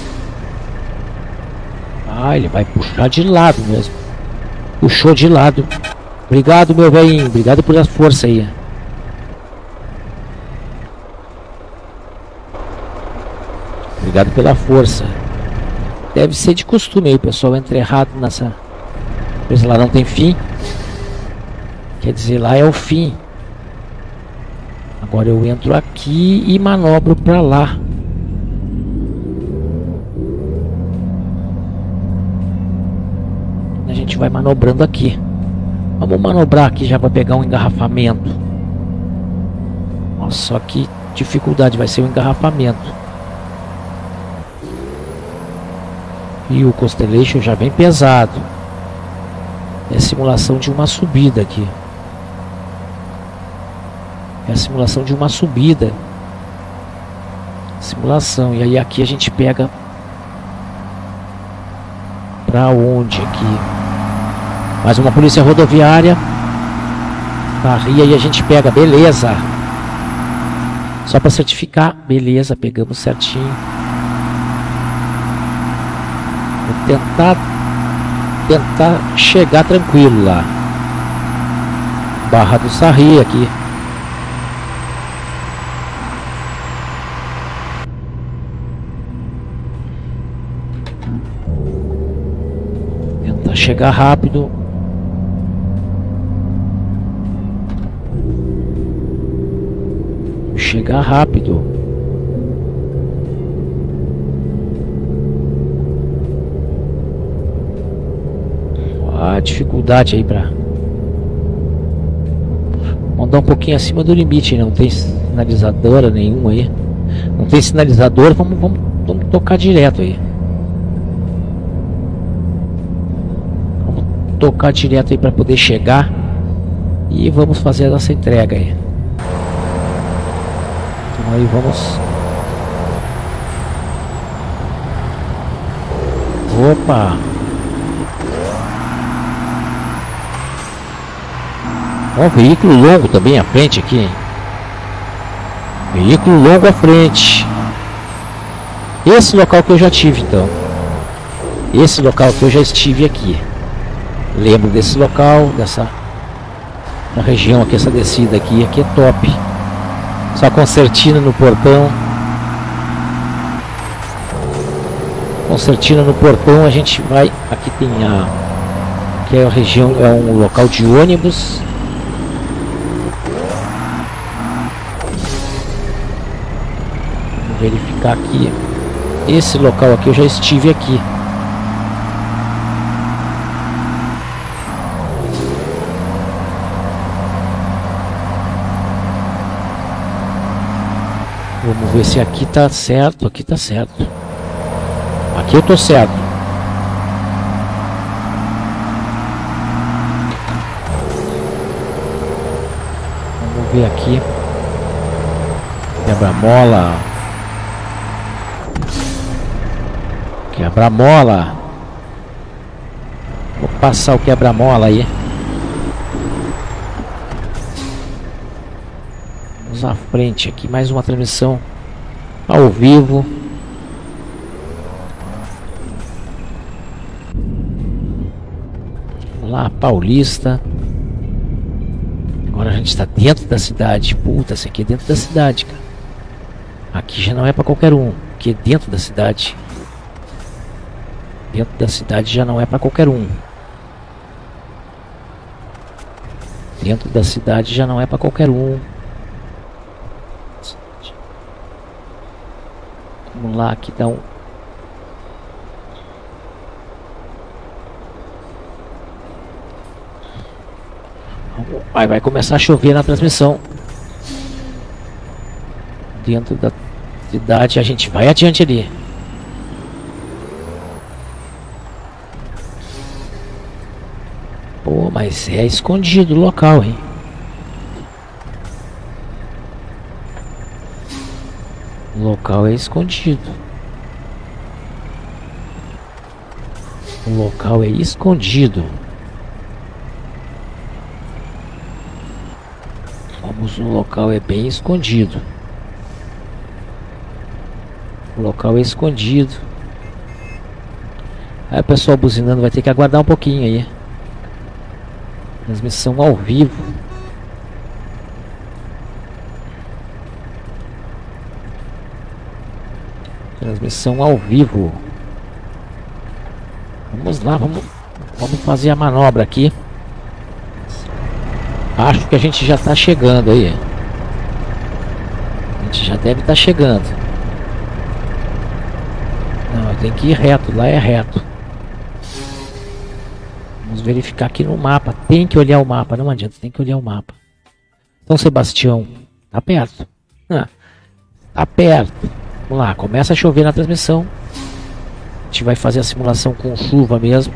Ah, ele vai puxar de lado mesmo. Puxou de lado. Obrigado, meu velhinho. Obrigado por essa força aí. Obrigado pela força. Deve ser de costume aí o pessoal entra errado nessa. Pois lá não tem fim. Quer dizer, lá é o fim. Agora eu entro aqui e manobro para lá. A gente vai manobrando aqui. Vamos manobrar aqui já para pegar um engarrafamento. Nossa, só que dificuldade vai ser o engarrafamento. E o Constellation já vem pesado. É simulação de uma subida aqui. É a simulação de uma subida. Simulação. E aí aqui a gente pega. Pra onde aqui? Mais uma polícia rodoviária. Barria e a gente pega. Beleza. Só para certificar. Beleza, pegamos certinho. Vou tentar. Tentar chegar tranquilo lá. Barra do Sarri aqui. Chegar rápido. Chegar rápido. A dificuldade aí pra mandar um pouquinho acima do limite. Não tem sinalizadora nenhuma aí. Não tem sinalizador. Vamos, vamos, vamos tocar direto aí. Tocar direto aí para poder chegar e vamos fazer a nossa entrega aí. Então aí vamos. Opa! Ó, veículo longo também à frente aqui, hein? Veículo longo à frente. Esse local que eu já tive, então. Esse local que eu já estive aqui. Lembro desse local, dessa A região aqui, essa descida aqui, aqui é top. Só concertina no portão. Concertina no portão, a gente vai. Aqui tem a. Aqui é a região, é um local de ônibus. Vamos verificar aqui. Esse local aqui eu já estive aqui. Vamos ver se aqui tá certo. Aqui tá certo. Aqui eu tô certo. Vamos ver aqui. Quebra-mola. Quebra-mola. Vou passar o quebra-mola aí. Vamos à frente aqui. Mais uma transmissão ao vivo. Lá, Paulista. Agora a gente está dentro da cidade. Puta, isso aqui é dentro da cidade, cara. Aqui já não é para qualquer um. Aqui é dentro da cidade. Dentro da cidade já não é para qualquer um. Dentro da cidade já não é para qualquer um. Vamos lá, aqui dá um. Vai, vai começar a chover na transmissão. Dentro da cidade a gente vai adiante ali. Pô, mas é escondido o local, hein? O local é escondido. O local é escondido. Vamos, o local é bem escondido. O local é escondido. Aí o pessoal buzinando vai ter que aguardar um pouquinho aí. Transmissão ao vivo. Transmissão ao vivo. Vamos lá, vamos, vamos fazer a manobra aqui. Acho que a gente já está chegando aí. A gente já deve estar chegando. Não, tem que ir reto, lá é reto. Vamos verificar aqui no mapa. Tem que olhar o mapa, não adianta, tem que olhar o mapa. São Sebastião, tá perto. Ah, tá perto. Vamos lá, começa a chover na transmissão. A gente vai fazer a simulação com chuva mesmo.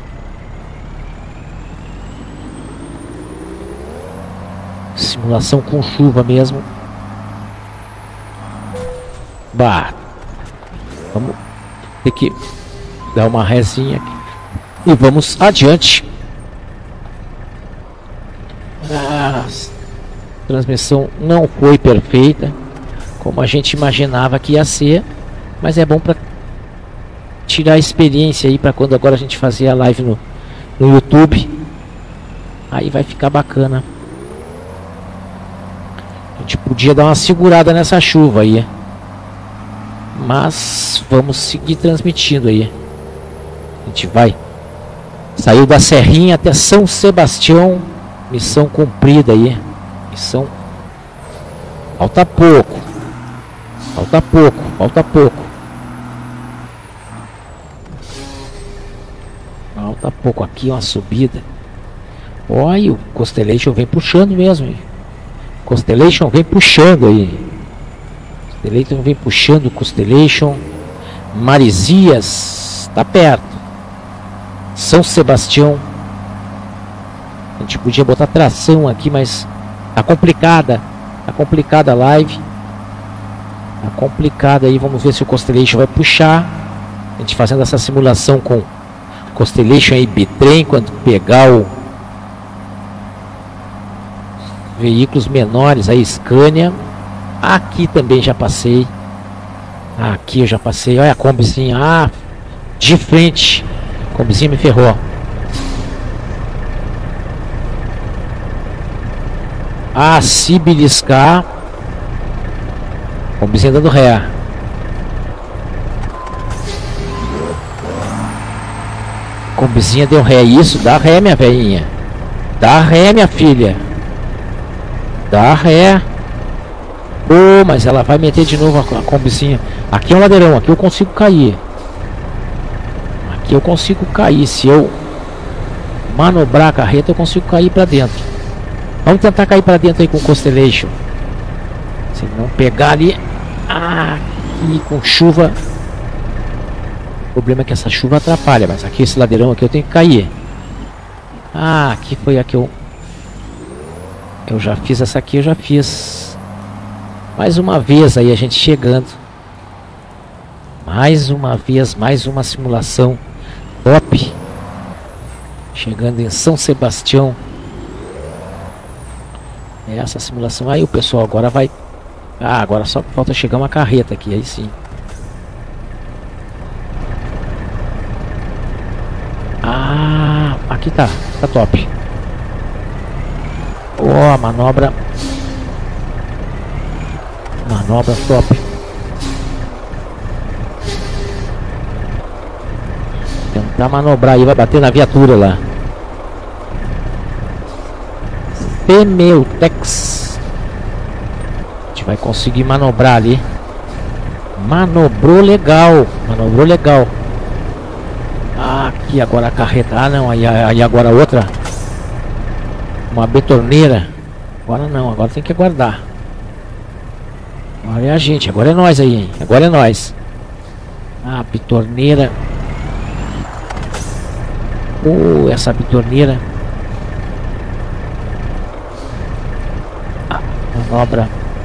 Simulação com chuva mesmo. Bah. Vamos ter que dar uma resinha aqui. E vamos adiante. A transmissão não foi perfeita, como a gente imaginava que ia ser, mas é bom para tirar a experiência aí para quando agora a gente fazer a live no, no YouTube. Aí vai ficar bacana. A gente podia dar uma segurada nessa chuva aí, mas vamos seguir transmitindo aí. A gente vai. Saiu da Serrinha até São Sebastião. Missão cumprida aí. Missão. Falta pouco. Falta pouco. Falta pouco. Falta pouco. Aqui uma subida. Olha, o Constellation vem puxando mesmo. Hein? Constellation vem puxando aí. Constellation vem puxando o Constellation. Marizias. Tá perto. São Sebastião. A gente podia botar tração aqui, mas tá complicada. Tá complicada a live. Tá complicada aí. Vamos ver se o Constellation vai puxar. A gente fazendo essa simulação com Constellation e bitrem. Quando pegar o veículos menores, aí Scania. Aqui também já passei. Aqui eu já passei. Olha a Kombizinha. Ah, de frente. A Kombizinha me ferrou. Ah, se beliscar. Combizinha dando ré. Combizinha deu ré. Isso, dá ré, minha velhinha. Dá ré, minha filha. Dá ré. Oh, mas ela vai meter de novo a, a combizinha. Aqui é um ladeirão, aqui eu consigo cair. Aqui eu consigo cair. Se eu manobrar a carreta, eu consigo cair pra dentro. Vamos tentar cair pra dentro aí com o Constellation. Se não pegar ali. Ah, aqui com chuva. O problema é que essa chuva atrapalha. Mas aqui esse ladeirão aqui eu tenho que cair. Ah, aqui foi a que eu Eu já fiz essa aqui, eu já fiz. Mais uma vez aí a gente chegando. Mais uma vez, mais uma simulação top. Chegando em São Sebastião. Essa simulação aí o pessoal agora vai. Ah, agora só falta chegar uma carreta aqui, aí sim. Ah, aqui tá, tá top. Ó, oh, manobra. Manobra top. Tentar manobrar aí, vai bater na viatura lá. Pneutex. A gente vai conseguir manobrar ali. Manobrou legal. Manobrou legal. Ah, aqui agora a carreta. Ah, não, aí, aí agora outra. Uma betorneira. Agora não, agora tem que aguardar. Agora é a gente, agora é nós aí, hein? Agora é nós. Ah, bitorneira. Oh, essa bitorneira. Ah, manobra.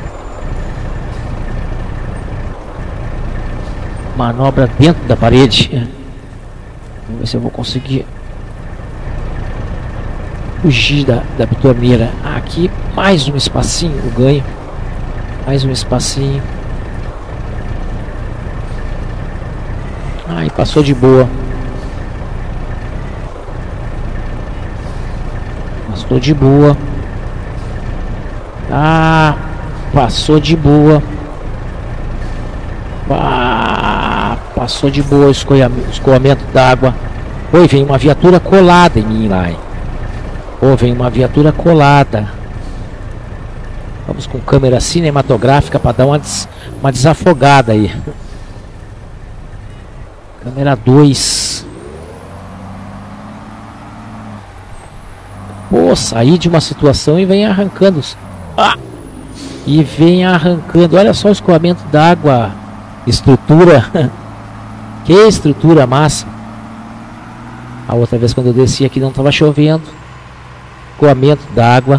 Manobra dentro da parede. Vamos ver se eu vou conseguir fugir da, da bitorneira. Ah, aqui mais um espacinho eu ganho. Mais um espacinho. Ai, passou de boa. Passou de boa. Ah, passou de boa. Ah, passou de boa o escoamento, escoamento d'água. Oi, vem uma viatura colada em mim lá. Hein? Oh, vem uma viatura colada. Vamos com câmera cinematográfica para dar uma, des, uma desafogada aí. Câmera dois. Pô, saí de uma situação e vem arrancando. Ah! E vem arrancando. Olha só o escoamento d'água. Estrutura. Que estrutura massa. A outra vez quando eu desci aqui não estava chovendo. Escoamento d'água.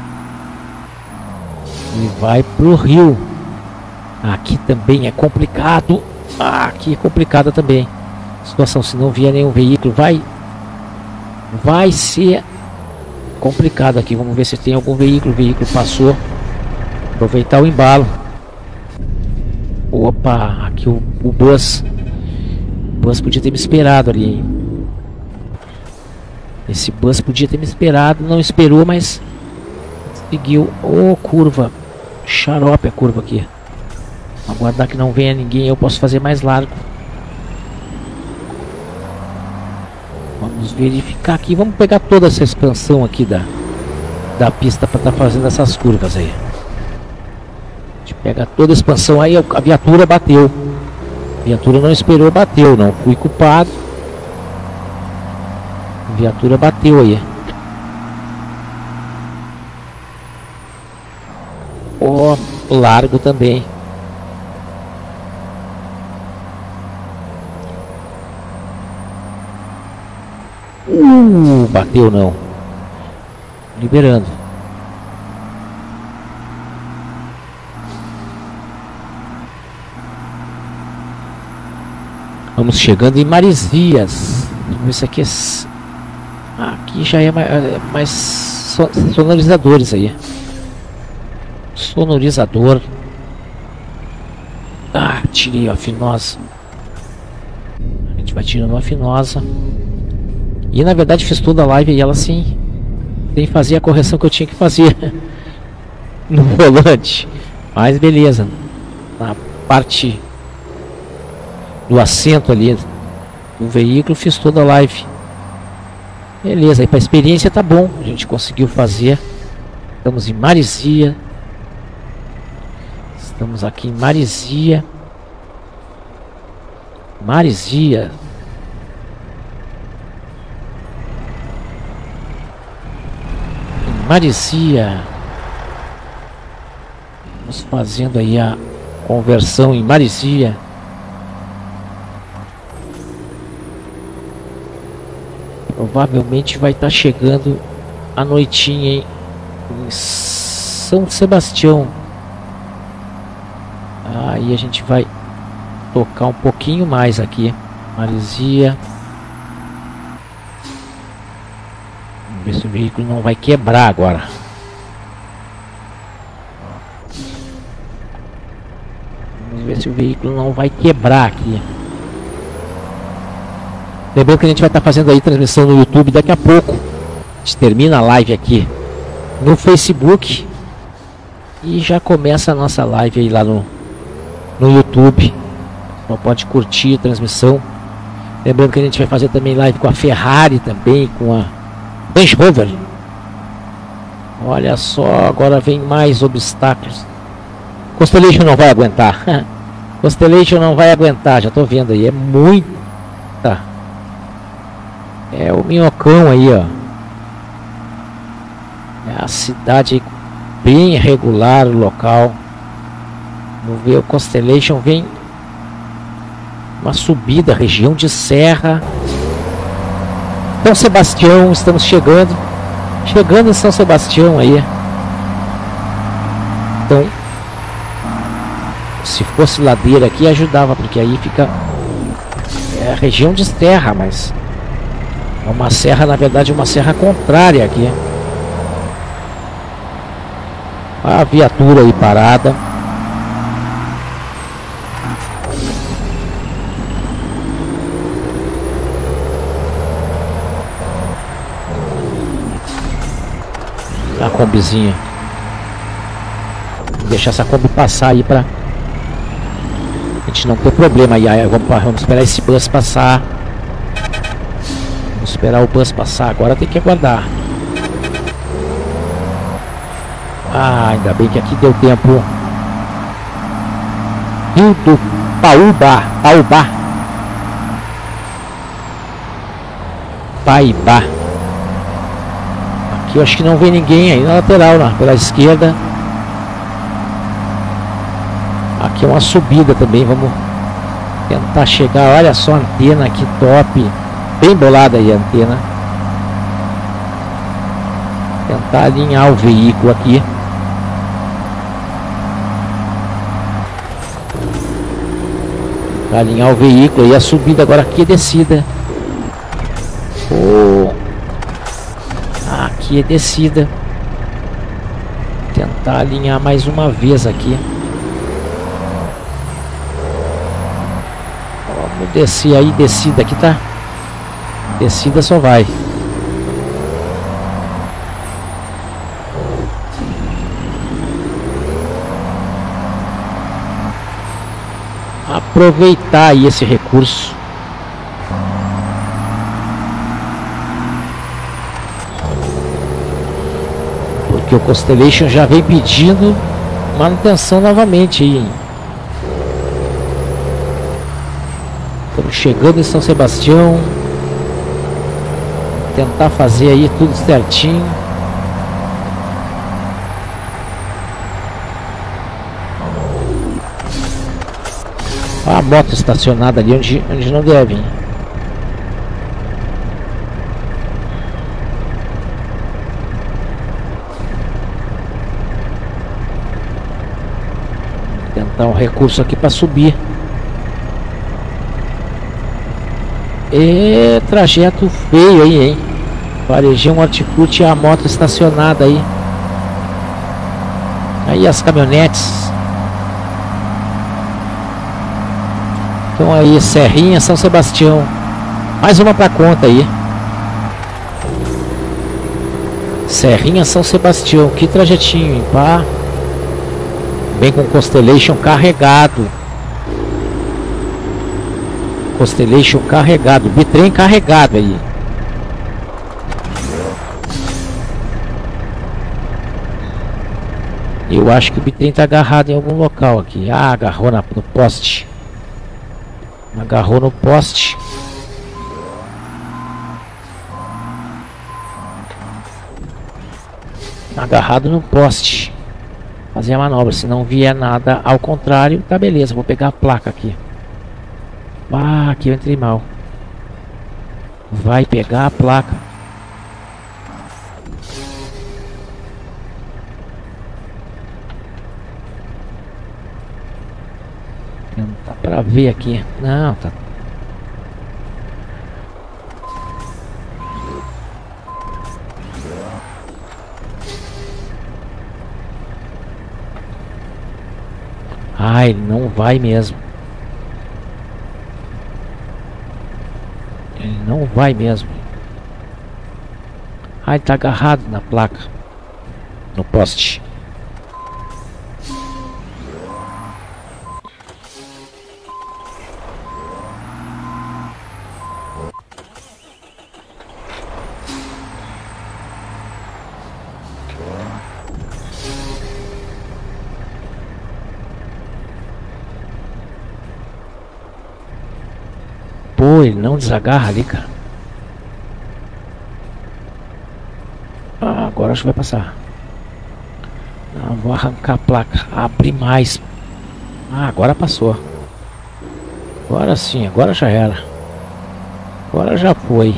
E vai pro rio. Aqui também é complicado. Ah, aqui é complicada também. Situação, se não vier nenhum veículo, vai vai ser complicado aqui. Vamos ver se tem algum veículo. O veículo passou. Aproveitar o embalo. Opa, aqui o, o bus. O bus podia ter me esperado ali, hein? Esse bus podia ter me esperado. Não esperou, mas seguiu. Ô, oh, curva. Xarope a curva aqui. Aguardar que não venha ninguém. Eu posso fazer mais largo. Vamos verificar aqui. Vamos pegar toda essa expansão aqui da, da pista para estar tá fazendo essas curvas aí. A gente pega toda a expansão aí. A viatura bateu. A viatura não esperou, bateu. Não fui culpado. A viatura bateu aí. Ó, oh, largo também. Uh, bateu não. Liberando. Vamos chegando em Marizias. Isso aqui é... Aqui já é mais, mais sonorizadores aí. Sonorizador. Ah, tirei a finosa. A gente vai tirando a finosa. E na verdade fiz toda a live e ela sim, sem fazer a correção que eu tinha que fazer. no volante. Mas beleza. Na parte do assento ali do veículo fiz toda a live. Beleza, aí pra experiência tá bom. A gente conseguiu fazer. Estamos em Marizia. Estamos aqui em Marizia. Marizia. Em Marizia. Estamos fazendo aí a conversão em Marizia. Provavelmente vai estar chegando a noitinha em, em São Sebastião. Aí a gente vai tocar um pouquinho mais aqui. Marizia. Vamos ver se o veículo não vai quebrar agora. Vamos ver se o veículo não vai quebrar aqui. Lembrando que a gente vai estar fazendo aí transmissão no YouTube daqui a pouco. A gente termina a live aqui no Facebook e já começa a nossa live aí lá no, no YouTube. Então pode curtir a transmissão. Lembrando que a gente vai fazer também live com a Ferrari também, com a Range Rover. Olha só, agora vem mais obstáculos. Constellation não vai aguentar. Constellation não vai aguentar, já tô vendo aí, é muita. É o minhocão aí, ó. É a cidade bem irregular, o local. Vamos ver, o Constellation vem uma subida, região de serra. São Sebastião, estamos chegando. Chegando em São Sebastião aí. Então, se fosse ladeira aqui ajudava, porque aí fica é a região de serra, mas é uma serra, na verdade, uma serra contrária aqui. A viatura aí parada. A combizinha. Vou deixar essa Kombi passar aí pra a gente não ter problema aí. Aí vamos, vamos esperar esse bus passar. Vamos esperar o bus passar. Agora tem que aguardar. Ah, ainda bem que aqui deu tempo. Rio do Paúba. Paúba. Paibá. Aqui eu acho que não vem ninguém aí na lateral, na, pela esquerda. Aqui é uma subida também, vamos tentar chegar. Olha só a antena, que top. Bem bolada aí a antena. Tentar alinhar o veículo aqui. Tentar alinhar o veículo e a subida agora aqui é descida. Oh. Aqui é descida. Tentar alinhar mais uma vez aqui. Vamos descer aí, descida aqui, tá? Descida só vai. Aproveitar aí esse recurso. Porque o Constellation já vem pedindo manutenção novamente aí. Estamos chegando em São Sebastião. Tentar fazer aí tudo certinho. A moto estacionada ali onde, onde não deve. Tentar um recurso aqui para subir. E trajeto feio aí, hein? Varejão Hortifruti e a moto estacionada aí. Aí as caminhonetes. Então aí, Serrinha, São Sebastião. Mais uma pra conta aí. Serrinha, São Sebastião. Que trajetinho, hein? Pá. Vem com Constellation carregado. Constellation carregado. Bitrem carregado aí. Eu acho que o bitrem tá agarrado em algum local aqui. Ah, agarrou na, no poste. Agarrou no poste. Agarrado no poste. Fazer a manobra. Se não vier nada ao contrário, tá beleza. Vou pegar a placa aqui. Ah, aqui eu entrei mal. Vai pegar a placa. Não tá pra ver aqui. Não, tá. Ai, não vai mesmo. Ele não vai mesmo. Ai, ele tá agarrado na placa. No poste. Pô, ele não desagarra ali, cara. Ah, agora acho que vai passar. Não, vou arrancar a placa. Abrir mais. Ah, agora passou. Agora sim, agora já era. Agora já foi.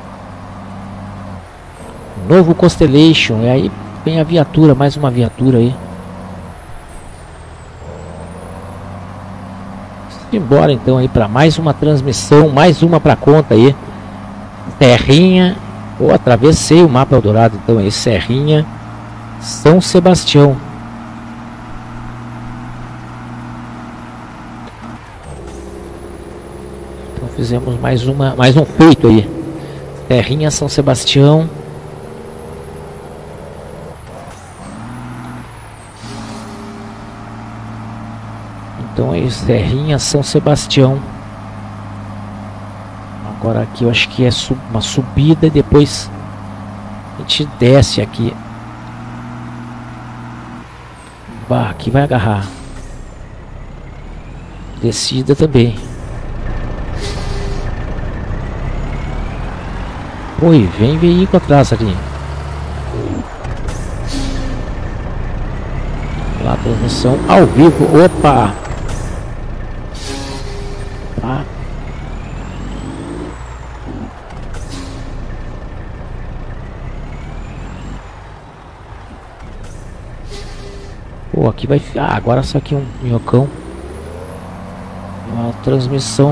Novo Constellation. E aí vem a viatura, mais uma viatura aí. Embora então aí para mais uma transmissão, mais uma para conta aí. Serrinha, ou atravessei o mapa Eldorado então aí, Serrinha, São Sebastião. Então fizemos mais uma, mais um feito aí. Serrinha, São Sebastião. Então é Serrinha, São Sebastião. Agora aqui eu acho que é sub, uma subida e depois a gente desce aqui. Bah, aqui vai agarrar. Descida também. Oi, vem veículo atrás ali. Lá, transmissão ao vivo. Opa! Tá. Pô, aqui vai... Ah, agora só aqui um minhocão. Uma transmissão.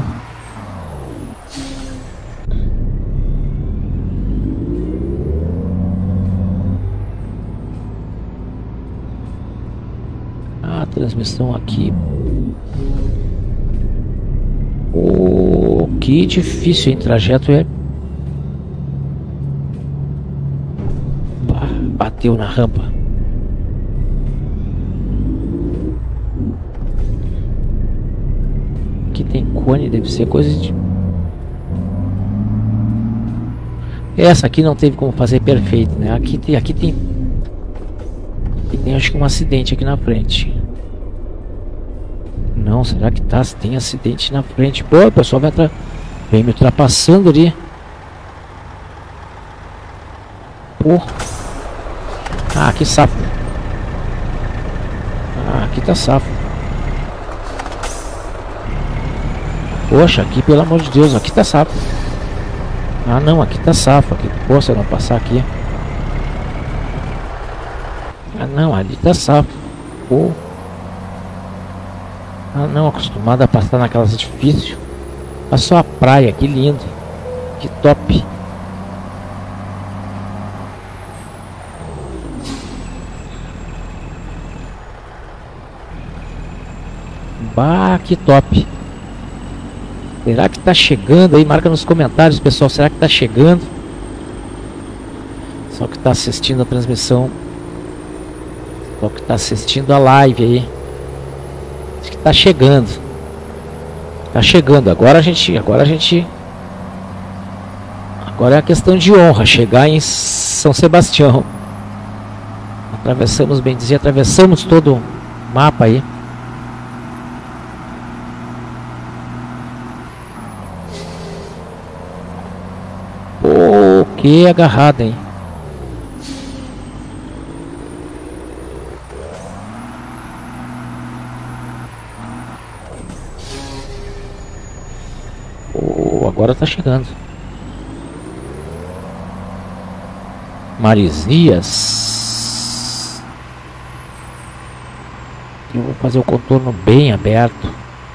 A transmissão aqui. Oh, que difícil, hein? Trajeto é... Bah, bateu na rampa. Aqui tem cone, deve ser coisa de... Essa aqui não teve como fazer perfeito, né? Aqui tem... Aqui tem... Aqui tem acho que um acidente aqui na frente. Não, será que tá? Tem acidente na frente. Pô, o pessoal vai tra... vem me ultrapassando ali. Pô. Ah, que safo. Ah, aqui tá safo. Poxa, aqui pelo amor de Deus, aqui tá safo. Ah não, aqui tá safo. Aqui. Pô, se eu não passar aqui. Ah não, ali tá safo. Pô. Ah não, acostumado a passar naquelas difíceis. Passou a praia, que lindo. Que top. Bah, que top. Será que tá chegando aí? Marca nos comentários, pessoal. Será que tá chegando? Só que tá assistindo a transmissão. Só que tá assistindo a live aí. tá chegando. Tá chegando. Agora a gente, agora a gente Agora é a questão de honra, chegar em São Sebastião. Atravessamos, bem dizer, atravessamos todo o mapa aí. Pô, que agarrada, hein? Pô, agora tá chegando. Marizias. Eu vou fazer o contorno bem aberto.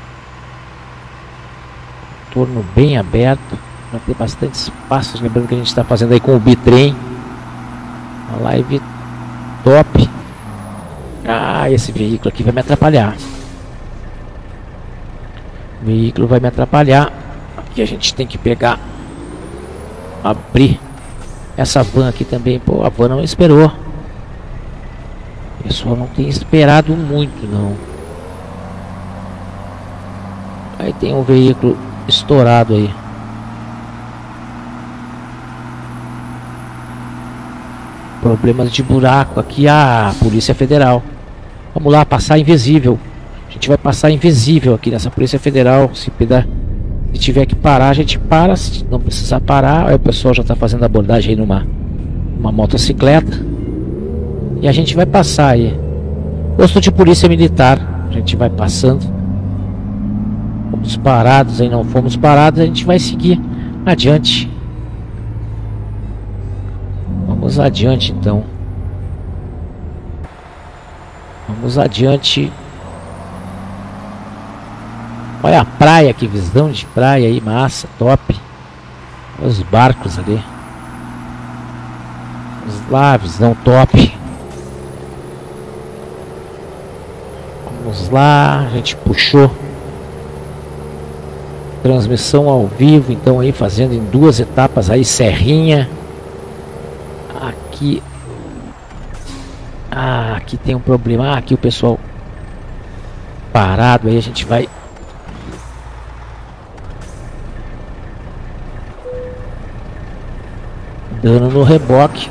Contorno bem aberto. Vai ter bastante espaço. Lembrando que a gente está fazendo aí com o bitrem. Uma live top. Ah, esse veículo aqui vai me atrapalhar. O veículo vai me atrapalhar. Aqui a gente tem que pegar. Abrir. Essa van aqui também, pô, a van não esperou. O pessoal não tem esperado muito, não. Aí tem um veículo estourado aí. Problemas de buraco aqui, a Polícia Federal. Vamos lá, passar invisível. A gente vai passar invisível aqui nessa Polícia Federal. Se puder. Se tiver que parar, a gente para. Se não precisar parar, aí o pessoal já está fazendo abordagem aí numa uma motocicleta. E a gente vai passar aí. Posto de polícia militar. A gente vai passando. Fomos parados, aí não fomos parados. A gente vai seguir adiante. Vamos adiante então. Vamos adiante. Olha a praia, que visão de praia aí, massa, top. Olha os barcos ali. Vamos lá, visão top. Vamos lá, a gente puxou. Transmissão ao vivo, então aí fazendo em duas etapas aí, Serrinha. Aqui. Ah, aqui tem um problema. Ah, aqui o pessoal parado aí, a gente vai. Dando no reboque.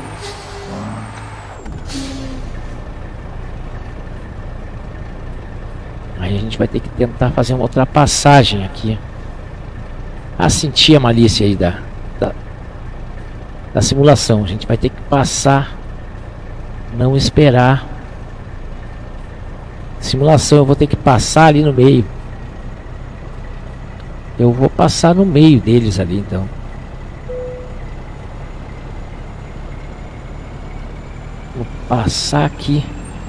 Aí a gente vai ter que tentar fazer uma ultrapassagem aqui. Ah, senti a malícia aí da, da, da simulação. A gente vai ter que passar. Não esperar. Simulação, eu vou ter que passar ali no meio. Eu vou passar no meio deles ali então. Vou passar aqui.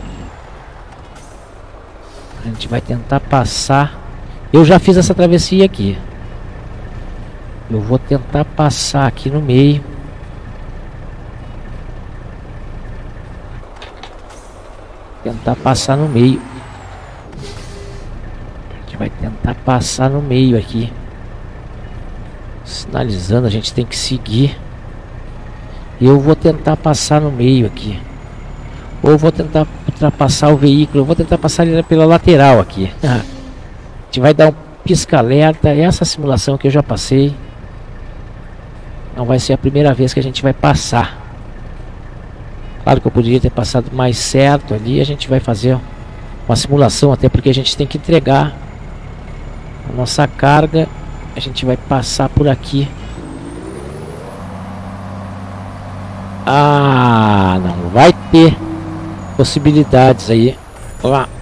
A gente vai tentar passar. Eu já fiz essa travessia aqui. Eu vou tentar passar aqui no meio. Tentar passar no meio. A gente vai tentar passar no meio aqui. Sinalizando, a gente tem que seguir. Eu vou tentar passar no meio aqui. Ou vou tentar ultrapassar o veículo. Eu vou tentar passar ele pela lateral aqui. A gente vai dar um pisca-alerta. Essa simulação que eu já passei. Não vai ser a primeira vez que a gente vai passar. Claro que eu poderia ter passado mais certo ali. A gente vai fazer uma simulação. Até porque a gente tem que entregar a nossa carga. A gente vai passar por aqui. Ah, não vai ter possibilidades aí. Vamos lá.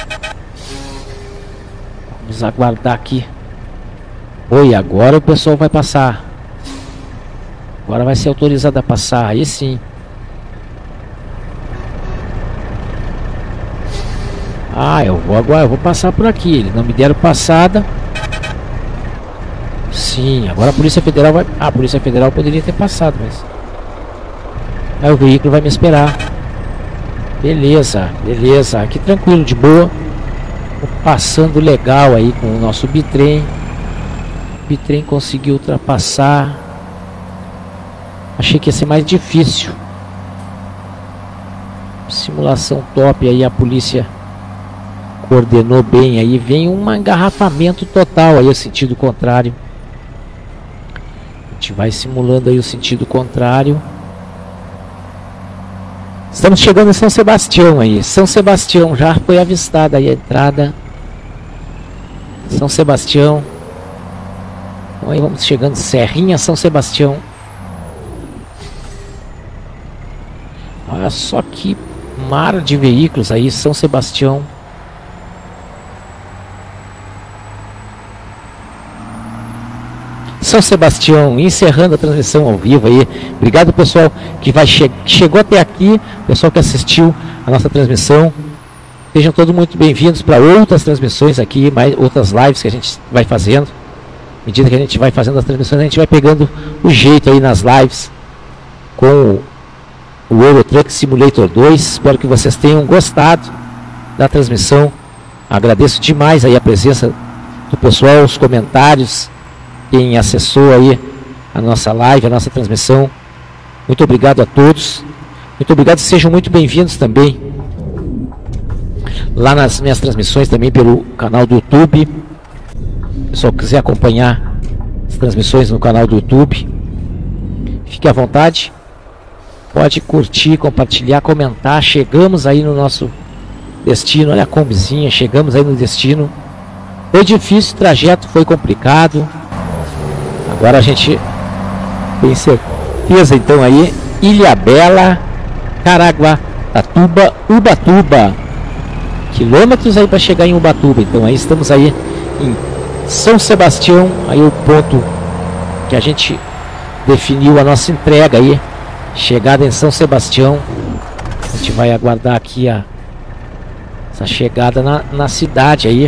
Vamos aguardar aqui. Oi, agora o pessoal vai passar. Agora vai ser autorizado a passar. Aí sim. Ah, eu vou agora, eu vou passar por aqui. Eles não me deram passada. Sim, agora a Polícia Federal vai... Ah, a Polícia Federal poderia ter passado, mas... Aí o veículo vai me esperar. Beleza, beleza. Aqui tranquilo, de boa. Tô passando legal aí com o nosso bitrem. O bitrem conseguiu ultrapassar. Achei que ia ser mais difícil. Simulação top aí, a polícia coordenou bem aí. Vem um engarrafamento total aí, o sentido contrário. A gente vai simulando aí o sentido contrário. Estamos chegando em São Sebastião aí. São Sebastião, já foi avistada aí a entrada. São Sebastião. Então aí vamos chegando, Serrinha, São Sebastião. Olha só que mar de veículos aí, São Sebastião. São Sebastião, encerrando a transmissão ao vivo aí. Obrigado, pessoal que vai che chegou até aqui, pessoal que assistiu a nossa transmissão. Sejam todos muito bem-vindos para outras transmissões aqui, mais outras lives que a gente vai fazendo. À medida que a gente vai fazendo as transmissões, a gente vai pegando o jeito aí nas lives com o Euro Truck Simulator dois. Espero que vocês tenham gostado da transmissão. Agradeço demais aí a presença do pessoal, os comentários, quem acessou aí a nossa live, a nossa transmissão. Muito obrigado a todos. Muito obrigado, sejam muito bem-vindos também lá nas minhas transmissões também pelo canal do YouTube. Se o pessoal quiser acompanhar as transmissões no canal do YouTube, fique à vontade. Pode curtir, compartilhar, comentar. Chegamos aí no nosso destino. Olha a combizinha, chegamos aí no destino. Foi difícil, o trajeto foi complicado. Agora a gente tem certeza então aí. Ilhabela, Caraguatatuba, Ubatuba. Quilômetros aí para chegar em Ubatuba. Então aí estamos aí em São Sebastião. Aí o ponto que a gente definiu a nossa entrega aí. Chegada em São Sebastião. A gente vai aguardar aqui a essa chegada na, na cidade aí.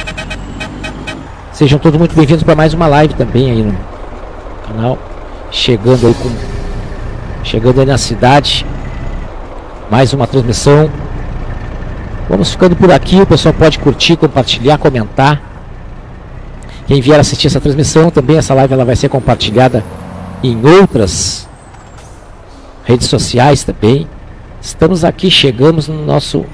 Sejam todos muito bem-vindos para mais uma live também aí no canal. Chegando aí com chegando aí na cidade. Mais uma transmissão. Vamos ficando por aqui. O pessoal pode curtir, compartilhar, comentar. Quem vier assistir essa transmissão também, essa live ela vai ser compartilhada em outras redes sociais também. Estamos aqui, chegamos no nosso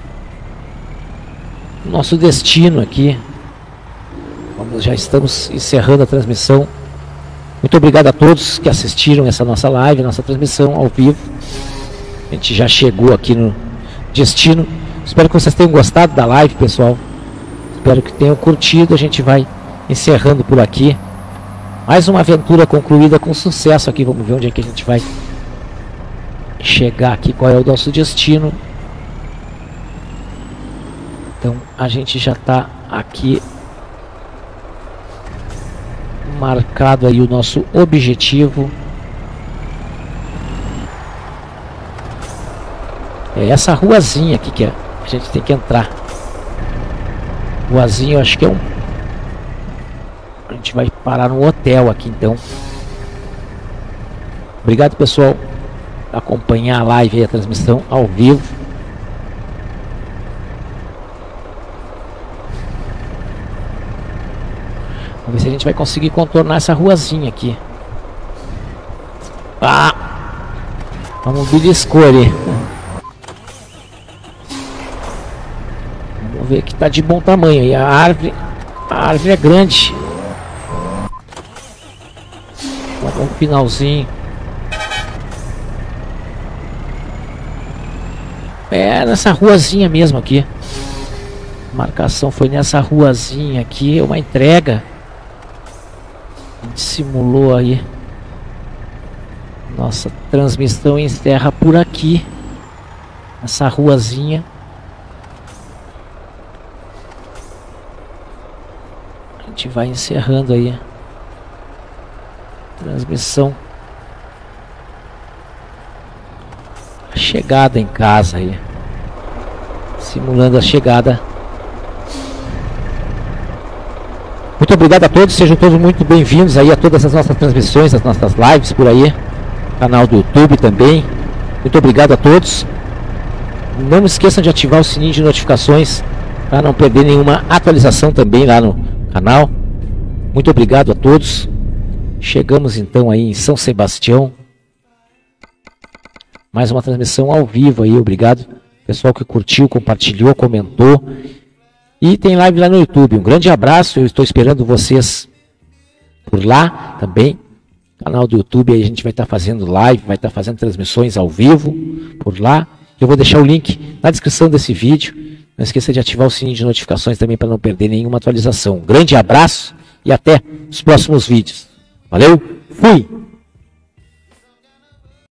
nosso destino aqui. Vamos, já estamos encerrando a transmissão. Muito obrigado a todos que assistiram essa nossa live, nossa transmissão ao vivo. A gente já chegou aqui no destino. Espero que vocês tenham gostado da live, pessoal. Espero que tenham curtido. A gente vai encerrando por aqui. Mais uma aventura concluída com sucesso aqui. Vamos ver onde é que a gente vai chegar aqui, qual é o nosso destino. Então a gente já está aqui marcado aí o nosso objetivo. É essa ruazinha aqui que a gente tem que entrar. Ruazinha, eu acho que é um... A gente vai parar no hotel aqui então. Obrigado, pessoal, por acompanhar a live e a transmissão ao vivo. Vamos ver se a gente vai conseguir contornar essa ruazinha aqui. Ah! Vamos beliscou ali. Vamos ver que tá de bom tamanho. E a árvore, a árvore é grande. Um finalzinho. É nessa ruazinha mesmo aqui. A marcação foi nessa ruazinha aqui. Uma entrega. A gente simulou aí. Nossa transmissão encerra por aqui. Essa ruazinha. A gente vai encerrando aí. Transmissão. A chegada em casa aí. Simulando a chegada. Muito obrigado a todos, sejam todos muito bem-vindos aí a todas as nossas transmissões, as nossas lives por aí. Canal do YouTube também. Muito obrigado a todos. Não esqueçam de ativar o sininho de notificações para não perder nenhuma atualização também lá no canal. Muito obrigado a todos. Chegamos então aí em São Sebastião. Mais uma transmissão ao vivo aí, obrigado pessoal que curtiu, compartilhou, comentou. E tem live lá no YouTube. Um grande abraço, eu estou esperando vocês por lá também. Canal do YouTube, aí a gente vai estar fazendo live, vai estar fazendo transmissões ao vivo por lá. Eu vou deixar o link na descrição desse vídeo. Não esqueça de ativar o sininho de notificações também para não perder nenhuma atualização. Um grande abraço e até os próximos vídeos. Valeu, fui!